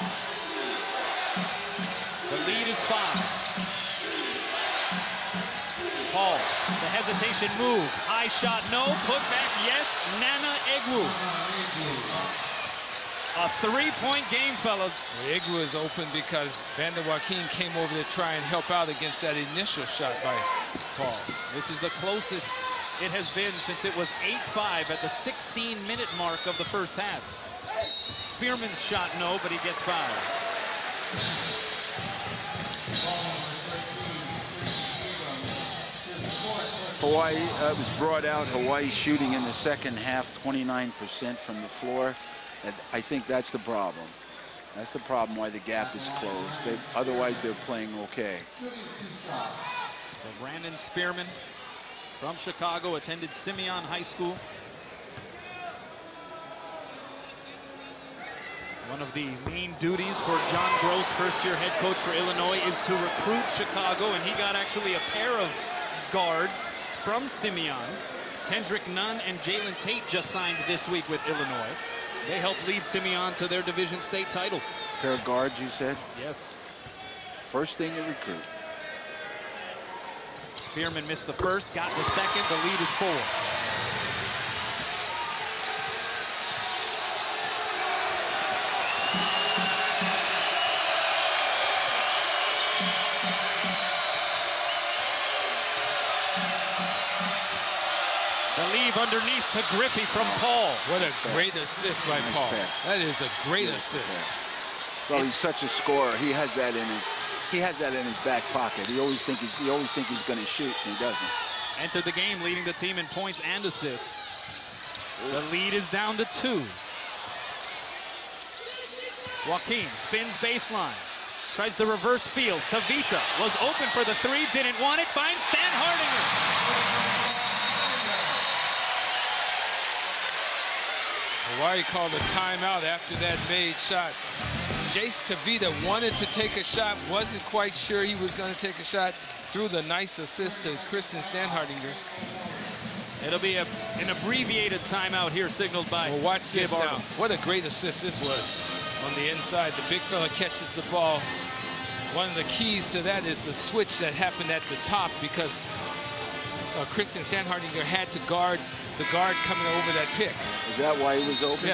The lead is five. Paul, the hesitation move. High shot, no. Put back, yes. Nana Egwu. A three-point game, fellas. Well, Egwu is open because Vander Joaquin came over to try and help out against that initial shot by Paul. This is the closest it has been since it was eight five at the sixteen minute mark of the first half. Spearman's shot, no, but he gets by. Hawaii uh, was brought out. Hawaii shooting in the second half twenty-nine percent from the floor. And I think that's the problem. That's the problem why the gap is closed. They, otherwise, they're playing okay. So Brandon Spearman from Chicago attended Simeon High School. One of the main duties for John Gross, first-year head coach for Illinois, is to recruit Chicago, and he got actually a pair of guards from Simeon. Kendrick Nunn and Jalen Tate just signed this week with Illinois. They helped lead Simeon to their Division State title. Pair of guards, you said? Yes. First thing to recruit. Spearman missed the first, got the second. The lead is four. Underneath to Griffey from Paul. What a great assist by Paul. That is a great assist. Well, he's such a scorer. He has that in his he has that in his back pocket. He always think he's he always think he's going to shoot, and he doesn't. Entered the game leading the team in points and assists. The lead is down to two. Joaquin spins baseline. Tries to reverse field. Tavita was open for the three, didn't want it. Finds Stan Hardinger. Hawaii called a timeout after that made shot. Jace Tavita wanted to take a shot, wasn't quite sure he was going to take a shot, threw the nice assist to Kristen Standhardinger. It'll be a, an abbreviated timeout here signaled by well, watch this Gabe now. What a great assist this was on the inside. The big fella catches the ball. One of the keys to that is the switch that happened at the top because uh, Kristen Standhardinger had to guard the guard coming over that pick. Is that why he was open? Yeah.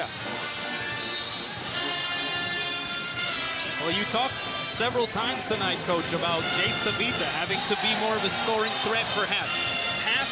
Well, you talked several times tonight, Coach, about Jace Tavita having to be more of a scoring threat, perhaps.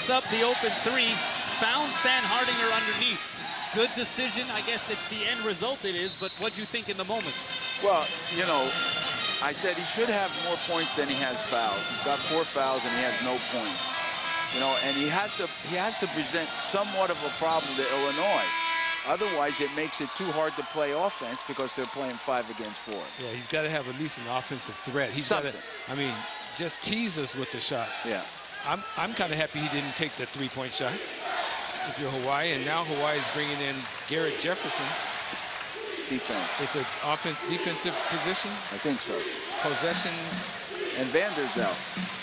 passed up the open three, found Stan Hardinger underneath. Good decision, I guess, at the end result it is, but what do you think in the moment? Well, you know, I said he should have more points than he has fouls. He's got four fouls and he has no points. You know, and he has to he has to present somewhat of a problem to Illinois. Otherwise, it makes it too hard to play offense because they're playing five against four. Yeah, he's got to have at least an offensive threat. He's got to, I mean, just tease us with the shot. Yeah. I'm, I'm kind of happy he didn't take the three-point shot if you're Hawaii. And now Hawaii is bringing in Garrett Jefferson. Defense. It's an offense, defensive position? I think so. Possession. And Vander's out.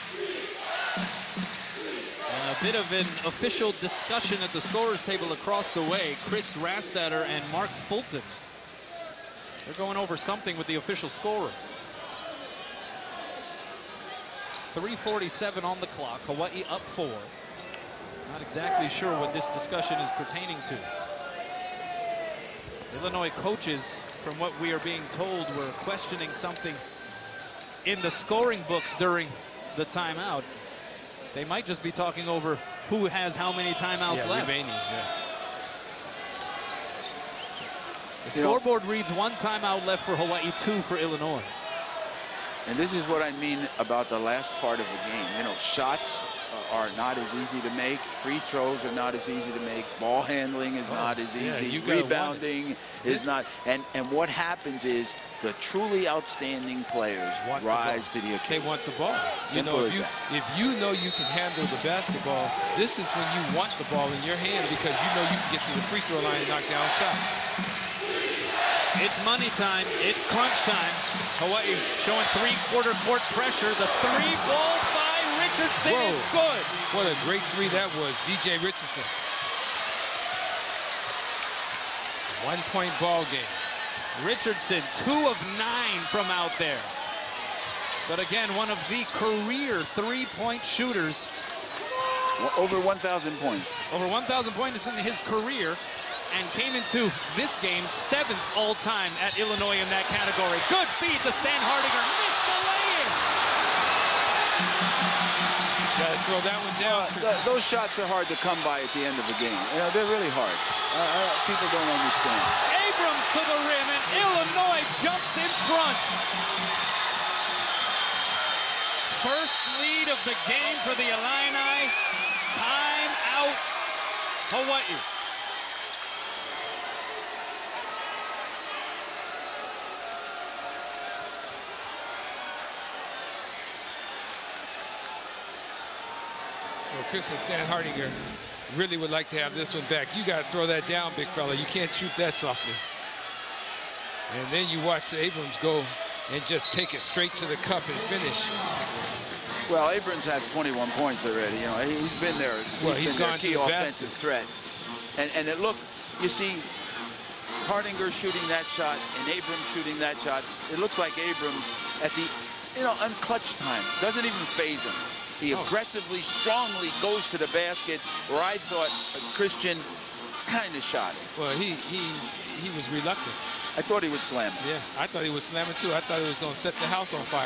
And a bit of an official discussion at the scorer's table across the way. Chris Rastatter and Mark Fulton. They're going over something with the official scorer. three forty-seven on the clock. Hawaii up four. Not exactly sure what this discussion is pertaining to. Illinois coaches, from what we are being told, were questioning something in the scoring books during the timeout. They might just be talking over who has how many timeouts yeah, left. Remaining, yeah. The scoreboard reads one timeout left for Hawaii, two for Illinois. And this is what I mean about the last part of the game. You know, shots are not as easy to make. Free throws are not as easy to make. Ball handling is oh, not as easy. Yeah, Rebounding is not. And, and what happens is the truly outstanding players want rise the to the occasion. They want the ball. Simple you know, if as you, that. if you know you can handle the basketball, this is when you want the ball in your hand because you know you can get to the free throw line and knock down shots. It's money time. It's crunch time. Hawaii showing three-quarter court pressure. The three ball by Richardson Whoa. is good. What a great three that was, D J Richardson. One-point ball game. Richardson, two of nine from out there. But again, one of the career three-point shooters. Well, over one thousand points. Over one thousand points in his career. And came into this game seventh all-time at Illinois in that category. Good feed to Stan Hardinger. Missed the lay-in. Gotta throw that one down. Uh, th those shots are hard to come by at the end of the game. You know, they're really hard. Uh, uh, people don't understand. Abrams to the rim, and Illinois jumps in front. First lead of the game for the Illini. Time out, Hawaii. Well, Chris and Stan Hardinger really would like to have this one back. You got to throw that down, big fella. You can't shoot that softly. And then you watch Abrams go and just take it straight to the cup and finish. Well, Abrams has twenty-one points already. You know, he's been there. He's well, he's been gone their key to the offensive threat. And and it look, you see, Hardinger shooting that shot and Abrams shooting that shot. It looks like Abrams at the, you know, unclutch time doesn't even faze him. He aggressively, strongly goes to the basket, where I thought Christian kind of shot it. Well, he he he was reluctant. I thought he would slam it. Yeah, I thought he would slam it too. I thought he was going to set the house on fire.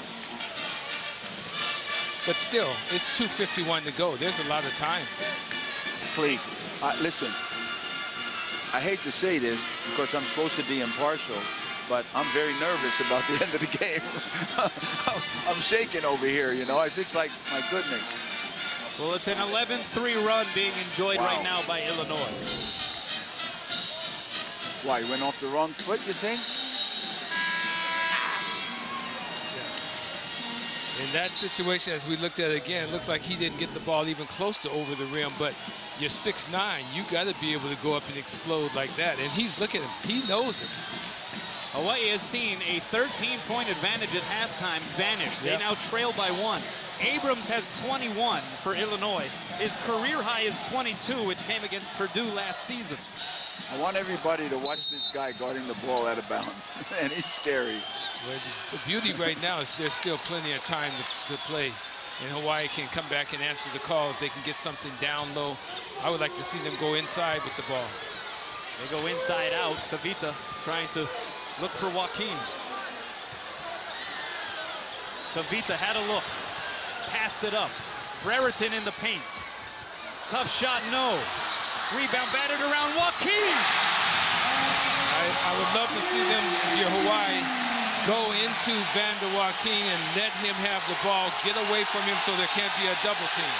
But still, it's two fifty-one to go. There's a lot of time. Please, uh, listen. I hate to say this because I'm supposed to be impartial, but I'm very nervous about the end of the game. I'm shaking over here, you know. I think it's like, my goodness. Well, it's an eleven three run being enjoyed Wow. right now by Illinois. Why, he went off the wrong foot, you think? In that situation, as we looked at it again, it looks like he didn't get the ball even close to over the rim, but you're six nine, you got to be able to go up and explode like that. And he's, look at him, he knows it. Hawaii has seen a thirteen point advantage at halftime vanish. They Yep. now trail by one. Abrams has twenty-one for Illinois. His career high is twenty-two, which came against Purdue last season. I want everybody to watch this guy guarding the ball out of bounds, and he's scary. Well, the, the beauty right now is there's still plenty of time to, to play. And Hawaii can come back and answer the call if they can get something down low. I would like to see them go inside with the ball. They go inside out. Tavita trying to look for Joaquin. Tavita had a look. Passed it up. Brereton in the paint. Tough shot, no. Rebound batted around Joaquin. I, I would love to see them, if you're Hawaii, go into Vander Joaquin and let him have the ball, get away from him so there can't be a double team.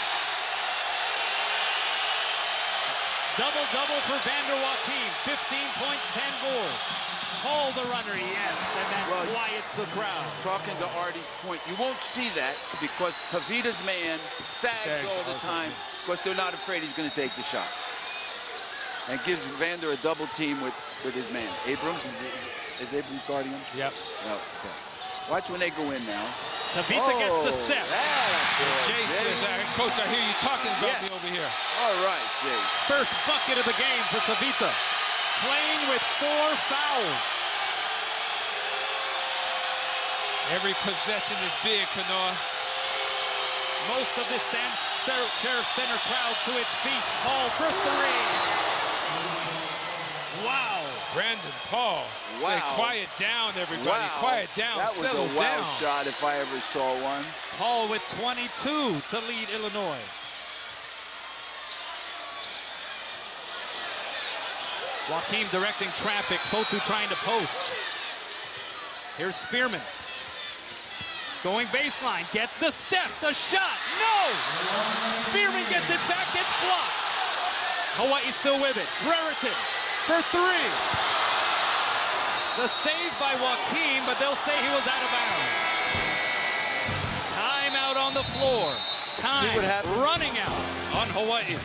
Double-double for Vander Joaquin. fifteen points, ten boards. Hall the runner, yes, and that well, quiets the crowd. Talking to Artie's point, you won't see that because Tavita's man sags Sags all the time because they're not afraid he's going to take the shot. And gives Vander a double team with, with his man. Abrams, is, is Abrams guarding him? Yep. No, okay. Watch when they go in now. Tavita oh, gets the step. Jay says, uh, Coach, I hear you talking about yeah. me over here. All right, Jay. First bucket of the game for Tavita. Playing with four fouls. Every possession is big, Kanoa. Most of the Stan Sheriff Center crowd to its feet. Hall for three. Wow. Brandon Paul. Wow. Say, quiet down, everybody. Wow. Quiet down. That was Settle a wow down. shot if I ever saw one. Hall with twenty-two to lead Illinois. Joaquin directing traffic. Fotu trying to post. Here's Spearman. Going baseline. Gets the step. The shot. No! Spearman gets it back. Gets blocked. Hawaii still with it. Brereton for three. The save by Joaquin, but they'll say he was out of bounds. Timeout on the floor. Time running out on Hawaii.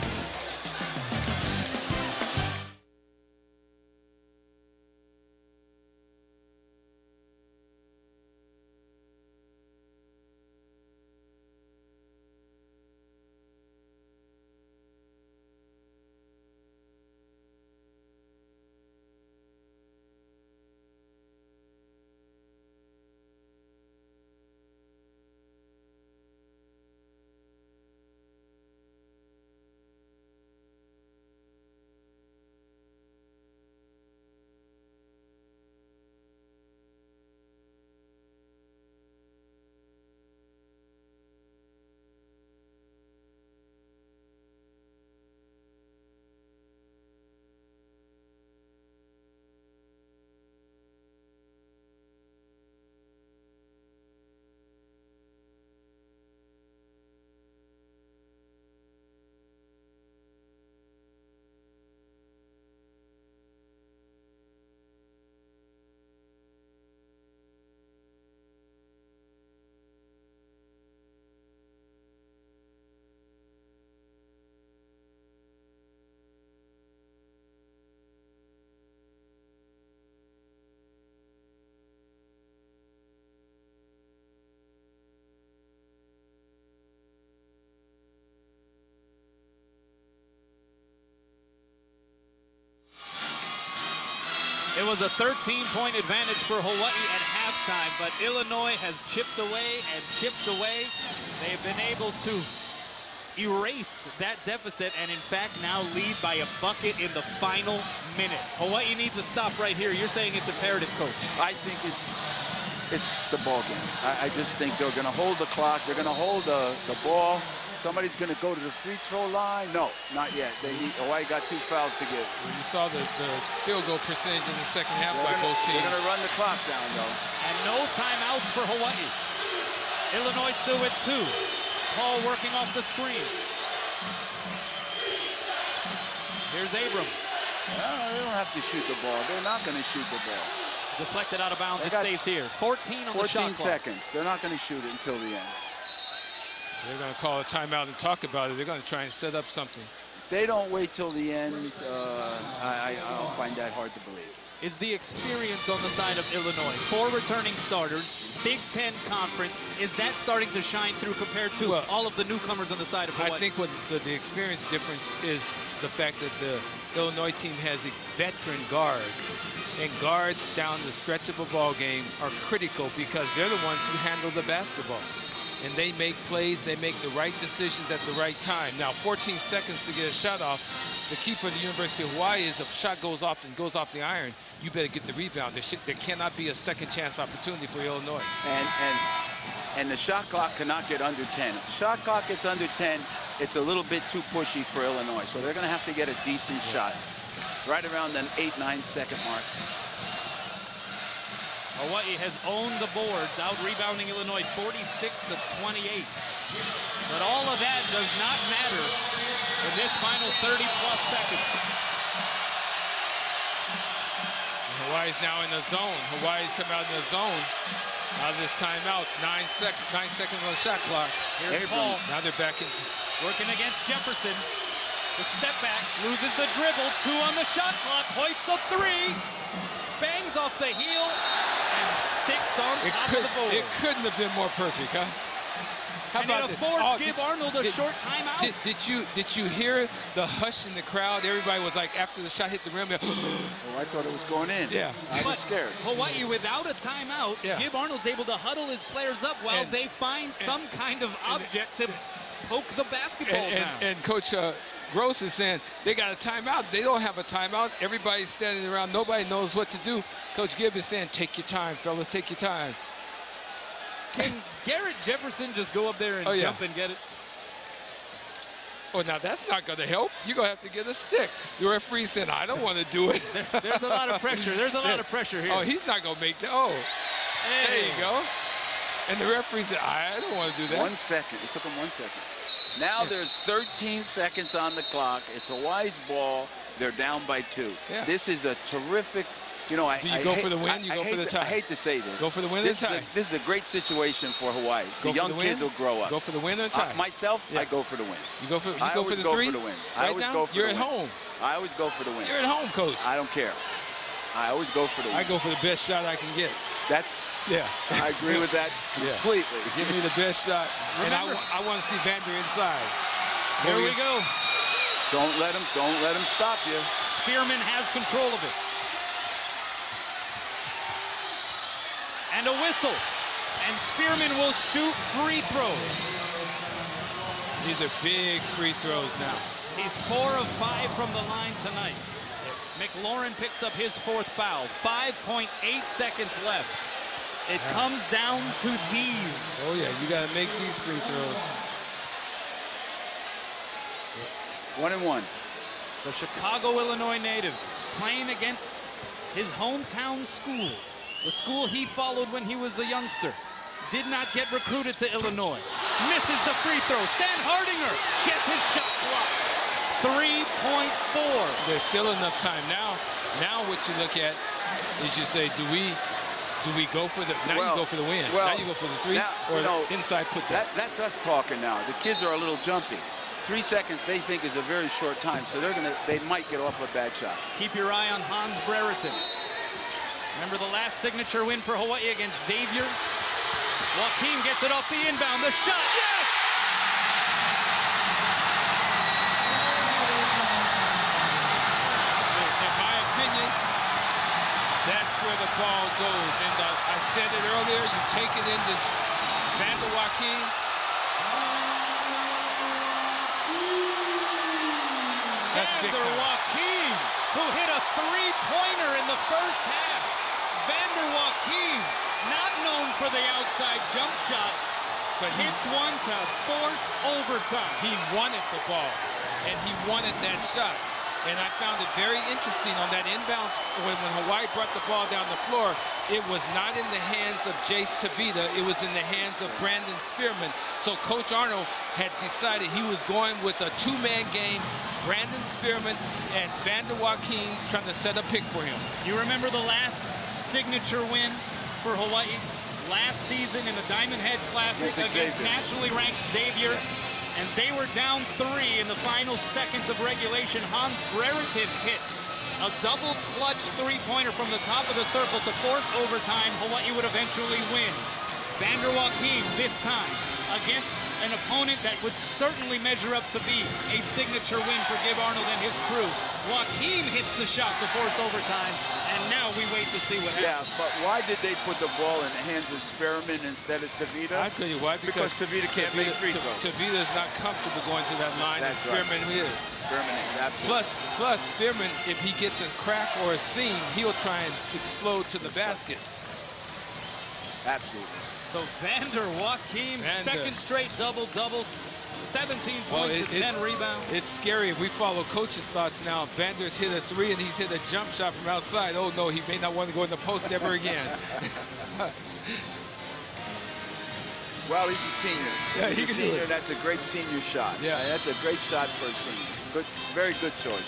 It was a thirteen point advantage for Hawaii at halftime, but Illinois has chipped away and chipped away. They've been able to erase that deficit and, in fact, now lead by a bucket in the final minute. Hawaii needs to stop right here. You're saying it's imperative, Coach. I think it's it's the ball game. I, I just think they're going to hold the clock. They're going to hold the, the ball. Somebody's going to go to the free throw line. No, not yet. They need, Hawaii got two fouls to give. You saw the, the field goal percentage in the second half they're by gonna, both teams. They're going to run the clock down, though. And no timeouts for Hawaii. Illinois still with two. Paul working off the screen. Here's Abrams. No, they don't have to shoot the ball. They're not going to shoot the ball. Deflected out of bounds. They it stays here. fourteen on the shot clock. fourteen seconds. They're not going to shoot it until the end. They're going to call a timeout and talk about it. They're going to try and set up something. If they don't wait till the end, uh, I, I, I'll find that hard to believe. Is the experience on the side of Illinois. Four returning starters, Big Ten Conference. Is that starting to shine through compared to well, all of the newcomers on the side of Hawaii? I think what the, the experience difference is the fact that the Illinois team has veteran guards. And guards down the stretch of a ball game are critical because they're the ones who handle the basketball. And they make plays, they make the right decisions at the right time. Now, fourteen seconds to get a shot off. The key for the University of Hawaii is if a shot goes off and goes off the iron, you better get the rebound. There, should, there cannot be a second chance opportunity for Illinois. And, and, and the shot clock cannot get under ten. If the shot clock gets under ten, it's a little bit too pushy for Illinois. So they're going to have to get a decent shot right around the eight, nine second mark. Hawaii has owned the boards, out-rebounding Illinois forty-six to twenty-eight. But all of that does not matter in this final thirty plus seconds. Hawaii's now in the zone. Hawaii's come out in the zone. Out of this timeout, nine, sec nine seconds on the shot clock. Here's Paul. Now they're back in. Working against Jefferson. The step back, loses the dribble, two on the shot clock, hoists a three, bangs off the heel, and sticks on It, top could, of the board. it couldn't have been more perfect, huh? How and about it affords oh, Gib did, Arnold a did, short timeout. Did, did you did you hear the hush in the crowd? Everybody was like, after the shot hit the rim, oh, I thought it was going in. Yeah, I but was scared. Hawaii, without a timeout, yeah. Gib Arnold's able to huddle his players up while and, they find and, some kind of object to poke the basketball and, down. And, and Coach uh, Gross is saying they got a timeout. They don't have a timeout. Everybody's standing around. Nobody knows what to do. Coach Gibb is saying, take your time, fellas, take your time. Can Garrett Jefferson just go up there and oh, yeah. jump and get it? Oh, now that's not going to help. You're going to have to get a stick. The referee said, I don't want to do it. There, there's a lot of pressure. There's a lot of pressure here. Oh, he's not going to make that. Oh, hey. There you go. And the referee said, I don't want to do that. One second. It took him one second. Now yeah. there's thirteen seconds on the clock. It's Hawaii's ball. They're down by two. Yeah. This is a terrific, you know, I Do you I go hate, for the win? I, You I go for the to, tie? I hate to say this. Go for the win this or the tie? Is a, this is a great situation for Hawaii. Go the young for the kids win? will grow up. Go for the win or tie? Uh, myself, yeah. I go for the win. You go for, you I go for the go three? for the win. Right I always down? go for You're the at win. home. I always go for the win. You're at home, Coach. I don't care. I always go for the win. I go for the best shot I can get. That's, yeah. I agree with that completely. Yeah. Give me the best shot. Remember, and I, I want to see Vander inside. Here we go. Don't let him, don't let him stop you. Spearman has control of it. And a whistle. And Spearman will shoot free throws. These are big free throws now. He's four of five from the line tonight. McLaurin picks up his fourth foul. five point eight seconds left. It yeah. comes down to these. Oh, yeah, you got to make these free throws. One and one. The Chicago, Illinois native playing against his hometown school, the school he followed when he was a youngster. Did not get recruited to Illinois. Misses the free throw. Stan Hardinger gets his shot blocked. three point four. There's still enough time. Now, now what you look at is you say, do we do we go for the, now well, you go for the win. Well, now you go for the three now, or you know, inside put that. that. That's us talking now. The kids are a little jumpy. Three seconds they think is a very short time, so they're gonna they might get off a bad shot. Keep your eye on Hans Brereton. Remember the last signature win for Hawaii against Xavier? Joaquin gets it off the inbound. The shot, yes! In my opinion, that's where the ball goes. And uh, I said it earlier, you take it into Vander Joaquin. Vander Joaquin, who hit a three-pointer in the first half. Vander Joaquin, not known for the outside jump shot, but hits one to force overtime. He wanted the ball, and he wanted that shot. And I found it very interesting on that inbounds when, when Hawaii brought the ball down the floor, it was not in the hands of Jace Tavita, it was in the hands of Brandon Spearman. So Coach Arnold had decided he was going with a two-man game, Brandon Spearman and Vander Joaquin trying to set a pick for him. You remember the last signature win for Hawaii? Last season in the Diamond Head Classic against Xavier. nationally ranked Xavier. And they were down three in the final seconds of regulation. Hans Brereton hit a double clutch three-pointer from the top of the circle to force overtime. Hawaii would eventually win. Vander Joaquin this time against an opponent that would certainly measure up to be a signature win for Gib Arnold and his crew. Joaquin hits the shot to force overtime, and now we wait to see what happens. Yeah, but why did they put the ball in the hands of Spearman instead of Tavita? I'll tell you why. Because, because Tavita can't Tavita, make free throws. Tavita is not comfortable going to that line, That's and Spearman right. is. Spearman is, absolutely. Plus, plus, Spearman, if he gets a crack or a seam, he'll try and explode to the basket. Absolutely. So Vander Joaquin, Vander. second straight double-double, seventeen Well, points it, and ten rebounds. It's scary if we follow coach's thoughts now. Vander's hit a three and he's hit a jump shot from outside. Oh no, he may not want to go in the post ever again. Well, he's a senior. Yeah, he's he a can do senior. it. That's a great senior shot. Yeah, and that's a great shot for a senior. Good, very good choice.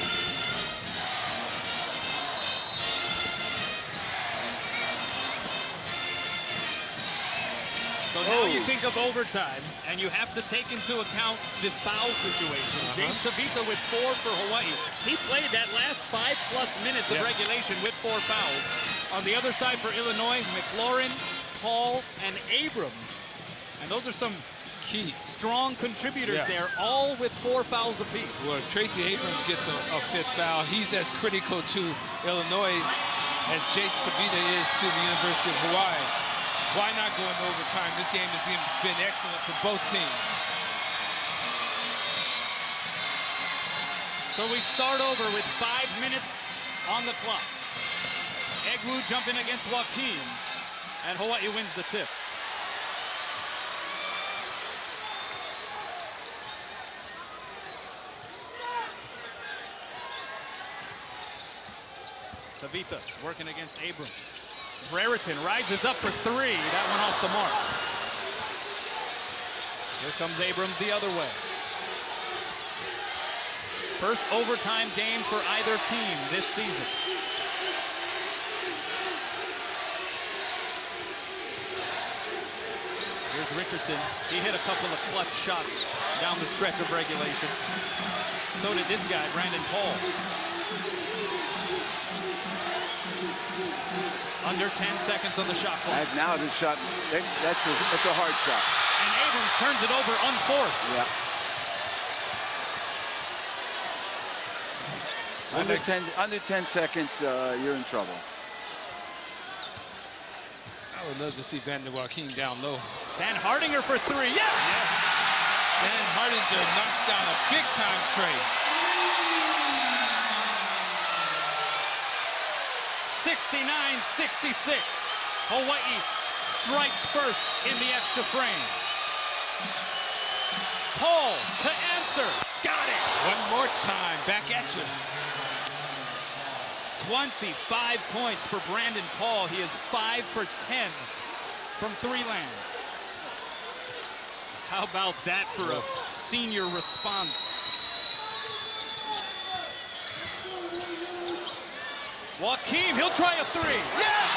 So now you think of overtime, and you have to take into account the foul situation. Uh-huh. Jace Tavita with four for Hawaii. He played that last five-plus minutes of Yeah. regulation with four fouls. On the other side for Illinois, McLaurin, Paul, and Abrams. And those are some key strong contributors Yeah. there, all with four fouls apiece. Well, if Tracy Abrams gets a, a fifth foul, he's as critical to Illinois as Jace Tavita is to the University of Hawaii. Why not go into overtime? This game has been excellent for both teams. So we start over with five minutes on the clock. Egwu jumping against Joaquin, and Hawaii wins the tip. Tavita working against Abrams. Brereton rises up for three. That one off the mark. Here comes Abrams the other way. First overtime game for either team this season. Here's Richardson. He hit a couple of clutch shots down the stretch of regulation. So did this guy, Brandon Paul. Under ten seconds on the shot clock. And now the shot, that, that's a, that's a hard shot. And Abrams turns it over unforced. Yeah. Under ten, under ten seconds, uh, you're in trouble. I would love to see Vander Joaquin down low. Stan Hardinger for three. Yes! Yeah. Dan Hardinger knocks down a big-time trade. sixty-nine sixty-six. Hawaii strikes first in the extra frame. Paul to answer. Got it. One more time. Back at you. twenty-five points for Brandon Paul. He is five for ten from three land. How about that for a senior response? Joaquin, he'll try a three. Yes!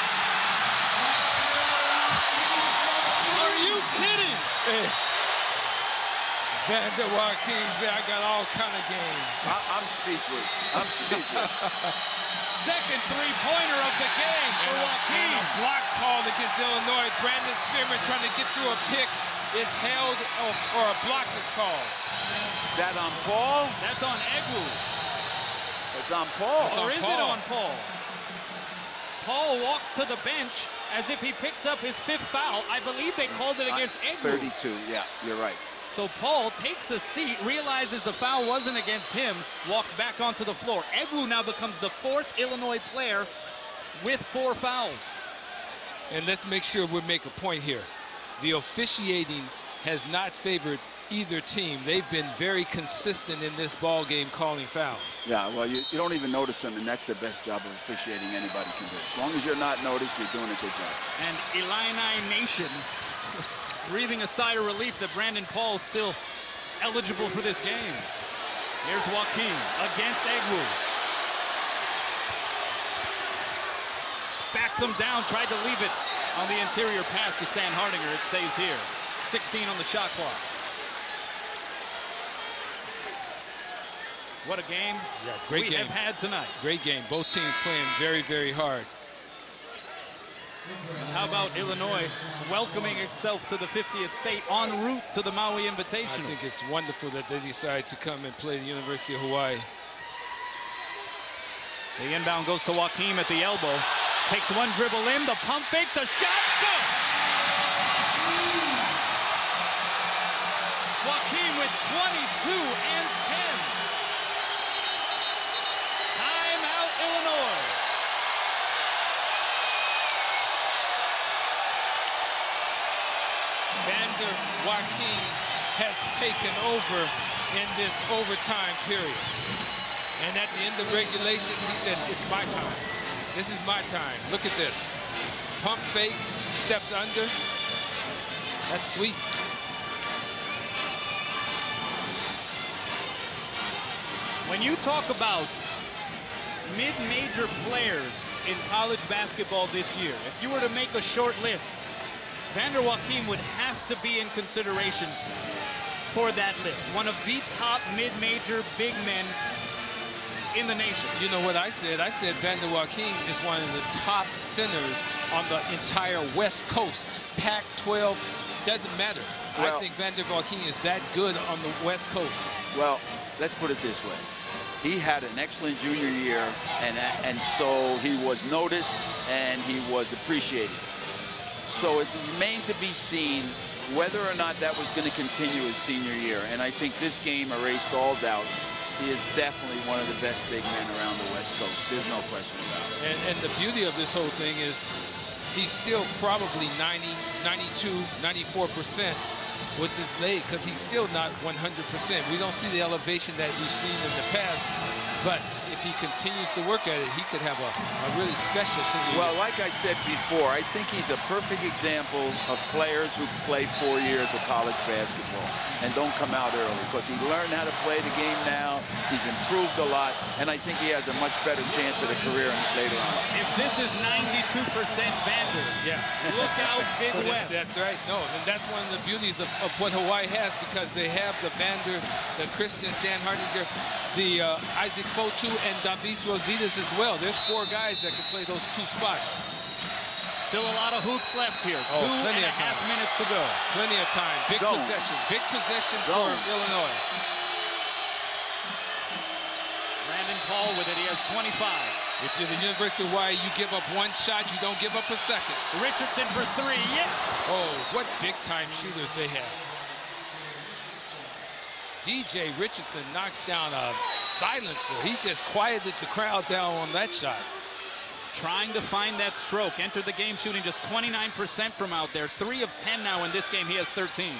Are you kidding? Hey. Vander Joaquin said, I got all kind of game. I, I'm speechless. I'm speechless. Second three-pointer of the game for Joaquin. And a block called against Illinois. Brandon Spearman trying to get through a pick is held, or, or a block is called. Is that on Paul? That's on Egwu. It's on Paul. Or is it on Paul? Paul walks to the bench as if he picked up his fifth foul. I believe they called it against Egwu. thirty-two, yeah, you're right. So Paul takes a seat, realizes the foul wasn't against him, walks back onto the floor. Egwu now becomes the fourth Illinois player with four fouls. And let's make sure we make a point here. The officiating has not favored either team. They've been very consistent in this ball game calling fouls. Yeah, well, you, you don't even notice them, and that's the best job of officiating anybody can do. As long as you're not noticed, you're doing a good job. And Illini Nation breathing a sigh of relief that Brandon Paul is still eligible for this game. Here's Joaquin against Egwu. Backs him down, tried to leave it on the interior pass to Stan Hardinger. It stays here. sixteen on the shot clock. What a game yeah, great we game. have had tonight. Great game. Both teams playing very, very hard. How about Illinois welcoming itself to the fiftieth state en route to the Maui Invitational? I think it's wonderful that they decide to come and play the University of Hawaii. The inbound goes to Joaquin at the elbow. Takes one dribble in, the pump fake, the shot, good! Joaquin with twenty-two and ten. Timeout, Illinois. Vander Joaquin has taken over in this overtime period. And at the end of regulation, he said, it's my time. This is my time. Look at this. Pump fake, steps under. That's sweet. When you talk about mid-major players in college basketball this year, if you were to make a short list, Vander Joachim would have to be in consideration for that list. One of the top mid-major big men in the nation. You know what I said? I said Vander Joachim is one of the top centers on the entire West Coast. Pac twelve, doesn't matter. Well, I think Vander Joachim is that good on the West Coast. Well, let's put it this way. He had an excellent junior year, and, and so he was noticed and he was appreciated. So it remained to be seen whether or not that was going to continue his senior year. And I think this game erased all doubt. He is definitely one of the best big men around the West Coast. There's no question about it. And, and the beauty of this whole thing is he's still probably ninety, ninety-two, ninety-four percent with this leg because he's still not one hundred percent. We don't see the elevation that we've seen in the past, but if he continues to work at it, he could have a, a really special thing. Well, like I said before, I think he's a perfect example of players who play four years of college basketball and don't come out early because he learned how to play the game now. He's improved a lot, and I think he has a much better chance at a career later on. If this is ninety-two percent Vander, yeah, look out Big West. That's right. No, and that's one of the beauties of, of what Hawaii has because they have the Vander, the Christian Dan Hardinger, the uh, Isaac Fotu, and Davis Rositas as well. There's four guys that can play those two spots. Still a lot of hoops left here. Oh, Two plenty and a of time. half minutes to go. Plenty of time. Big Zone. possession. Big possession Zone. for Illinois. Brandon Paul with it. He has twenty-five. If you're the University of Hawaii, you give up one shot, you don't give up a second. Richardson for three. Yes. Oh, what big-time shooters they have. D J Richardson knocks down a silencer. He just quieted the crowd down on that shot. Trying to find that stroke. Entered the game shooting just twenty-nine percent from out there. Three of ten now in this game. He has thirteen.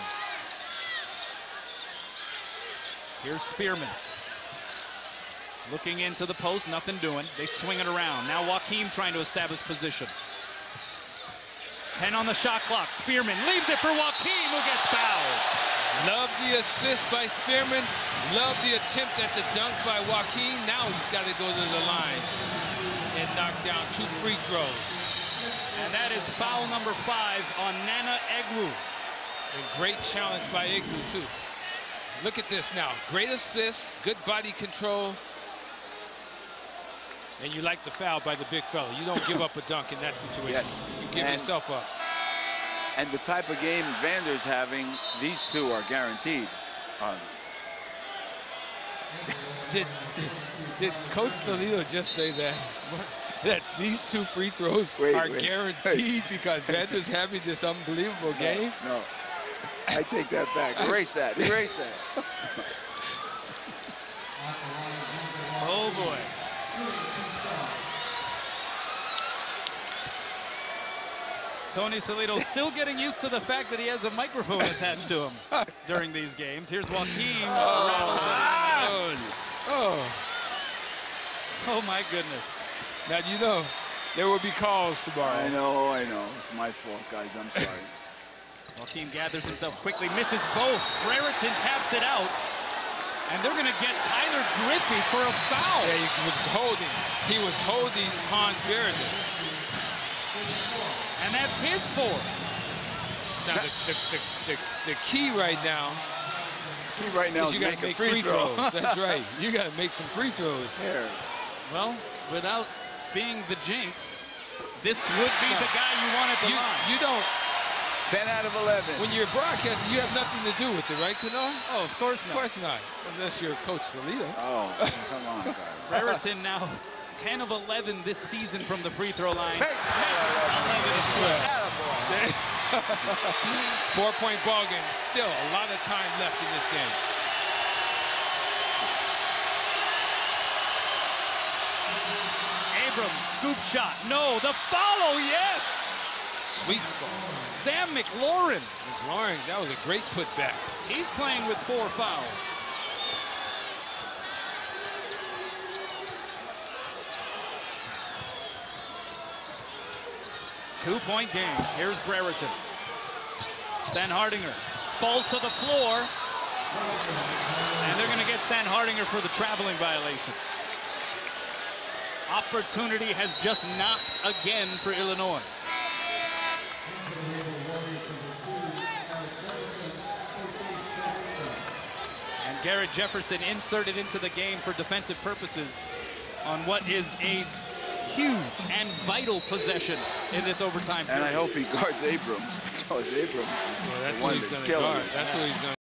Here's Spearman. Looking into the post, nothing doing. They swing it around. Now Joachim trying to establish position. ten on the shot clock. Spearman leaves it for Joachim, who gets fouled. Love the assist by Spearman. Love the attempt at the dunk by Joachim. Now he's got to go to the line and knock down two free throws. And that is foul number five on Nana Egwu. And great challenge by Egwu, too. Look at this now. Great assist, good body control. And you like the foul by the big fella. You don't give up a dunk in that situation. Yes. You give and, yourself up. And the type of game Vander's having, these two are guaranteed. Um, did, did, did Coach Salido just say that? That these two free throws wait, are wait, guaranteed wait. because Vander's having this unbelievable game? No, no. I take that back. Erase that. Erase that. Oh, boy. Tony Salido still getting used to the fact that he has a microphone attached to him during these games. Here's Joachim. Oh, oh. Oh, my goodness. Now, you know, there will be calls tomorrow. I know, I know. It's my fault, guys. I'm sorry. Joachim gathers himself quickly, misses both. Brereton taps it out. And they're going to get Tyler Griffey for a foul. Yeah, he was holding. He was holding Hans Brereton. And that's his fourth. Now, the, the, the, the, the key right now key right now is you got to make free, free throws. That's right. You got to make some free throws. Here. Well, without being the jinx, this would be no. the guy you want at the you, line. You don't. ten out of eleven. When you're broadcasting, you have nothing to do with it, right, Kennard? Oh, of course not. Of course not. Unless you're Coach Salido. Oh, come on, guys. Brereton now ten of eleven this season from the free throw line. Hey. eleven of twelve. Four-point ball game. Still a lot of time left in this game. Abrams, scoop shot. No, the follow, yes! We, Sam McLaurin. McLaurin, that was a great putback. He's playing with four fouls. Two-point game. Here's Brereton. Stan Hardinger falls to the floor. And they're going to get Stan Hardinger for the traveling violation. Opportunity has just knocked again for Illinois. And Garrett Jefferson inserted into the game for defensive purposes on what is a huge and vital possession in this overtime period. And I hope he guards Abrams, because Abrams Well, that's the what one he's that's going to killing guard. him. That's what he's going